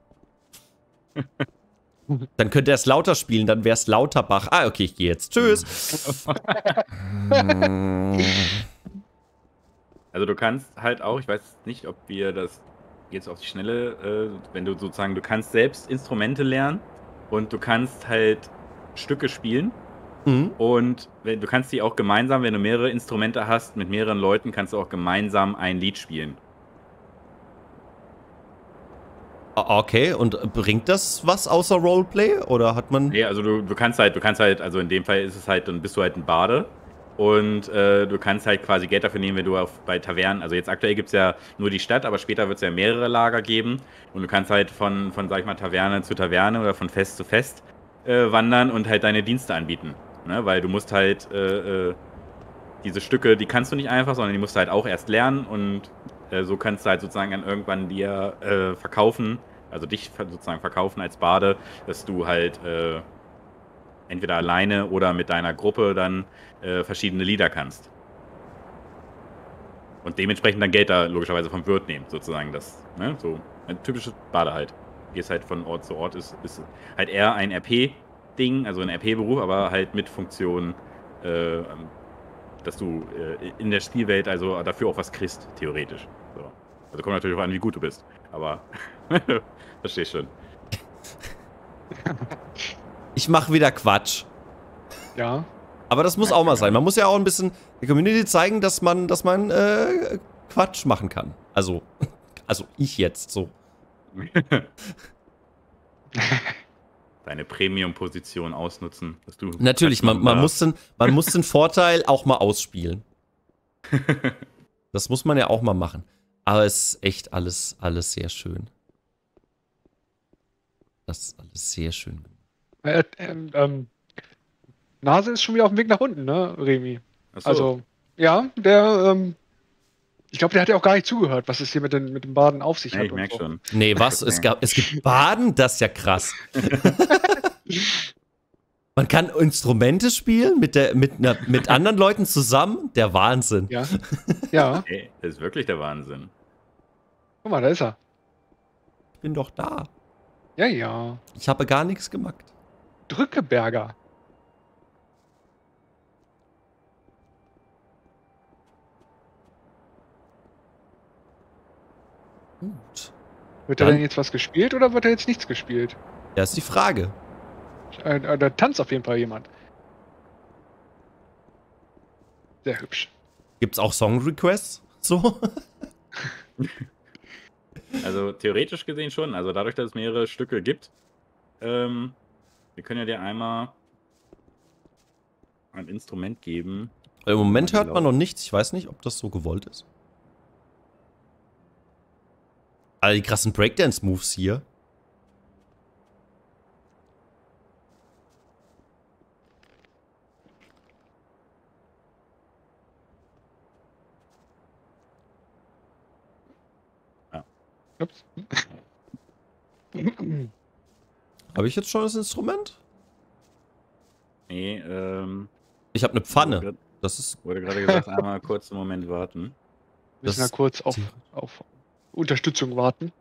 B: Dann könnte er es lauter spielen, dann wäre es lauter Bach. Ah, okay, ich gehe jetzt. Tschüss.
A: Also du kannst halt auch, ich weiß nicht, ob wir das jetzt auf die Schnelle, äh, wenn du sozusagen, du kannst selbst Instrumente lernen und du kannst halt Stücke spielen
B: Mhm.
A: und wenn, du kannst die auch gemeinsam, wenn du mehrere Instrumente hast, mit mehreren Leuten kannst du auch gemeinsam ein Lied spielen.
B: Okay, und bringt das was außer Roleplay? Oder hat man.
A: Nee, also du, du kannst halt, du kannst halt, also in dem Fall ist es halt, dann bist du halt ein Bade und äh, du kannst halt quasi Geld dafür nehmen, wenn du auf, bei Tavernen, also jetzt aktuell gibt es ja nur die Stadt, aber später wird es ja mehrere Lager geben und du kannst halt von, von, sag ich mal, Taverne zu Taverne oder von Fest zu Fest äh, wandern und halt deine Dienste anbieten, ne? Weil du musst halt äh, äh, diese Stücke, die kannst du nicht einfach, sondern die musst du halt auch erst lernen und äh, so kannst du halt sozusagen dann irgendwann dir äh, verkaufen, also dich ver- sozusagen verkaufen als Bade, dass du halt äh, entweder alleine oder mit deiner Gruppe dann äh, verschiedene Lieder kannst. Und dementsprechend dann Geld da logischerweise vom Wirt nehmen, sozusagen das, ne, so ein typisches Bade halt. Gehst halt von Ort zu Ort, ist, ist halt eher ein R P-Ding, also ein R P-Beruf, aber halt mit Funktion, äh, dass du äh, in der Spielwelt also dafür auch was kriegst, theoretisch. So. Also kommt natürlich auch an, wie gut du bist. Aber verstehst schon.
B: Ich mache wieder Quatsch.
D: ja.
B: Aber das muss auch mal sein. Man muss ja auch ein bisschen der Community zeigen, dass man, dass man äh, Quatsch machen kann. Also, also ich jetzt so.
A: Deine Premium-Position ausnutzen, dass du.
B: Natürlich, man, man, muss den, man muss den Vorteil auch mal ausspielen. Das muss man ja auch mal machen. Aber es ist echt alles, alles sehr schön. Das ist alles sehr schön.
D: Äh, ähm, ähm, Nase ist schon wieder auf dem Weg nach unten, ne, Remi?
A: Achso.
D: Also, ja, der, ähm, ich glaube, der hat ja auch gar nicht zugehört, was es hier mit, den, mit dem Baden auf sich
A: Ja,
D: hat.
A: ich
D: und
A: merke
D: so.
A: schon.
B: Nee, was? Es, gab, es gibt Baden? Das ist ja krass. Man kann Instrumente spielen mit, der, mit, einer, mit anderen Leuten zusammen? Der Wahnsinn.
D: Ja. Ja,
A: Ey, das ist wirklich der Wahnsinn.
D: guck mal, da ist er.
B: Ich bin doch da.
D: Ja, ja.
B: Ich habe gar nichts gemacht.
D: Drückeberger.
B: Gut.
D: Wird er
B: Dann-
D: denn jetzt was gespielt oder wird er jetzt nichts gespielt?
B: Ja, ist die Frage.
D: Äh, äh, da tanzt auf jeden Fall jemand. Sehr hübsch.
B: Gibt's auch Song-Requests? So?
A: Also theoretisch gesehen schon. Also dadurch, dass es mehrere Stücke gibt, ähm, wir können ja dir einmal ein Instrument geben.
B: Im Moment hört man noch nichts. Ich weiß nicht, ob das so gewollt ist. All die krassen Breakdance-Moves hier.
D: Ups.
B: Habe ich jetzt schon das Instrument?
A: Nee, ähm.
B: Ich habe eine Pfanne. Das ist.
A: Wurde gerade gesagt, einmal kurz einen Moment warten.
D: Wir müssen ja
B: Das-
D: kurz auf, auf Unterstützung warten.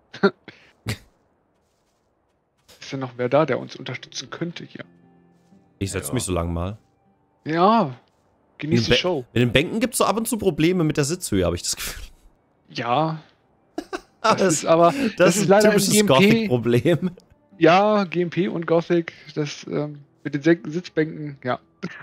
D: Ist denn noch wer da, der uns unterstützen könnte hier?
B: Ich setze
A: Ja.
B: mich so lang mal.
D: Ja, genieß die
B: Be-
D: Show.
B: In den Bänken gibt es so ab und zu Probleme mit der Sitzhöhe, habe ich das Gefühl.
D: Ja,
B: Ah,
D: das, ist aber, das, ist
B: ein
D: leider im
B: typisches
D: G M P.
B: Gothic-Problem.
D: Ja, G M P und Gothic, das ähm, mit den Sek- Sitzbänken, ja.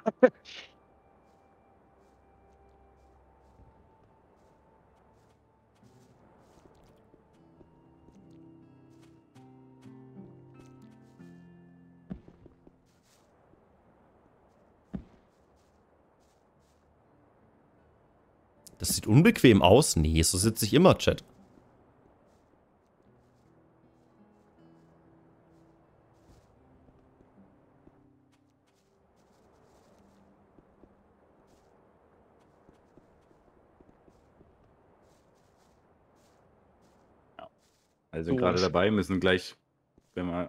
B: Das sieht unbequem aus. Nee, so sitze ich immer, Chat.
A: Also sind
D: So
A: gerade
D: ist-
A: dabei, müssen gleich, wenn wir.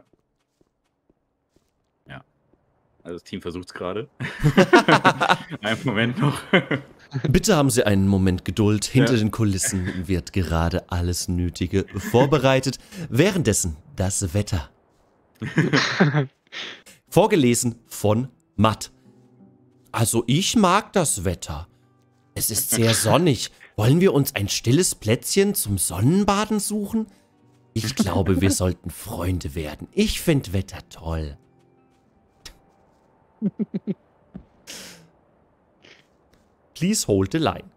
A: Ja. Also das Team versucht es gerade. Einen Moment noch.
B: Bitte haben Sie einen Moment Geduld. Hinter
A: Ja.
B: den Kulissen wird gerade alles Nötige vorbereitet. Währenddessen das Wetter. Vorgelesen von Matt. Also ich mag das Wetter. Es ist sehr sonnig. Wollen wir uns ein stilles Plätzchen zum Sonnenbaden suchen? Ich glaube, wir sollten Freunde werden. Ich finde Wetter toll. Please hold the line.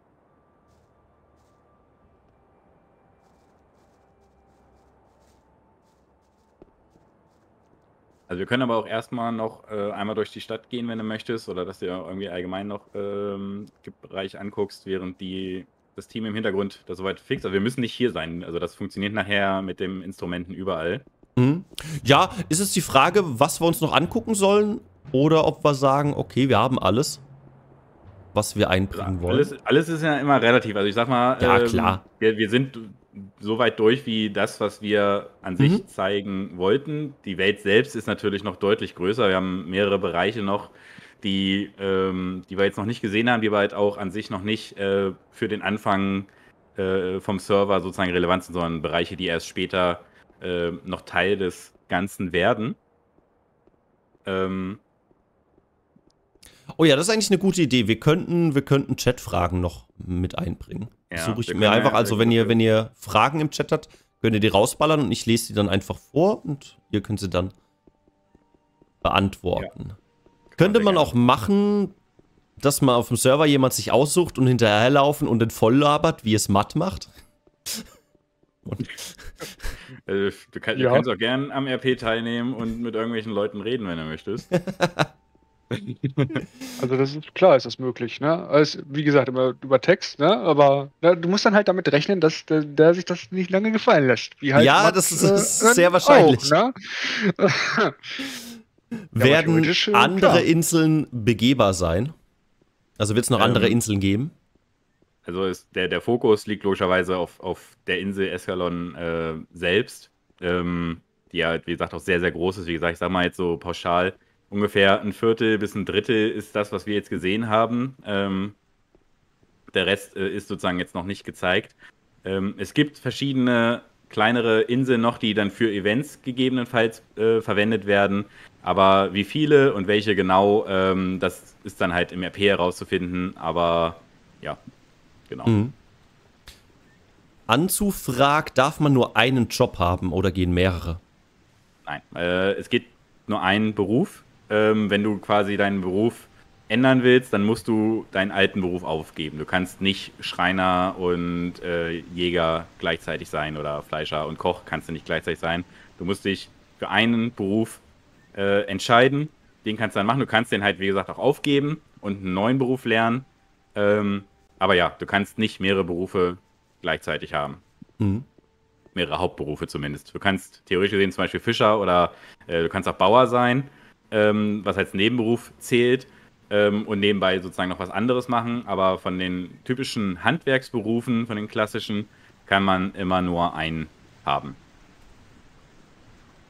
A: Also wir können aber auch erstmal noch äh, einmal durch die Stadt gehen, wenn du möchtest, oder dass du dir irgendwie allgemein noch ähm, Bereich anguckst, während die das Team im Hintergrund das soweit fixt. Also wir müssen nicht hier sein. Also das funktioniert nachher mit dem Instrumenten überall.
B: Mhm. Ja, ist es die Frage, was wir uns noch angucken sollen oder ob wir sagen, okay, wir haben alles, was wir einbringen wollen.
A: Alles, alles ist ja immer relativ. Also ich sag mal,
B: Ja,
A: ähm,
B: klar.
A: Wir, wir sind so weit durch wie das, was wir an sich
B: Mhm.
A: zeigen wollten. Die Welt selbst ist natürlich noch deutlich größer. Wir haben mehrere Bereiche noch, die, ähm, die wir jetzt noch nicht gesehen haben, die aber halt auch an sich noch nicht äh, für den Anfang äh, vom Server sozusagen relevant sind, sondern Bereiche, die erst später äh, noch Teil des Ganzen werden. Ähm,
B: Oh ja, das ist eigentlich eine gute Idee. Wir könnten, wir könnten Chatfragen noch mit einbringen.
A: Ja,
B: Suche ich
A: wir
B: mir
A: können
B: einfach,
A: ja-
B: also wenn ihr, wenn ihr Fragen im Chat habt, könnt ihr die rausballern und ich lese die dann einfach vor und ihr könnt sie dann beantworten. Könnte
A: sehr
B: man
A: gerne.
B: auch machen, dass man auf dem Server jemand sich aussucht und hinterherlaufen und den voll labert, wie es Matt macht? Und
A: Äh, du, kann,
D: Ja.
A: du kannst auch gern am R P teilnehmen und mit irgendwelchen Leuten reden, wenn du möchtest.
D: Also das ist klar, ist das möglich, ne? Also, wie gesagt, immer über Text, ne? Aber ne, du musst dann halt damit rechnen, dass der, der sich das nicht lange gefallen lässt. Wie halt
B: Ja,
D: Matt,
B: das ist-
D: äh,
B: das ist sehr wahrscheinlich.
D: Auch, ne?
B: werden
D: theoretisch, äh,
B: andere
D: klar.
B: Inseln begehbar sein? Also wird es noch
A: Ähm,
B: andere Inseln geben?
A: Also ist der, der Fokus liegt logischerweise auf, auf der Insel Escalon äh, selbst, ähm, die ja, wie gesagt, auch sehr, sehr groß ist. Wie gesagt, ich sag mal jetzt so pauschal, ungefähr ein Viertel bis ein Drittel ist das, was wir jetzt gesehen haben. Ähm, der Rest äh, ist sozusagen jetzt noch nicht gezeigt. Ähm, es gibt verschiedene kleinere Inseln noch, die dann für Events gegebenenfalls äh, verwendet werden. Aber wie viele und welche genau, ähm, das ist dann halt im R P herauszufinden. Aber ja, genau.
B: Mhm. Anzu fragt, darf man nur einen Job haben oder gehen mehrere?
A: Nein, äh, es geht nur einen Beruf. Ähm, wenn du quasi deinen Beruf ändern willst, dann musst du deinen alten Beruf aufgeben. Du kannst nicht Schreiner und äh, Jäger gleichzeitig sein oder Fleischer und Koch kannst du nicht gleichzeitig sein. Du musst dich für einen Beruf äh, entscheiden. Den kannst du dann machen. Du kannst den halt, wie gesagt, auch aufgeben und einen neuen Beruf lernen. Ähm, aber ja, du kannst nicht mehrere Berufe gleichzeitig haben.
B: Mhm.
A: Mehrere Hauptberufe zumindest. Du kannst theoretisch gesehen zum Beispiel Fischer oder äh, du kannst auch Bauer sein, ähm, was als Nebenberuf zählt ähm, und nebenbei sozusagen noch was anderes machen. Aber von den typischen Handwerksberufen, von den klassischen, kann man immer nur einen haben.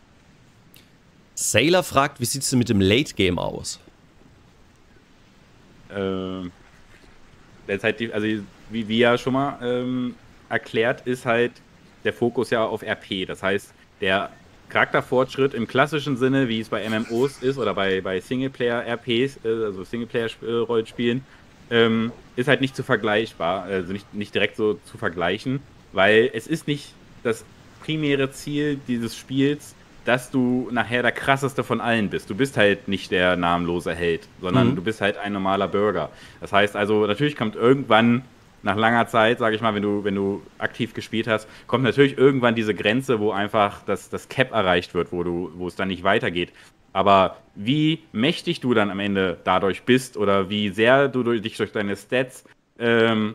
B: Sailor fragt, wie sieht es denn mit dem Late Game aus?
A: Ähm, das ist halt die, also wie, wie ja schon mal ähm, erklärt, ist halt der Fokus ja auf R P. Das heißt, der Charakterfortschritt im klassischen Sinne, wie es bei M M Os ist oder bei, bei Singleplayer-R Ps, äh, also Singleplayer-Rollenspielen, ähm, ist halt nicht zu vergleichbar, also nicht, nicht direkt so zu vergleichen, weil es ist nicht das primäre Ziel dieses Spiels, dass du nachher der krasseste von allen bist. Du bist halt nicht der namenlose Held, sondern
B: Mhm.
A: du bist halt ein normaler Bürger. Das heißt also, natürlich kommt irgendwann nach langer Zeit, sage ich mal, wenn du, wenn du aktiv gespielt hast, kommt natürlich irgendwann diese Grenze, wo einfach das, das Cap erreicht wird, wo, du, wo es dann nicht weitergeht. Aber wie mächtig du dann am Ende dadurch bist oder wie sehr du durch, dich durch deine Stats ähm,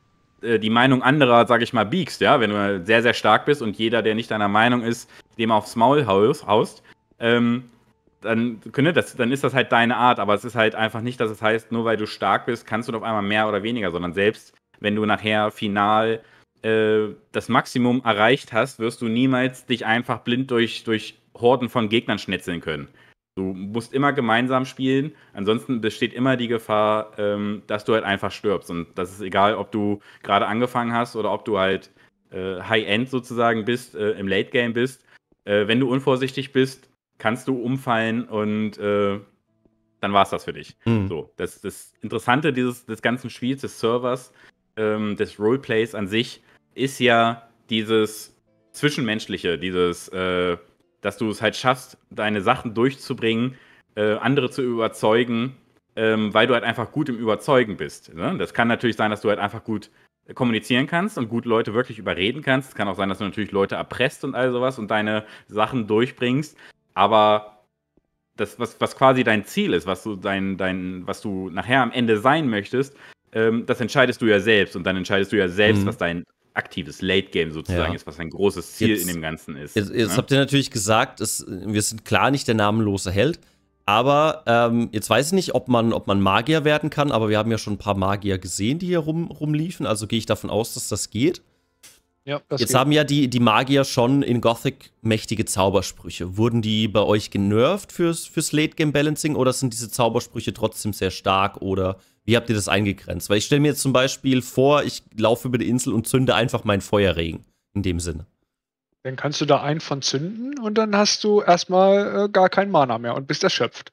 A: äh, die Meinung anderer, sage ich mal, biegst, ja, wenn du sehr, sehr stark bist und jeder, der nicht deiner Meinung ist, dem aufs Maul haust, haust ähm, dann, das, dann ist das halt deine Art, aber es ist halt einfach nicht, dass es heißt, nur weil du stark bist, kannst du auf einmal mehr oder weniger, sondern selbst wenn du nachher final äh, das Maximum erreicht hast, wirst du niemals dich einfach blind durch, durch Horden von Gegnern schnetzeln können. Du musst immer gemeinsam spielen, ansonsten besteht immer die Gefahr, ähm, dass du halt einfach stirbst. Und das ist egal, ob du gerade angefangen hast oder ob du halt äh, High-End sozusagen bist, äh, im Late-Game bist. Äh, wenn du unvorsichtig bist, kannst du umfallen und äh, dann war es das für dich.
B: Mhm.
A: So, das, das Interessante dieses, des ganzen Spiels, des Servers, ähm, des Roleplays an sich, ist ja dieses Zwischenmenschliche, dieses, äh, dass du es halt schaffst, deine Sachen durchzubringen, äh, andere zu überzeugen, ähm, weil du halt einfach gut im Überzeugen bist. Ne? Das kann natürlich sein, dass du halt einfach gut kommunizieren kannst und gut Leute wirklich überreden kannst. Es kann auch sein, dass du natürlich Leute erpresst und all sowas und deine Sachen durchbringst. Aber das, was, was quasi dein Ziel ist, was du, dein, dein, was du nachher am Ende sein möchtest, ähm, das entscheidest du ja selbst. Und dann entscheidest du ja selbst,
B: Mhm.
A: was dein aktives Late-Game sozusagen
B: Ja.
A: ist, was ein großes Ziel
B: Jetzt-
A: in dem Ganzen ist.
B: Jetzt, jetzt
A: ne?
B: habt ihr natürlich gesagt, es, wir sind klar nicht der namenlose Held, aber ähm, jetzt weiß ich nicht, ob man, ob man Magier werden kann, aber wir haben ja schon ein paar Magier gesehen, die hier rum, rumliefen, also gehe ich davon aus, dass das geht.
D: Ja, das
B: Jetzt
D: geht.
B: haben ja die, die Magier schon in Gothic mächtige Zaubersprüche. Wurden die bei euch genervt fürs, fürs Late-Game-Balancing oder sind diese Zaubersprüche trotzdem sehr stark oder wie habt ihr das eingegrenzt? Weil ich stelle mir jetzt zum Beispiel vor, ich laufe über die Insel und zünde einfach meinen Feuerregen. In dem Sinne.
D: Dann kannst du da einen von zünden und dann hast du erstmal äh, gar kein Mana mehr und bist erschöpft.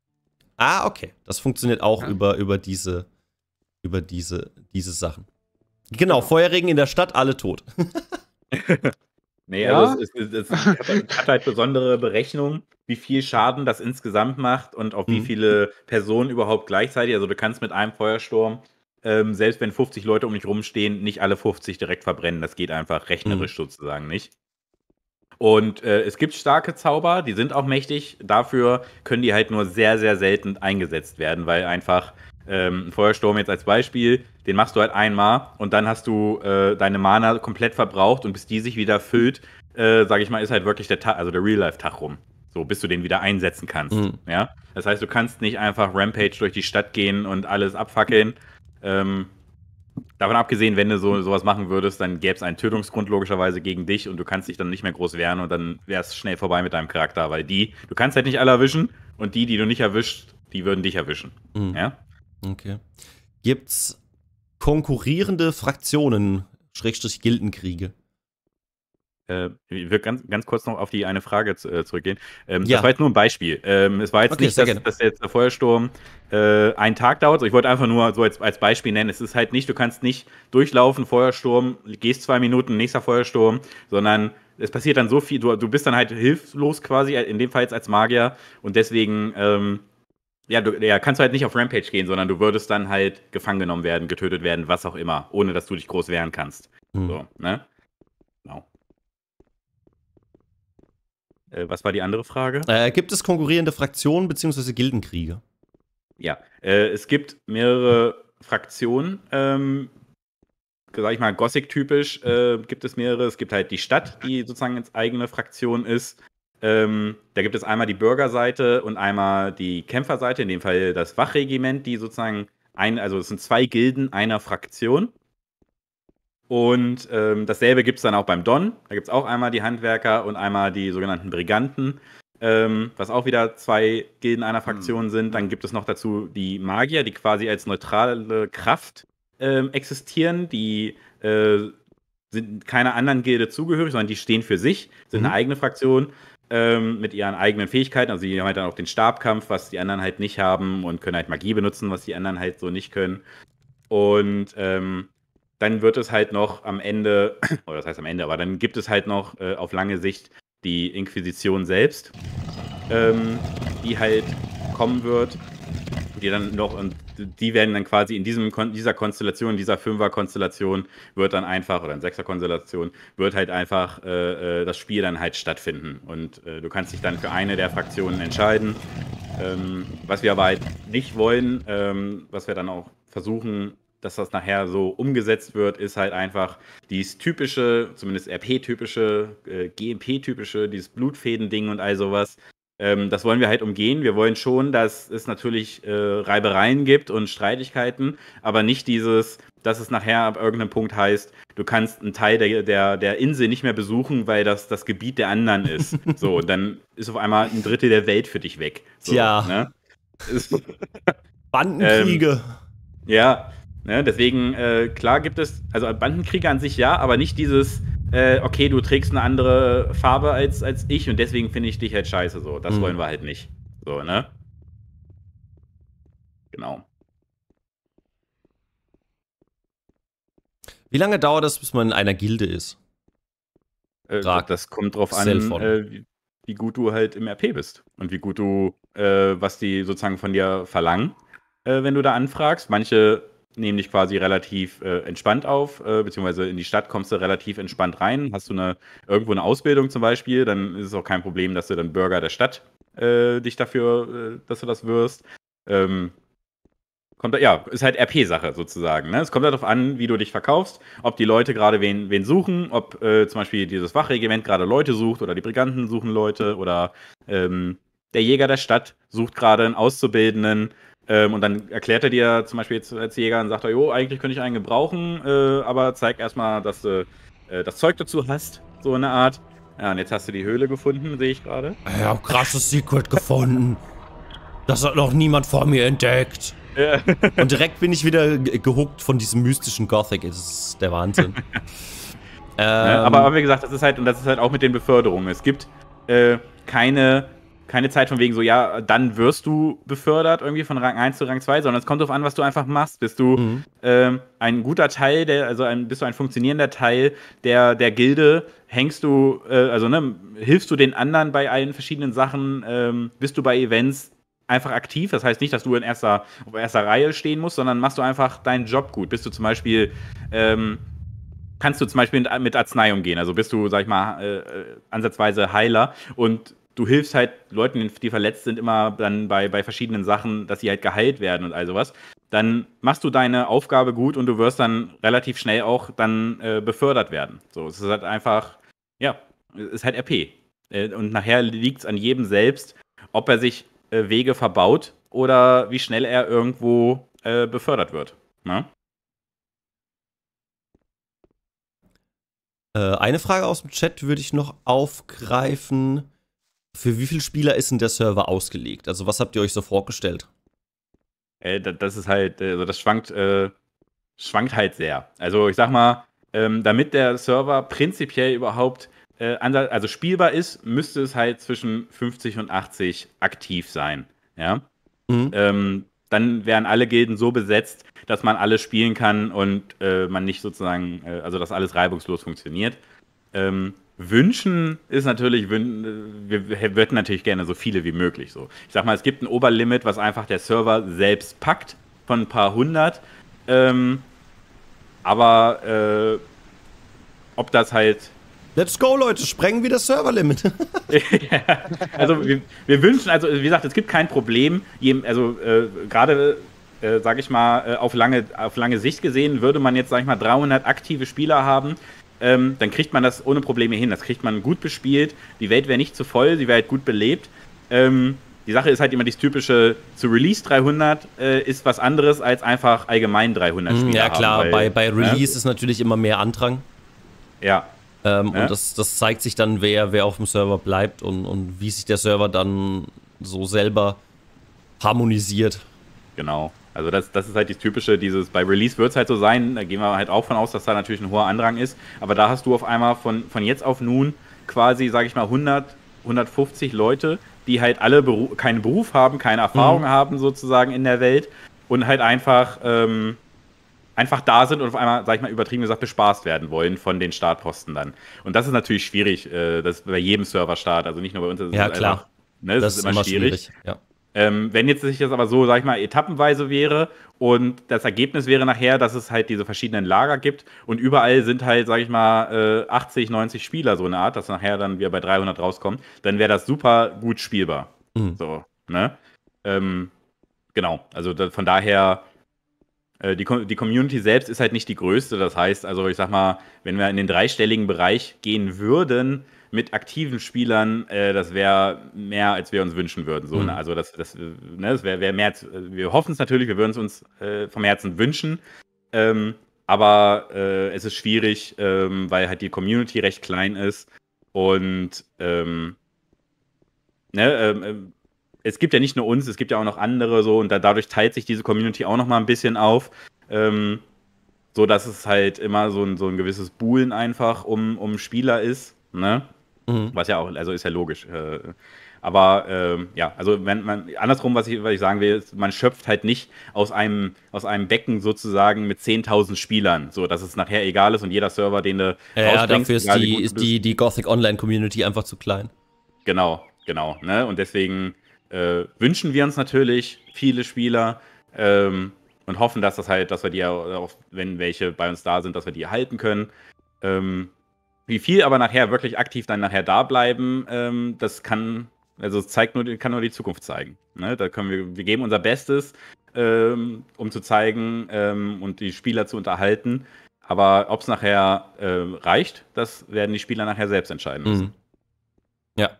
B: Ah, okay. Das funktioniert auch
D: Ja.
B: über, über diese, über diese, diese Sachen. Genau, Feuerregen in der Stadt, alle tot.
A: Nee,
D: Ja?
A: also es, es, es, es hat halt besondere Berechnungen, wie viel Schaden das insgesamt macht und auf wie
B: Mhm.
A: viele Personen überhaupt gleichzeitig. Also du kannst mit einem Feuersturm, ähm, selbst wenn fünfzig Leute um dich rumstehen, nicht alle fünfzig direkt verbrennen. Das geht einfach rechnerisch sozusagen nicht. Und äh, es gibt starke Zauber, die sind auch mächtig. Dafür können die halt nur sehr, sehr selten eingesetzt werden, weil einfach ähm, ein Feuersturm jetzt als Beispiel, den machst du halt einmal und dann hast du äh, deine Mana komplett verbraucht und bis die sich wieder füllt, äh, sag ich mal, ist halt wirklich der Tag, also der Real-Life-Tag rum. So, bis du den wieder einsetzen kannst.
B: Mhm.
A: Ja? Das heißt, du kannst nicht einfach Rampage durch die Stadt gehen und alles abfackeln. Ähm, davon abgesehen, wenn du so, sowas machen würdest, dann gäbe es einen Tötungsgrund logischerweise gegen dich und du kannst dich dann nicht mehr groß wehren und dann wäre es schnell vorbei mit deinem Charakter, weil die, du kannst halt nicht alle erwischen und die, die du nicht erwischt, die würden dich erwischen.
B: Mhm.
A: Ja?
B: Okay. Gibt's konkurrierende Fraktionen, Schrägstrich Gildenkriege?
A: Äh, ich würde ganz, ganz kurz noch auf die eine Frage zu, äh, zurückgehen. Ähm,
B: Ja.
A: Das war jetzt nur ein Beispiel. Ähm, es war jetzt
B: Okay,
A: nicht,
B: sehr
A: dass,
B: gerne.
A: dass jetzt der Feuersturm äh, einen Tag dauert. Ich wollte einfach nur so als, als Beispiel nennen. Es ist halt nicht, du kannst nicht durchlaufen, Feuersturm, gehst zwei Minuten, nächster Feuersturm, sondern es passiert dann so viel, du, du bist dann halt hilflos quasi, in dem Fall jetzt als Magier und deswegen ähm, ja, du, ja, kannst du halt nicht auf Rampage gehen, sondern du würdest dann halt gefangen genommen werden, getötet werden, was auch immer, ohne dass du dich groß wehren kannst.
B: Mhm.
A: So, ne? Genau. Äh, was war die andere Frage?
B: Äh, gibt es konkurrierende Fraktionen bzw. Gildenkriege?
A: Ja, äh, es gibt mehrere Fraktionen, ähm, sag ich mal, Gothic-typisch äh, gibt es mehrere. Es gibt halt die Stadt, die sozusagen als eigene Fraktion ist. Ähm, da gibt es einmal die Bürgerseite und einmal die Kämpferseite, in dem Fall das Wachregiment, die sozusagen ein, also es sind zwei Gilden einer Fraktion. Und ähm, dasselbe gibt es dann auch beim Don. Da gibt es auch einmal die Handwerker und einmal die sogenannten Briganten. ähm, was auch wieder zwei Gilden einer Fraktion sind. Dann gibt es noch dazu die Magier, die quasi als neutrale Kraft ähm, existieren, die äh, sind keiner anderen Gilde zugehörig, sondern die stehen für sich, sind
B: Mhm.
A: eine eigene Fraktion ähm, mit ihren eigenen Fähigkeiten. Also die haben halt dann auch den Stabkampf, was die anderen halt nicht haben, und können halt Magie benutzen, was die anderen halt so nicht können. Und ähm, dann wird es halt noch am Ende, oder das heißt am Ende, aber dann gibt es halt noch äh, auf lange Sicht die Inquisition selbst, ähm, die halt kommen wird, die dann noch, und die werden dann quasi in diesem Kon dieser Konstellation, dieser Fünfer-Konstellation wird dann einfach, oder in Sechser-Konstellation, wird halt einfach äh, äh, das Spiel dann halt stattfinden. Und äh, du kannst dich dann für eine der Fraktionen entscheiden. Ähm, was wir aber halt nicht wollen, ähm, was wir dann auch versuchen, dass das nachher so umgesetzt wird, ist halt einfach dieses typische, zumindest R P-typische, äh, G M P-typische, dieses Blutfäden-Ding und all sowas. Ähm, das wollen wir halt umgehen. Wir wollen schon, dass es natürlich äh, Reibereien gibt und Streitigkeiten, aber nicht dieses, dass es nachher ab irgendeinem Punkt heißt, du kannst einen Teil der, der, der Insel nicht mehr besuchen, weil das das Gebiet der anderen ist. So, und dann ist auf einmal ein Drittel der Welt für dich weg. So,
B: Tja.
A: Ne?
B: Bandenkriege.
A: Ja, ne, deswegen, äh, klar gibt es, also Bandenkriege an sich ja, aber nicht dieses, äh, okay, du trägst eine andere Farbe als, als ich und deswegen finde ich dich halt scheiße, so. Das
B: Mhm.
A: wollen wir halt nicht. So, ne? Genau.
B: Wie lange dauert das, bis man in einer Gilde ist?
A: Äh,
B: Frag
A: das kommt drauf an,
B: Cellphone.
A: äh, wie, wie gut du halt im R P bist und wie gut du, äh, was die sozusagen von dir verlangen, äh, wenn du da anfragst. Manche nehmen dich quasi relativ äh, entspannt auf, äh, beziehungsweise in die Stadt kommst du relativ entspannt rein. Hast du eine, irgendwo eine Ausbildung zum Beispiel, dann ist es auch kein Problem, dass du dann Bürger der Stadt äh, dich dafür, äh, dass du das wirst. Ähm, kommt, ja, ist halt R P-Sache sozusagen. Ne? Es kommt darauf an, wie du dich verkaufst, ob die Leute gerade wen, wen suchen, ob äh, zum Beispiel dieses Wachregiment gerade Leute sucht oder die Briganten suchen Leute oder ähm, der Jäger der Stadt sucht gerade einen Auszubildenden. Ähm, und dann erklärt er dir zum Beispiel jetzt als Jäger und sagt er, jo, eigentlich könnte ich einen gebrauchen, äh, aber zeig erstmal, dass du äh, das Zeug dazu hast, so eine Art. Ja, und jetzt hast du die Höhle gefunden, sehe ich gerade.
B: Ich hab krasses Secret gefunden. Das hat noch niemand vor mir entdeckt.
A: Ja.
B: Und direkt bin ich wieder ge- gehuckt von diesem mystischen Gothic. Das ist der Wahnsinn. ähm,
A: Ne? Aber, aber wie gesagt, das ist halt, und das ist halt auch mit den Beförderungen. Es gibt äh, keine, keine Zeit von wegen so, ja, dann wirst du befördert irgendwie von Rang eins zu Rang zwei, sondern es kommt darauf an, was du einfach machst. Bist du
B: Mhm.
A: ähm, ein guter Teil, der, also ein, bist du ein funktionierender Teil der, der Gilde, hängst du, äh, also ne, hilfst du den anderen bei allen verschiedenen Sachen, ähm, bist du bei Events einfach aktiv. Das heißt nicht, dass du in erster, auf erster Reihe stehen musst, sondern machst du einfach deinen Job gut. Bist du zum Beispiel, ähm, kannst du zum Beispiel mit, mit Arznei umgehen. Also bist du, sag ich mal, äh, äh, ansatzweise Heiler und du hilfst halt Leuten, die verletzt sind, immer dann bei, bei verschiedenen Sachen, dass sie halt geheilt werden und all sowas. Dann machst du deine Aufgabe gut und du wirst dann relativ schnell auch dann äh, befördert werden. So, es ist halt einfach, ja, es ist halt R P. Äh, und nachher liegt es an jedem selbst, ob er sich äh, Wege verbaut oder wie schnell er irgendwo äh, befördert wird. Ne?
B: Äh, eine Frage aus dem Chat würde ich noch aufgreifen. Für wie viele Spieler ist denn der Server ausgelegt? Also was habt ihr euch so vorgestellt?
A: Äh, da- das ist halt, äh, also das schwankt, äh, schwankt halt sehr. Also ich sag mal, ähm, damit der Server prinzipiell überhaupt äh, ansa- also spielbar ist, müsste es halt zwischen fünfzig und achtzig aktiv sein. Ja?
B: Mhm.
A: Ähm, dann wären alle Gilden so besetzt, dass man alles spielen kann und äh, man nicht sozusagen, äh, also dass alles reibungslos funktioniert. Ähm, wünschen ist natürlich, wün wir, wir würden natürlich gerne so viele wie möglich. So. Ich sag mal, es gibt ein Oberlimit, was einfach der Server selbst packt, von ein paar hundert. Ähm, aber äh, ob das halt
B: Let's go, Leute, sprengen wir das Serverlimit.
A: ja, also wir, wir wünschen, also wie gesagt, es gibt kein Problem. Je- Also äh, gerade, äh, sage ich mal, äh, auf lange, auf lange Sicht gesehen, würde man jetzt, sage ich mal, dreihundert aktive Spieler haben, ähm, dann kriegt man das ohne Probleme hin. Das kriegt man gut bespielt. Die Welt wäre nicht zu voll, sie wäre halt gut belebt. Ähm, die Sache ist halt immer das typische, zu Release dreihundert äh, ist was anderes als einfach allgemein dreihundert Spieler
B: Ja klar,
A: haben, weil,
B: bei, bei
A: ne?
B: Release ist natürlich immer mehr Andrang.
A: Ja.
B: Ähm,
A: Ne?
B: Und das, das zeigt sich dann, wer, wer auf dem Server bleibt und, und wie sich der Server dann so selber harmonisiert.
A: Genau. Also das, das ist halt das Typische, dieses, bei Release wird es halt so sein, da gehen wir halt auch von aus, dass da natürlich ein hoher Andrang ist, aber da hast du auf einmal von, von jetzt auf nun quasi, sage ich mal, hundert, hundertfünfzig Leute, die halt alle Beru- keinen Beruf haben, keine Erfahrung
B: Mhm.
A: haben sozusagen in der Welt und halt einfach, ähm, einfach da sind und auf einmal, sag ich mal, übertrieben gesagt, bespaßt werden wollen von den Startposten dann. Und das ist natürlich schwierig, äh, das ist bei jedem Serverstart, also nicht nur bei uns, das
B: Ja,
A: ist
B: klar.
A: einfach, ne, das,
B: Das
A: ist immer schwierig.
B: Ja.
A: Ähm, wenn jetzt sich das aber so, sag ich mal, etappenweise wäre und das Ergebnis wäre nachher, dass es halt diese verschiedenen Lager gibt und überall sind halt, sag ich mal, äh, achtzig, neunzig Spieler so eine Art, dass nachher dann wir bei dreihundert rauskommen, dann wäre das super gut spielbar.
B: Mhm.
A: So, ne? Ähm, genau, also da, von daher, äh, die, Com- die Community selbst ist halt nicht die größte, das heißt, also ich sag mal, wenn wir in den dreistelligen Bereich gehen würden, mit aktiven Spielern, äh, das wäre mehr, als wir uns wünschen würden. So,
B: Mhm.
A: ne? Also das, das, äh, ne, das wäre wär mehr, als, äh, wir hoffen es natürlich, wir würden es uns äh, vom Herzen wünschen. Ähm, aber äh, es ist schwierig, ähm, weil halt die Community recht klein ist. Und ähm, ne, ähm, ähm, es gibt ja nicht nur uns, es gibt ja auch noch andere so und da, dadurch teilt sich diese Community auch noch mal ein bisschen auf. Ähm, so dass es halt immer so ein, so ein gewisses Buhlen einfach um, um Spieler ist. Ne?
B: Mhm.
A: Was ja auch, also ist ja logisch. Äh, aber ähm, ja, also wenn man andersrum, was ich, was ich sagen will, ist, man schöpft halt nicht aus einem, aus einem Becken sozusagen mit zehntausend Spielern, so dass es nachher egal ist und jeder Server, den du
B: Ja,
A: rausbringst,
B: dafür ist
A: egal wie
B: die,
A: gut du
B: ist
A: bist.
B: die, die Gothic Online Community einfach zu klein.
A: Genau, genau. Ne? Und deswegen äh, wünschen wir uns natürlich viele Spieler ähm, und hoffen, dass das halt, dass wir die auch, wenn welche bei uns da sind, dass wir die erhalten können. Ähm, wie viel aber nachher wirklich aktiv dann nachher da bleiben, ähm, das kann, also es zeigt nur, kann nur die Zukunft zeigen. Ne? Da können wir, wir geben unser Bestes, ähm, um zu zeigen ähm, und die Spieler zu unterhalten. Aber ob es nachher äh, reicht, das werden die Spieler nachher selbst entscheiden müssen.
B: Mhm. Ja.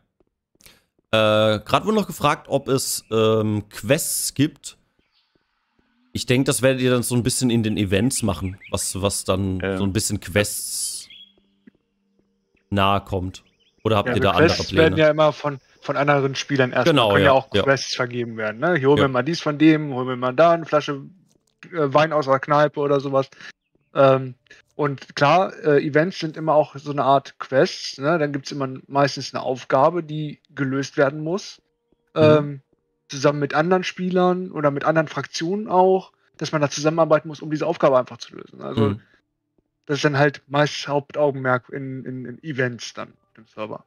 B: Äh, Gerade wurde noch gefragt, ob es ähm, Quests gibt. Ich denke, das werdet ihr dann so ein bisschen in den Events machen, was, was dann
A: Ähm.
B: so ein bisschen Quests nahe kommt. Oder habt
D: Ja,
B: ihr
D: die
B: da andere
D: Quests werden
B: Pläne?
D: ja immer von, von anderen Spielern erstmal.
B: Genau,
D: Können
B: ja,
D: ja auch
B: ja.
D: Quests vergeben werden. Ne? Ich hol
B: Ja.
D: mir mal dies von dem, hol mir mal da eine Flasche äh, Wein aus der Kneipe oder sowas. Ähm, und klar, äh, Events sind immer auch so eine Art Quests. Ne? Dann gibt es immer meistens eine Aufgabe, die gelöst werden muss. Ähm, zusammen mit anderen Spielern oder mit anderen Fraktionen auch, dass man da zusammenarbeiten muss, um diese Aufgabe einfach zu lösen. Also
B: Mhm.
D: das ist dann halt meist Hauptaugenmerk in, in, in Events dann im Server.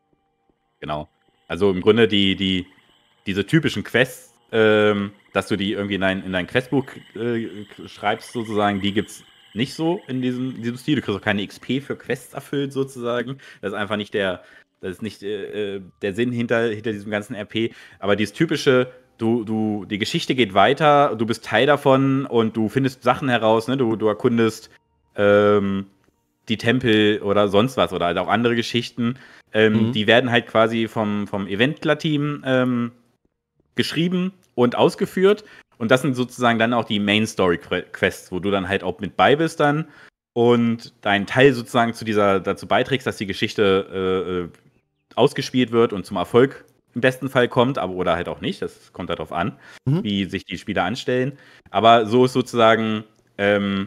A: Genau. Also im Grunde die, die, diese typischen Quests, ähm, dass du die irgendwie in dein, in dein Questbuch äh, schreibst, sozusagen, die gibt's nicht so in diesem, in diesem Stil. Du kriegst auch keine X P für Quests erfüllt, sozusagen. Das ist einfach nicht der, das ist nicht äh, der Sinn hinter, hinter diesem ganzen R P. Aber dieses typische, du, du, die Geschichte geht weiter, du bist Teil davon und du findest Sachen heraus, ne? Du, du erkundest ähm, die Tempel oder sonst was oder halt auch andere Geschichten. Ähm,
B: Mhm.
A: Die werden halt quasi vom, vom Eventler-Team ähm, geschrieben und ausgeführt. Und das sind sozusagen dann auch die Main-Story-Quests, wo du dann halt auch mit bei bist dann und deinen Teil sozusagen zu dieser, dazu beiträgst, dass die Geschichte äh, ausgespielt wird und zum Erfolg im besten Fall kommt, aber oder halt auch nicht. Das kommt darauf an,
B: Mhm.
A: wie sich die Spieler anstellen. Aber so ist sozusagen ähm,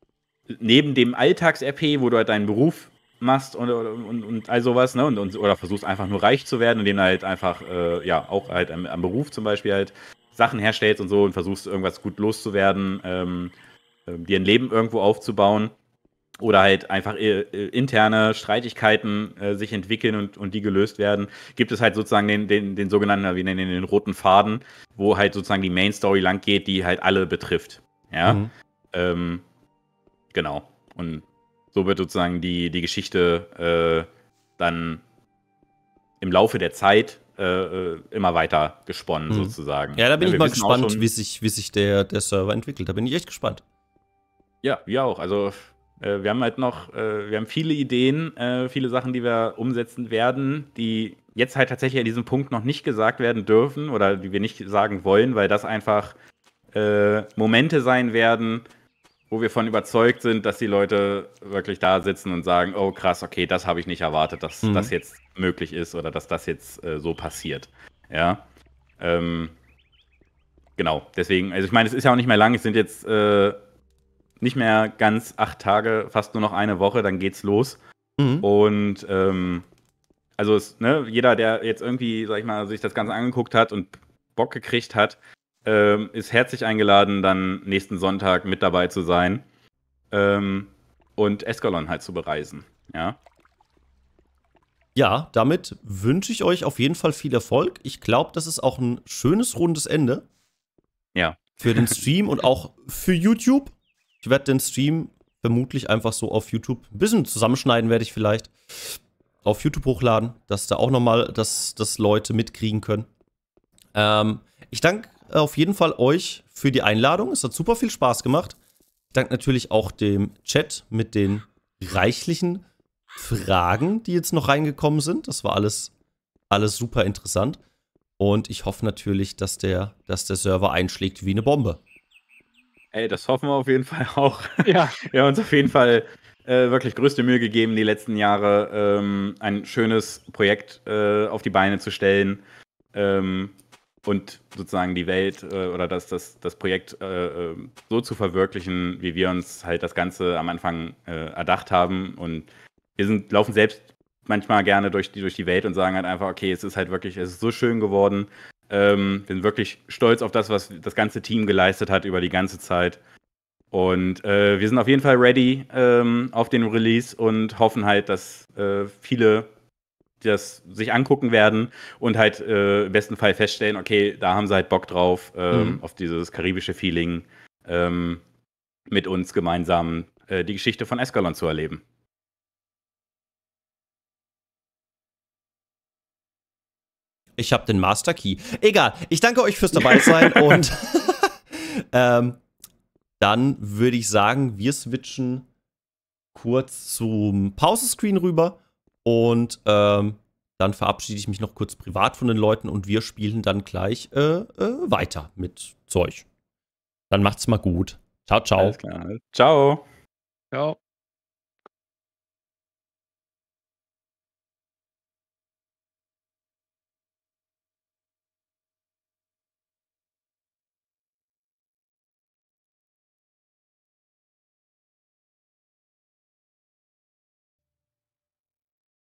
A: neben dem Alltags-R P, wo du halt deinen Beruf machst und, und, und all sowas, ne, und, und, oder versuchst einfach nur reich zu werden, indem du halt einfach, äh, ja, auch halt am, am Beruf zum Beispiel halt Sachen herstellst und so und versuchst irgendwas gut loszuwerden, ähm, äh, dir ein Leben irgendwo aufzubauen oder halt einfach äh, äh, interne Streitigkeiten äh, sich entwickeln und, und die gelöst werden, gibt es halt sozusagen den, den, den sogenannten, wie nennen wir den, den roten Faden, wo halt sozusagen die Main Story lang geht, die halt alle betrifft. Ja,
B: Mhm.
A: ähm, genau. Und so wird sozusagen die, die Geschichte äh, dann im Laufe der Zeit äh, äh, immer weiter gesponnen,
B: Mhm.
A: sozusagen.
B: Ja, da bin
A: Ja,
B: ich
A: wir
B: mal
A: wissen auch
B: gespannt,
A: schon-
B: wie sich, wie sich der, der Server entwickelt. Da bin ich echt gespannt.
A: Ja, wir auch. Also äh, wir haben halt noch, äh, wir haben viele Ideen, äh, viele Sachen, die wir umsetzen werden, die jetzt halt tatsächlich an diesem Punkt noch nicht gesagt werden dürfen oder die wir nicht sagen wollen, weil das einfach äh, Momente sein werden, wo wir von überzeugt sind, dass die Leute wirklich da sitzen und sagen, oh krass, okay, das habe ich nicht erwartet, dass
B: Mhm.
A: das jetzt möglich ist oder dass das jetzt äh, so passiert. Ja. Ähm, genau, deswegen, also ich meine, es ist ja auch nicht mehr lang, es sind jetzt äh, nicht mehr ganz acht Tage, fast nur noch eine Woche, dann geht's los.
B: Mhm.
A: Und ähm, also es, ne, jeder, der jetzt irgendwie, sag ich mal, sich das Ganze angeguckt hat und Bock gekriegt hat, ähm, ist herzlich eingeladen, dann nächsten Sonntag mit dabei zu sein ähm, und Escalon halt zu bereisen. Ja.
B: Ja, damit wünsche ich euch auf jeden Fall viel Erfolg. Ich glaube, das ist auch ein schönes, rundes Ende.
A: Ja.
B: Für den Stream und auch für YouTube. Ich werde den Stream vermutlich einfach so auf YouTube ein bisschen zusammenschneiden, werde ich vielleicht auf YouTube hochladen, dass da auch nochmal, dass das Leute mitkriegen können. Ähm, ich danke auf jeden Fall euch für die Einladung. Es hat super viel Spaß gemacht. Ich danke natürlich auch dem Chat mit den reichlichen Fragen, die jetzt noch reingekommen sind. Das war alles, alles super interessant. Und ich hoffe natürlich, dass der, dass der Server einschlägt wie eine Bombe.
A: Ey, das hoffen wir auf jeden Fall auch.
D: Ja.
A: Wir haben uns auf jeden Fall äh, wirklich größte Mühe gegeben, die letzten Jahre ähm, ein schönes Projekt äh, auf die Beine zu stellen ähm, und sozusagen die Welt äh, oder das, das, das Projekt äh, so zu verwirklichen, wie wir uns halt das Ganze am Anfang äh, erdacht haben. Und wir sind, laufen selbst manchmal gerne durch die, durch die Welt und sagen halt einfach, okay, es ist halt wirklich, es ist so schön geworden. Ähm, bin wirklich stolz auf das, was das ganze Team geleistet hat über die ganze Zeit. Und äh, wir sind auf jeden Fall ready ähm, auf den Release und hoffen halt, dass äh, viele das sich angucken werden und halt äh, im besten Fall feststellen, okay, da haben sie halt Bock drauf, ähm,
B: Mhm.
A: auf dieses karibische Feeling, ähm, mit uns gemeinsam äh, die Geschichte von Escalon zu erleben.
B: Ich habe den Master Key. Egal, ich danke euch fürs dabei sein und ähm, dann würde ich sagen, wir switchen kurz zum Pause-Screen rüber und ähm, dann verabschiede ich mich noch kurz privat von den Leuten und wir spielen dann gleich äh, äh, weiter mit Zeug. Dann macht's mal gut. Ciao, ciao.
A: Alles klar. Ciao.
D: Ja.